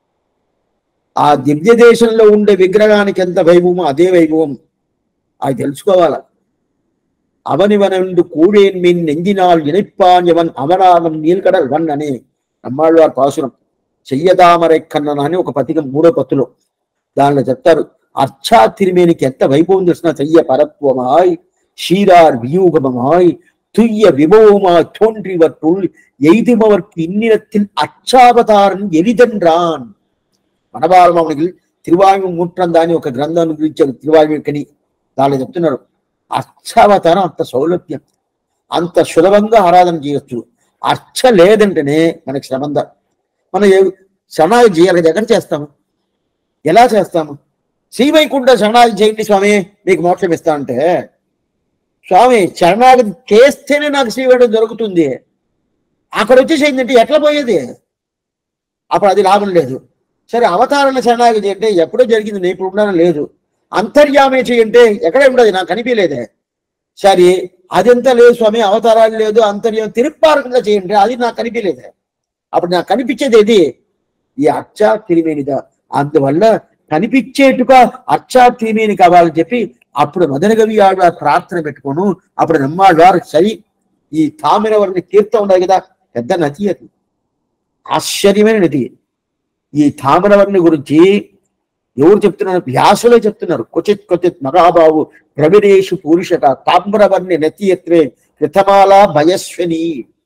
ఆ దివ్య దేశంలో ఉండే విగ్రహానికి ఎంత వైభవమో అదే వైభవం అది తెలుసుకోవాల. అవనివనండు కూడేన్ మీన్ నెంజినాల్ ఇనైప్పాన్యవన్ అవనాలం నీల్కడల్ వన్ అని నమ్మాళ్ళవారి పాసురం. చెయ్యదామరెక్కన్న అని ఒక పతికం 3వ పత్తులో దానిలో చెప్తారు. అర్చా తిరిమేనికి ఎంత వైభవం తెలిసిన చెయ్య పరత్వమాయ్ ஷீரார் வியூகமாய் துய்ய விபவமாய் தோன்றிவற்றுள் எய்துமவர்க்கு இன்னிடத்தில் అచ్చావతారం ఎలిదెన్రాన్. మనబాలమామనికి తిరువాయుమూట్రందా అని ఒక గ్రంథాన్ని గురించి తిరువాయుకని దానిలో చెప్తున్నారు. అర్చావతారం అంత సౌలభ్యం, అంత సులభంగా ఆరాధన చేయొచ్చు. అర్చ లేదంటేనే మనకి శ్రమంద. మనం శరణాగతి చేయాలి కదా, ఎక్కడ చేస్తాము, ఎలా చేస్తాము? శ్రీవైకుంఠ శరణాగతి చేయండి స్వామి మీకు మోక్షం ఇస్తా అంటే, స్వామి శరణాగతి చేస్తేనే నాకు శ్రీవైకుంఠం దొరుకుతుంది, అక్కడ వచ్చేసేందంటే ఎట్లా పోయేది? అప్పుడు అది లాభం లేదు. సరే అవతారణ శరణాగతి అంటే ఎప్పుడో జరిగింది, నేను ఇప్పుడు ఉండడం లేదు. అంతర్యామే చేయంటే ఎక్కడే ఉండదు, నాకు కనిపించలేదే. సరే అదంతా లేదు స్వామి, అవతారాలు లేదు, అంతర్యం తిరుప్పారకంగా చేయండి, అది నాకు కనిపించలేదే. అప్పుడు నాకు కనిపించేది ఏది? ఈ అర్చా తిరిమేనిదా. అందువల్ల కనిపించేట్టుగా అర్చా తిరిమేని కావాలని చెప్పి అప్పుడు మదనగవి ఆళ్వారు ప్రార్థన పెట్టుకోను. అప్పుడు నమ్మాళ్వారు సరి ఈ తామిరవర్ణి తీర్థం ఉండదు కదా, పెద్ద నది, అది ఆశ్చర్యమైన నది. ఈ తామిరవర్ణి గురించి ఎవరు చెప్తున్నారు? వ్యాసులే చెప్తున్నారు. క్వచిత్ క్వచిత్ మహాబావు ద్రవిడేషు పురుషట తామ్రవర్ణి నతి ఎత్రే కృతమాల భయస్విని.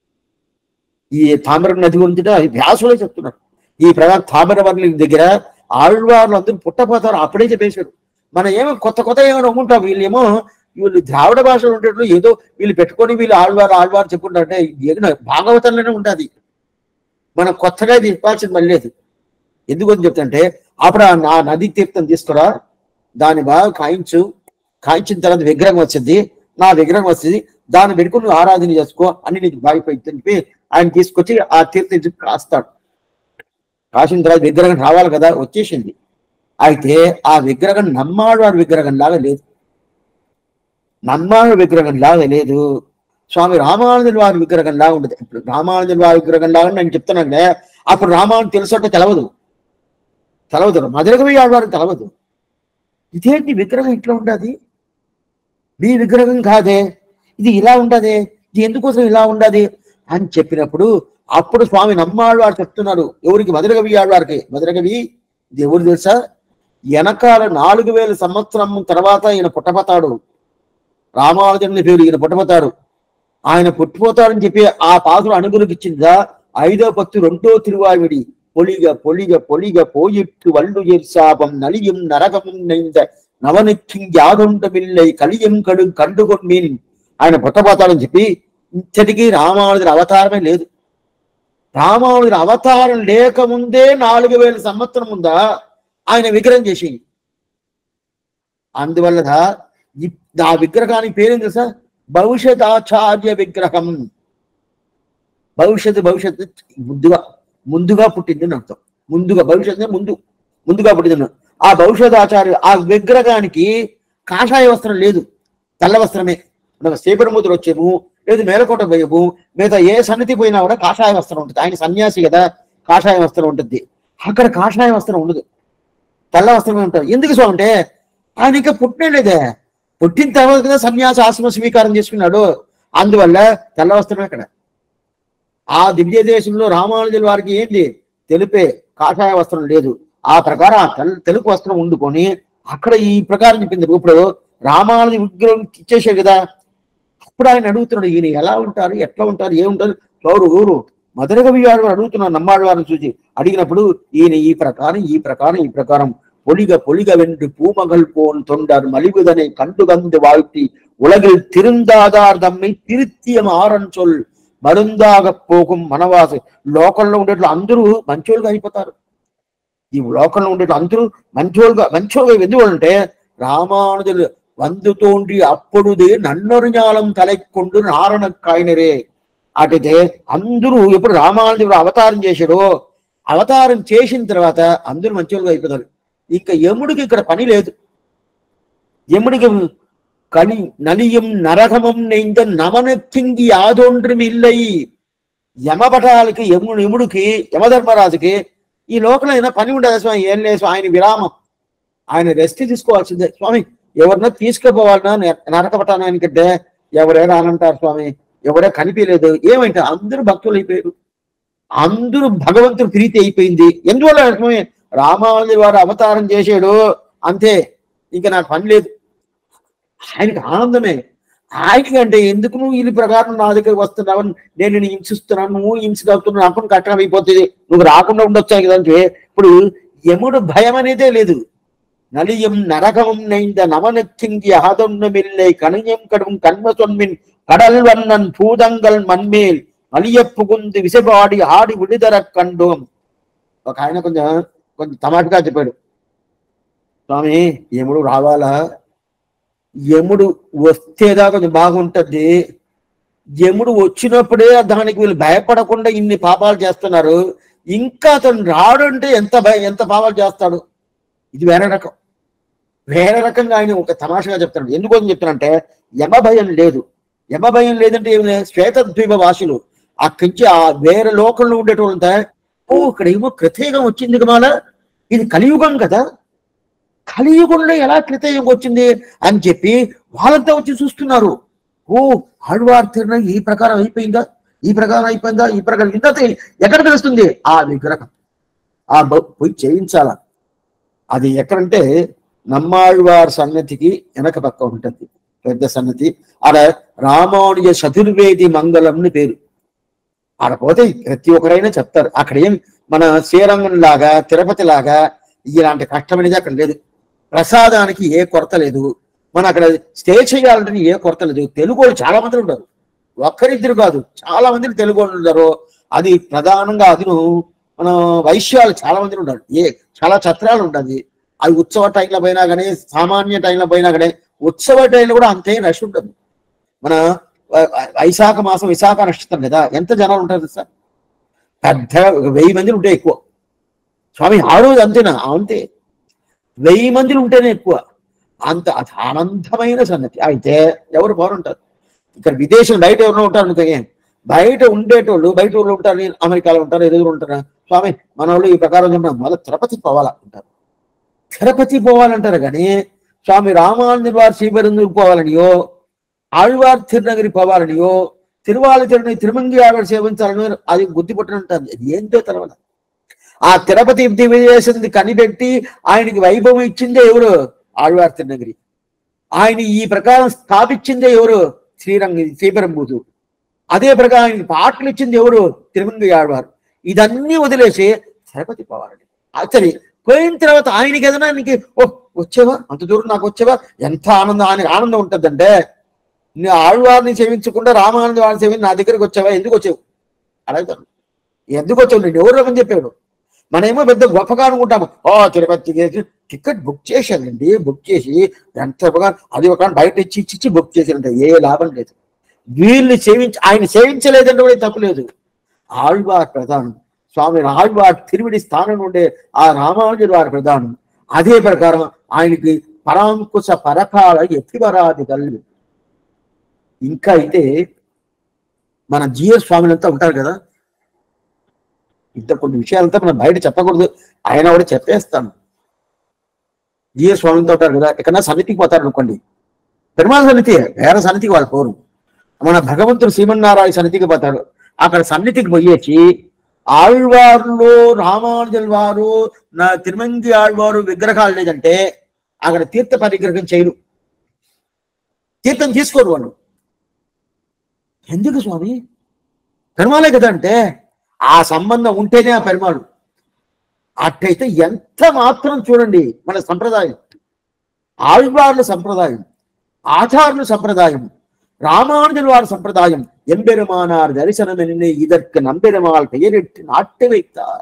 ఈ తామ్ర నది గురించి వ్యాసులే చెప్తున్నారు. ఈ ప్రధాన తామ్రవర్ణి దగ్గర ఆళ్వార్లు అందరూ పుట్టపోతారు, అప్పుడే చెప్పేశారు. మనం ఏమో కొత్త కొత్త ఏమైనా అమ్ముంటాం, వీళ్ళు ద్రావిడ భాషలో ఉండేట్లు ఏదో వీళ్ళు పెట్టుకొని వీళ్ళు ఆళ్వారు చెప్పుకుంటారంటే ఏదో భాగవతంలోనే ఉంటుంది. మనం కొత్తగా చెప్పాల్సింది మళ్ళీ లేదు. ఎందుకని చెప్తుంటే అప్పుడు ఆ నది తీర్థం తీసుకురా, దాన్ని బాగా కాయించిన తర్వాత విగ్రహం వచ్చింది, నా విగ్రహం వచ్చింది, దాన్ని పెట్టుకుని నువ్వు ఆరాధన చేసుకో అని నీకు బాగిపోయింది చెప్పి ఆయన తీసుకొచ్చి ఆ తీర్థం కాస్తాడు. కాసిన తర్వాత విగ్రహం రావాలి కదా, వచ్చేసింది. అయితే ఆ విగ్రహం నమ్మాళ్వారి విగ్రహం లాగా లేదు, నమ్మాళ్ళ విగ్రహం లాగా లేదు. స్వామి రామానుజుల వారి విగ్రహం లాగా ఉండదు. ఇప్పుడు రామానుజుల వారి విగ్రహం లాగా నేను చెప్తున్నాను. అప్పుడు రామానుజు తెలుసంటే తెలవదు, మధురగవి ఆళ్వారికి తెలవదు. ఇదేంటి విగ్రహం ఇట్లా ఉండదు, మీ విగ్రహం కాదే, ఇది ఇలా ఉండదే, ఇది ఎందుకోసం ఇలా ఉండదు అని చెప్పినప్పుడు అప్పుడు స్వామి నమ్మాళ్వారు చెప్తున్నారు. ఎవరికి? మధురగవి ఆళ్వారికి. మధురగవి ఇది ఎవరు తెలుసా? వెనకాల 4000 సంవత్సరం తర్వాత ఈయన పుట్టపోతాడు. రామానుజుని పేరు ఈయన పుట్టపోతాడు. ఆయన పుట్టిపోతాడని చెప్పి ఆ పాత్ర అనుగులకు ఇచ్చిందా 5వ పత్తు 2వ తిరువావిడి పొలిగ పొలిగ పొలిగ పోయిట్టు వల్లు ఎర్సాపం నలియం నరకం నైంద నవనిత్యం యాదుంటమిల్లై కలియం కండుకొమ్మీన్ ఆయన పుట్టపోతాడని చెప్పి ఇంతటికీ రామానుజుల అవతారమే లేదు. రామానుజుల అవతారం లేకముందే 4000 సంవత్సరం ఉందా ఆయన విగ్రహం చేసి. అందువల్ల ఆ విగ్రహానికి పేరేం తెలుసా? భవిష్యత్ ఆచార్య విగ్రహం. భవిష్యత్తు ముందుగా పుట్టింది అని అర్థం. ముందుగా భవిష్యత్ ముందుగా పుట్టింది. ఆ భవిష్యత్ ఆచార్య ఆ విగ్రహానికి కాషాయ వస్త్రం లేదు, తెల్ల వస్త్రమే. మనం సేపరముద్ర వచ్చేము, లేదు మేలకోట పోయేము, మిగతా ఏ సన్నిధి పోయినా కూడా కాషాయ వస్త్రం ఉంటుంది. ఆయన సన్యాసి కదా, కాషాయ వస్త్రం ఉంటుంది. అక్కడ కాషాయ వస్త్రం ఉండదు, తెల్ల వస్త్రమే ఉంటుంది. ఎందుకు స్వామి అంటే ఆయన ఇంకా పుట్టినలేదే, పుట్టిన తర్వాత కదా సన్యాస ఆశ్రమ స్వీకారం చేసుకున్నాడు. అందువల్ల తెల్ల వస్త్రమే అక్కడ. ఆ దివ్య దేశంలో రామానుజుల వారికి ఏంటి? తెలుపే కాషాయ వస్త్రం లేదు. ఆ ప్రకారం ఆ తెలుపు వస్త్రం వండుకొని అక్కడ ఈ ప్రకారం చెప్పింది. ఇప్పుడు రామానుజ విగ్రహం ఇచ్చేసాడు కదా, అప్పుడు ఆయన అడుగుతున్నాడు ఈయన ఎలా ఉంటారు, ఎట్లా ఉంటారు, ఏముంటారు? ఊరు మధురగవి వారు అడుగుతున్నాడు. నమ్మాడు వారిని చూసి అడిగినప్పుడు ఈయన ఈ ప్రకారం பொலிக வென்று பூமகள் போன் தொண்டர் மலிவுதனை கண்டுகந்து வாழ்த்தி உலகில் திருந்தாதார் தம்மை திருத்தியம் ஆரன் சொல் మరుందాగ పోகும் మనవాసు. లోకంలో ఉండేట్లు అందరూ మంచోళ్ళుగా అయిపోతారు. ఈ లోకంలో ఉండేట్లు అందరూ మంచోళ్ళుగా ఎందుకు అంటే రామానుజులు వందు తోండి అప్పుడుదే నన్నొరుஞாలం తలెక్కొండు నారణ కాయనరే. అటైతే అందరూ ఎప్పుడు రామానుజుడు అవతారం చేశాడో, అవతారం చేసిన తర్వాత అందరూ మంచోళ్ళుగా అయిపోతారు. ఇంకా యముడికి ఇక్కడ పని లేదు. యముడికి కలి నలియం నరకమం నెంద నమనెక్కింగి యాదొండ్రిమి ఇల్లై. యమపటాలకి యముడికి యమధర్మరాజుకి ఈ లోకంలో అయినా పని ఉండదు స్వామి, ఏం లేదు ఆయన విరామం, ఆయన రెస్ట్ తీసుకోవాల్సిందే స్వామి. ఎవరినో తీసుకుపోవాలన్నా నరకపటానికంటే ఎవరే రానంటారు స్వామి, ఎవరే కనిపించలేదు. ఏమంటే అందరూ భక్తులు అయిపోయారు, అందరూ భగవంతుడు ప్రీతి అయిపోయింది. ఎందువల్ల రామానుజుల వారు అవతారం చేశాడు అంతే, ఇంకా నాకు పని లేదు. ఆయనకి ఆనందమే. ఆయనకి అంటే ఎందుకు నువ్వు ఈ ప్రకారం నా దగ్గరికి వస్తున్నావు, నేను నిన్ను హింసిస్తున్నాను, నువ్వు హింసగలుగుతున్నావు, అప్పుడు కట్టడం అయిపోతుంది, నువ్వు రాకుండా ఉండొచ్చావు కదా అంటే ఇప్పుడు యముడు భయం అనేదే లేదు. நலியும் நரகமும் நெய்ந்த நமனுக்கிங்கி அகதொன்னுமில்லை கணியம் கடும் கண்ம சொன்மின் கடல் வண்ணன் பூதங்கள் மண்மேல் மலிய புகுந்து విసబాడి ఆడి విడుదల కండోం. ఒక ఆయన కొంచెం తమాటుగా చెప్పాడు, స్వామి యముడు రావాలా, యముడు వస్తేదా కొంచెం బాగుంటుంది, యముడు వచ్చినప్పుడే దానికి వీళ్ళు భయపడకుండా ఇన్ని పాపాలు చేస్తున్నారు, ఇంకా అతను రాడంటే ఎంత పాపాలు చేస్తాడు. ఇది వేరే రకంగా ఆయన ఒక తమాషగా చెప్తాడు. ఎందుకోసం చెప్తానంటే యమ భయం లేదు. యమ భయం లేదంటే ఏమి లేదు, శ్వేతద్వీప వాసులు అక్కడి ఆ వేరే లోకంలో ఉండేటోళ్ళంతా ఇక్కడ ఏమో కృతయుగం వచ్చింది కమాల, ఇది కలియుగం కదా, కలియుగంలో ఎలా కృతయుగం వచ్చింది అని చెప్పి వాళ్ళంతా వచ్చి చూస్తున్నారు. ఆళ్వార్ తిరునాళ్ళ ఈ ప్రకారం అయిపోయిందా, ఈ ప్రకారం ఇంత ఎక్కడ తెలుస్తుంది, ఆ విగ్రహం ఆ పోయి చేయించాల. అది ఎక్కడంటే నమ్మాళ్వార్ సన్నతికి వెనక పక్క ఉంటుంది పెద్ద సన్నతి, ఆడ రామానుజ చతుర్వేది మంగళంని పేరు. ఆడ పోతే ప్రతి ఒక్కరైనా చెప్తారు. అక్కడ ఏం మన శ్రీరంగం లాగా తిరుపతి లాగా ఇలాంటి కష్టమనేది అక్కడ లేదు. ప్రసాదానికి ఏ కొరత లేదు, మన అక్కడ స్టే చేయాలంటే ఏ కొరత లేదు. తెలుగు వాళ్ళు చాలా మంది ఉంటారు, ఒక్కరిద్దరు కాదు, చాలా మంది తెలుగు వాళ్ళు ఉంటారు. అది ప్రధానంగా అదిను మన వైశ్యాలు చాలా మంది ఉంటారు, చాలా ఛత్రాలు ఉంటుంది. అది ఉత్సవ టైంలో పోయినా కానీ సామాన్య టైంలో పోయినా కానీ ఉత్సవ టైంలో కూడా అంతే రష్ ఉంటుంది. మన వైశాఖ మాసం విశాఖ నక్షత్రం కదా, ఎంత జనాలు ఉంటారు సార్, పెద్ద 1000 మంది ఉంటే ఎక్కువ. స్వామి ఆ రోజు అంతేనా, అంతే 1000 మందిలు ఉంటేనే ఎక్కువ. అంత ఆనందమైన సన్నతి. అయితే ఎవరు బాగుంటారు ఇక్కడ విదేశం, బయట ఎవరినో ఉంటారు అనుకో, బయట ఉండేటోళ్ళు బయట వాళ్ళు ఉంటారు, అమెరికాలో ఉంటారు, ఎదురు ఉంటారు. స్వామి మన వాళ్ళు ఈ ప్రకారం చెప్పిన మళ్ళీ తిరుపతి పోవాలంటారు, తిరుపతి పోవాలంటారు. కానీ స్వామి రామానుజుల వారు శ్రీపెరుందూరు పోవాలనియో, ఆళ్వార్ తిరునగిరి పోవాలనియో, తిరుమంగి ఆళ్వారు సేవించాలని అది గుర్తుపట్టనంటారు. ఏంటో తర్వాత ఆ తిరుపతి దివ్యదేశంది కనిపెట్టి ఆయనకి వైభవం ఇచ్చిందే ఎవరు, ఆళ్వార్ తిరునగిరి. ఆయన ఈ ప్రకారం స్థాపించిందే ఎవరు, శ్రీపెరంబూరు. అదే ప్రకారం ఆయనకి పాటలు ఇచ్చింది ఎవరు, తిరుమంగి ఆళ్వారు. ఇదన్నీ వదిలేసి తిరుపతి పోవాలని. సరే పోయిన తర్వాత ఆయనకి ఏదైనా నీకు వచ్చేవా, అంత దూరం నాకు వచ్చేవా, ఎంత ఆయనకి ఆనందం ఉంటుందంటే, నీ ఆళ్వారిని సేవించకుండా రామానంద వారిని సేవించి నా దగ్గరికి వచ్చావా, ఎందుకు వచ్చావు అడుగుతాను. ఎందుకు వచ్చావు, నేను ఎవరు రకని చెప్పాడు. మనమేమో పెద్ద గొప్పగా అనుకుంటాము, తిరుపతికి టికెట్ బుక్ చేశానండి, బుక్ చేసి ఎంత అది ఒక బయట ఇచ్చి బుక్ చేశానంటే ఏ లాభం లేదు. వీళ్ళు ఆయన సేవించలేదంటే కూడా తప్పులేదు. ఆళ్వార్ ప్రధానం, స్వామి ఆళ్వార్ తిరువిడి స్థానం ఉండే ఆ రామానుజుల వారి ప్రధానం. అదే ప్రకారం ఆయనకి పరాంకుశ పరకాల ఎత్తివరాది కళ్ళు. ఇంకా అయితే మన జిఎస్ స్వామిలంతా ఉంటారు కదా, ఇంత కొన్ని విషయాలంతా మనం బయట చెప్పకూడదు, ఆయన కూడా చెప్పేస్తాను. జిఎస్ స్వామితో ఉంటారు కదా, ఎక్కడన్నా సన్నిధికి పోతారు అనుకోండి, పెరుమాళ సన్నిధి వేరే సన్నిధికి వాళ్ళు పోరు, మన భగవంతుడు శ్రీమన్నారాయణ సన్నిధికి పోతారు. అక్కడ సన్నిధికి పోయేసి ఆళ్వారులో రామానుజుల వారు తిరుమంగి ఆళ్వారు విగ్రహాలు లేదంటే అక్కడ తీర్థ పరిగ్రహం చేయరు, తీర్థం తీసుకోరు వాళ్ళు. ఎందుకు స్వామి, పెరుమాళే కదా అంటే ఆ సంబంధం ఉంటేనే ఆ పెరుమాళు. అట్టయితే ఎంత మాత్రం చూడండి మన సంప్రదాయం, ఆళ్వార్ల సంప్రదాయం, ఆచార్యుల సంప్రదాయం, రామానుజుల వారి సంప్రదాయం. ఎంబెరుమానార్ దర్శనమెన్ని ఇదற்கு నంబెరుమాల్ పెయరెట్టి నాట్య வைத்தார்.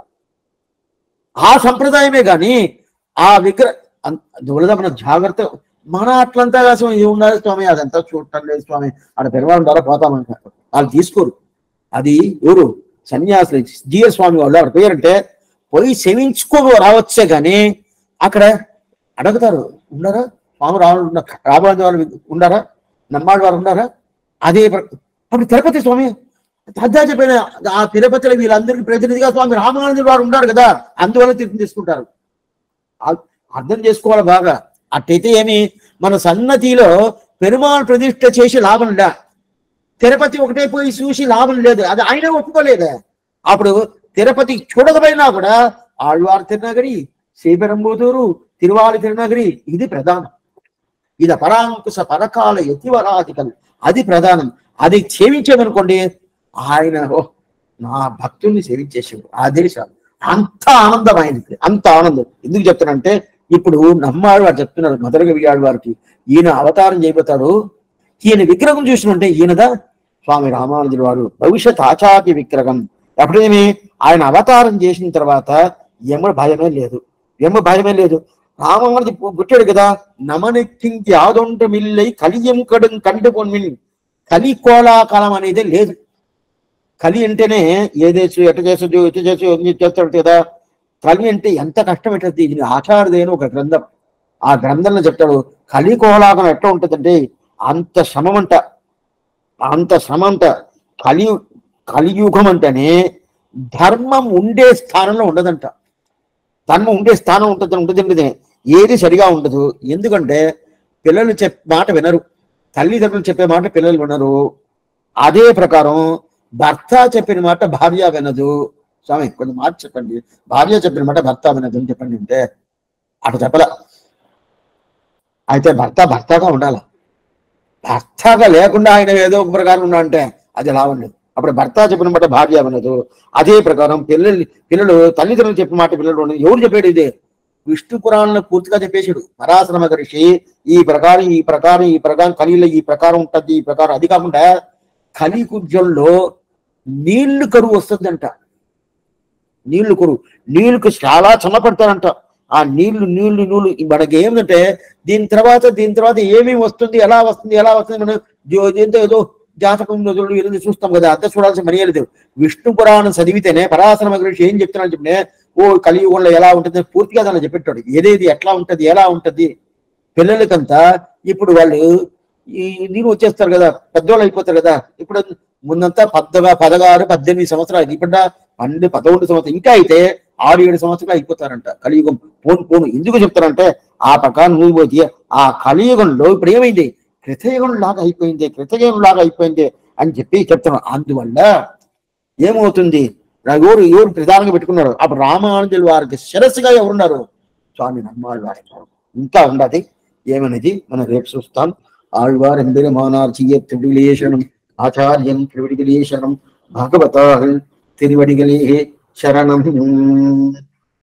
ఆ సంప్రదాయమే కానీ ఆ విగ్రహం మన జాగ్రత్త, మన అట్లంతా కోసం ఇది ఉండాలి స్వామి, అదంతా చూడటం లేదు స్వామి, ఆడ పెరవాళ్ళ ద్వారా పోతామంటారు, వాళ్ళు తీసుకోరు. అది ఎవరు సన్యాసులు, జిఎస్ స్వామి వాళ్ళు అక్కడ పోయారంటే పోయి సేవించుకో రావచ్చే కానీ అక్కడ అడుగుతారు, ఉన్నారా స్వామి రామానుజ వారు ఉండారా, నమ్మాడు వారు ఉండారా? అదే అప్పుడు తిరుపతి స్వామి అద్దా చెప్పిన ఆ తిరుపతిలో వీళ్ళందరికీ ప్రతినిధిగా స్వామి రామానుజుల వారు ఉన్నారు కదా, అందువల్ల తీర్థం తీసుకుంటారు. అర్థం చేసుకోవాలి బాగా. అట్టయితే ఏమి, మన సన్నతిలో పెరుమాళ్ ప్రతిష్ఠ చేసి లాభం లే, తిరుపతి ఒకటే పోయి చూసి లాభం లేదు, అది ఆయన ఒప్పుకోలేదు. అప్పుడు తిరుపతి చూడకపోయినా కూడా ఆళ్వార్ తిరునగరి, శ్రీపెరంబూతూరు, తిరువాలి తిరునగరి ఇది ప్రధానం. ఇది పరాంకుశ పరకాల యతివరాధికలు, అది ప్రధానం. అది సేవించామనుకోండి, ఆయన నా భక్తుల్ని సేవించేసాడు, అదే చాలు. అంత ఆనందం ఆయనకి, అంత ఆనందం. ఎందుకు చెప్తానంటే, ఇప్పుడు నమ్మాడు వారు చెప్తున్నారు మొదలుగా వియాడు వారికి, ఈయన అవతారం చేయబోతాడు, ఈయన విగ్రహం చూసినంటే ఈయనదా స్వామి రామానుజుల వారు భవిష్యత్ ఆచార్య విగ్రహం. ఎప్పుడేమి ఆయన అవతారం చేసిన తర్వాత ఎమ్మ భయమే లేదు, ఎమ్మ భయమే లేదు. రామానుజు పుట్టాడు కదా, నమనెక్కించి ఆదొంట మిల్లై కలియం కడు కండు పొన్మిల్, కలి కోలాకాలం అనేది లేదు. కలి అంటేనే ఏదేసు ఎట చేసదు ఎటు చేస్తాడు కదా. కలి అంటే ఎంత కష్టం పెట్టద్ది. ఇది ఆచార్యదేని ఒక గ్రంథం, ఆ గ్రంథంలో చెప్తాడు కలి కోలాకం ఎట్లా ఉంటుందంటే అంత శ్రమమంట, అంత శ్రమంట. కలియుగం అంటేనే ధర్మం ఉండే స్థానంలో ఉండదంట. ధర్మం ఉండే స్థానం ఉంటుంది, ఏది సరిగా ఉండదు. ఎందుకంటే పిల్లలు మాట వినరు, తల్లిదండ్రులు చెప్పే మాట పిల్లలు వినరు. అదే ప్రకారం భర్త చెప్పిన మాట భార్య వినదు. స్వామి కొంచెం మాట చెప్పండి, భార్య చెప్పిన మాట భర్త వినదు అని చెప్పండి అంటే అటు చెప్పలా. అయితే భర్తగా ఉండాలి. భర్తగా లేకుండా ఆయన ఏదో ఒక ప్రకారం ఉన్నా అంటే అది ఎలా ఉండదు. అప్పుడు భర్త చెప్పిన మాట భార్య వినదు. అదే ప్రకారం పిల్లలు తల్లిదండ్రులు చెప్పిన మాట పిల్లలు ఉండదు. ఎవరు చెప్పాడు? ఇదే విష్ణు పురాణంలో పూర్తిగా చెప్పేశాడు పరాశర మహర్షి. ఈ ప్రకారం కలిలో ఈ ప్రకారం ఉంటుంది, ఈ ప్రకారం. అది కాకుండా కలి కుజ్జంలో నీళ్లు కరువు వస్తుందంట. నీళ్లుకు చాలా చల్లపడతారంట. ఆ నీళ్లు మనకి ఏమిటంటే దీని తర్వాత ఏమేమి వస్తుంది, ఎలా వస్తుంది మనం ఏదో జాతకం ఏదో చూస్తాం కదా, అంతా చూడాల్సిన మనీ లేదు. విష్ణు పురాణం చదివితేనే పరాశర మహర్షి ఏం చెప్తున్నాను చెప్పినే, కలియుగంలో ఎలా ఉంటుంది పూర్తిగా దాన్ని చెప్పెట్టాడు. ఏదేది ఎట్లా ఉంటది, ఎలా ఉంటది. పిల్లలకంతా ఇప్పుడు వాళ్ళు ఈ నీరు వచ్చేస్తారు కదా, పెద్దవాళ్ళు అయిపోతారు కదా. ఇప్పుడు ముందంతా 16, 18 సంవత్సరాలు, ఇప్పుడు 12, 11 సంవత్సరాలు, ఇంకా అయితే 6-7 సంవత్సరాలు అయిపోతారంట. కలియుగం పోను ఎందుకు చెప్తారంటే ఆ ప్రకారం నువ్వు పోతే ఆ కలియుగంలో ఇప్పుడు ఏమైంది, కృతయుగం లాగా అయిపోయింది అని చెప్పి చెప్తున్నాడు. అందువల్ల ఏమవుతుంది, ఎవరు ప్రధానంగా పెట్టుకున్నారు. అప్పుడు రామానుజుల వారికి శిరస్సుగా ఎవరున్నారు? స్వామి నమ్మాళ్ళ వారి. ఇంకా ఉండదు ఏమనేది మనం రేపు చూస్తాం. ఆళ్వార్ ఎంబెరుమానార్ செய்ய திருவிடிகளேசனம், ஆச்சாரியன் திருவடிகளேசனம், భగవత తిరువడిగలే శరణం.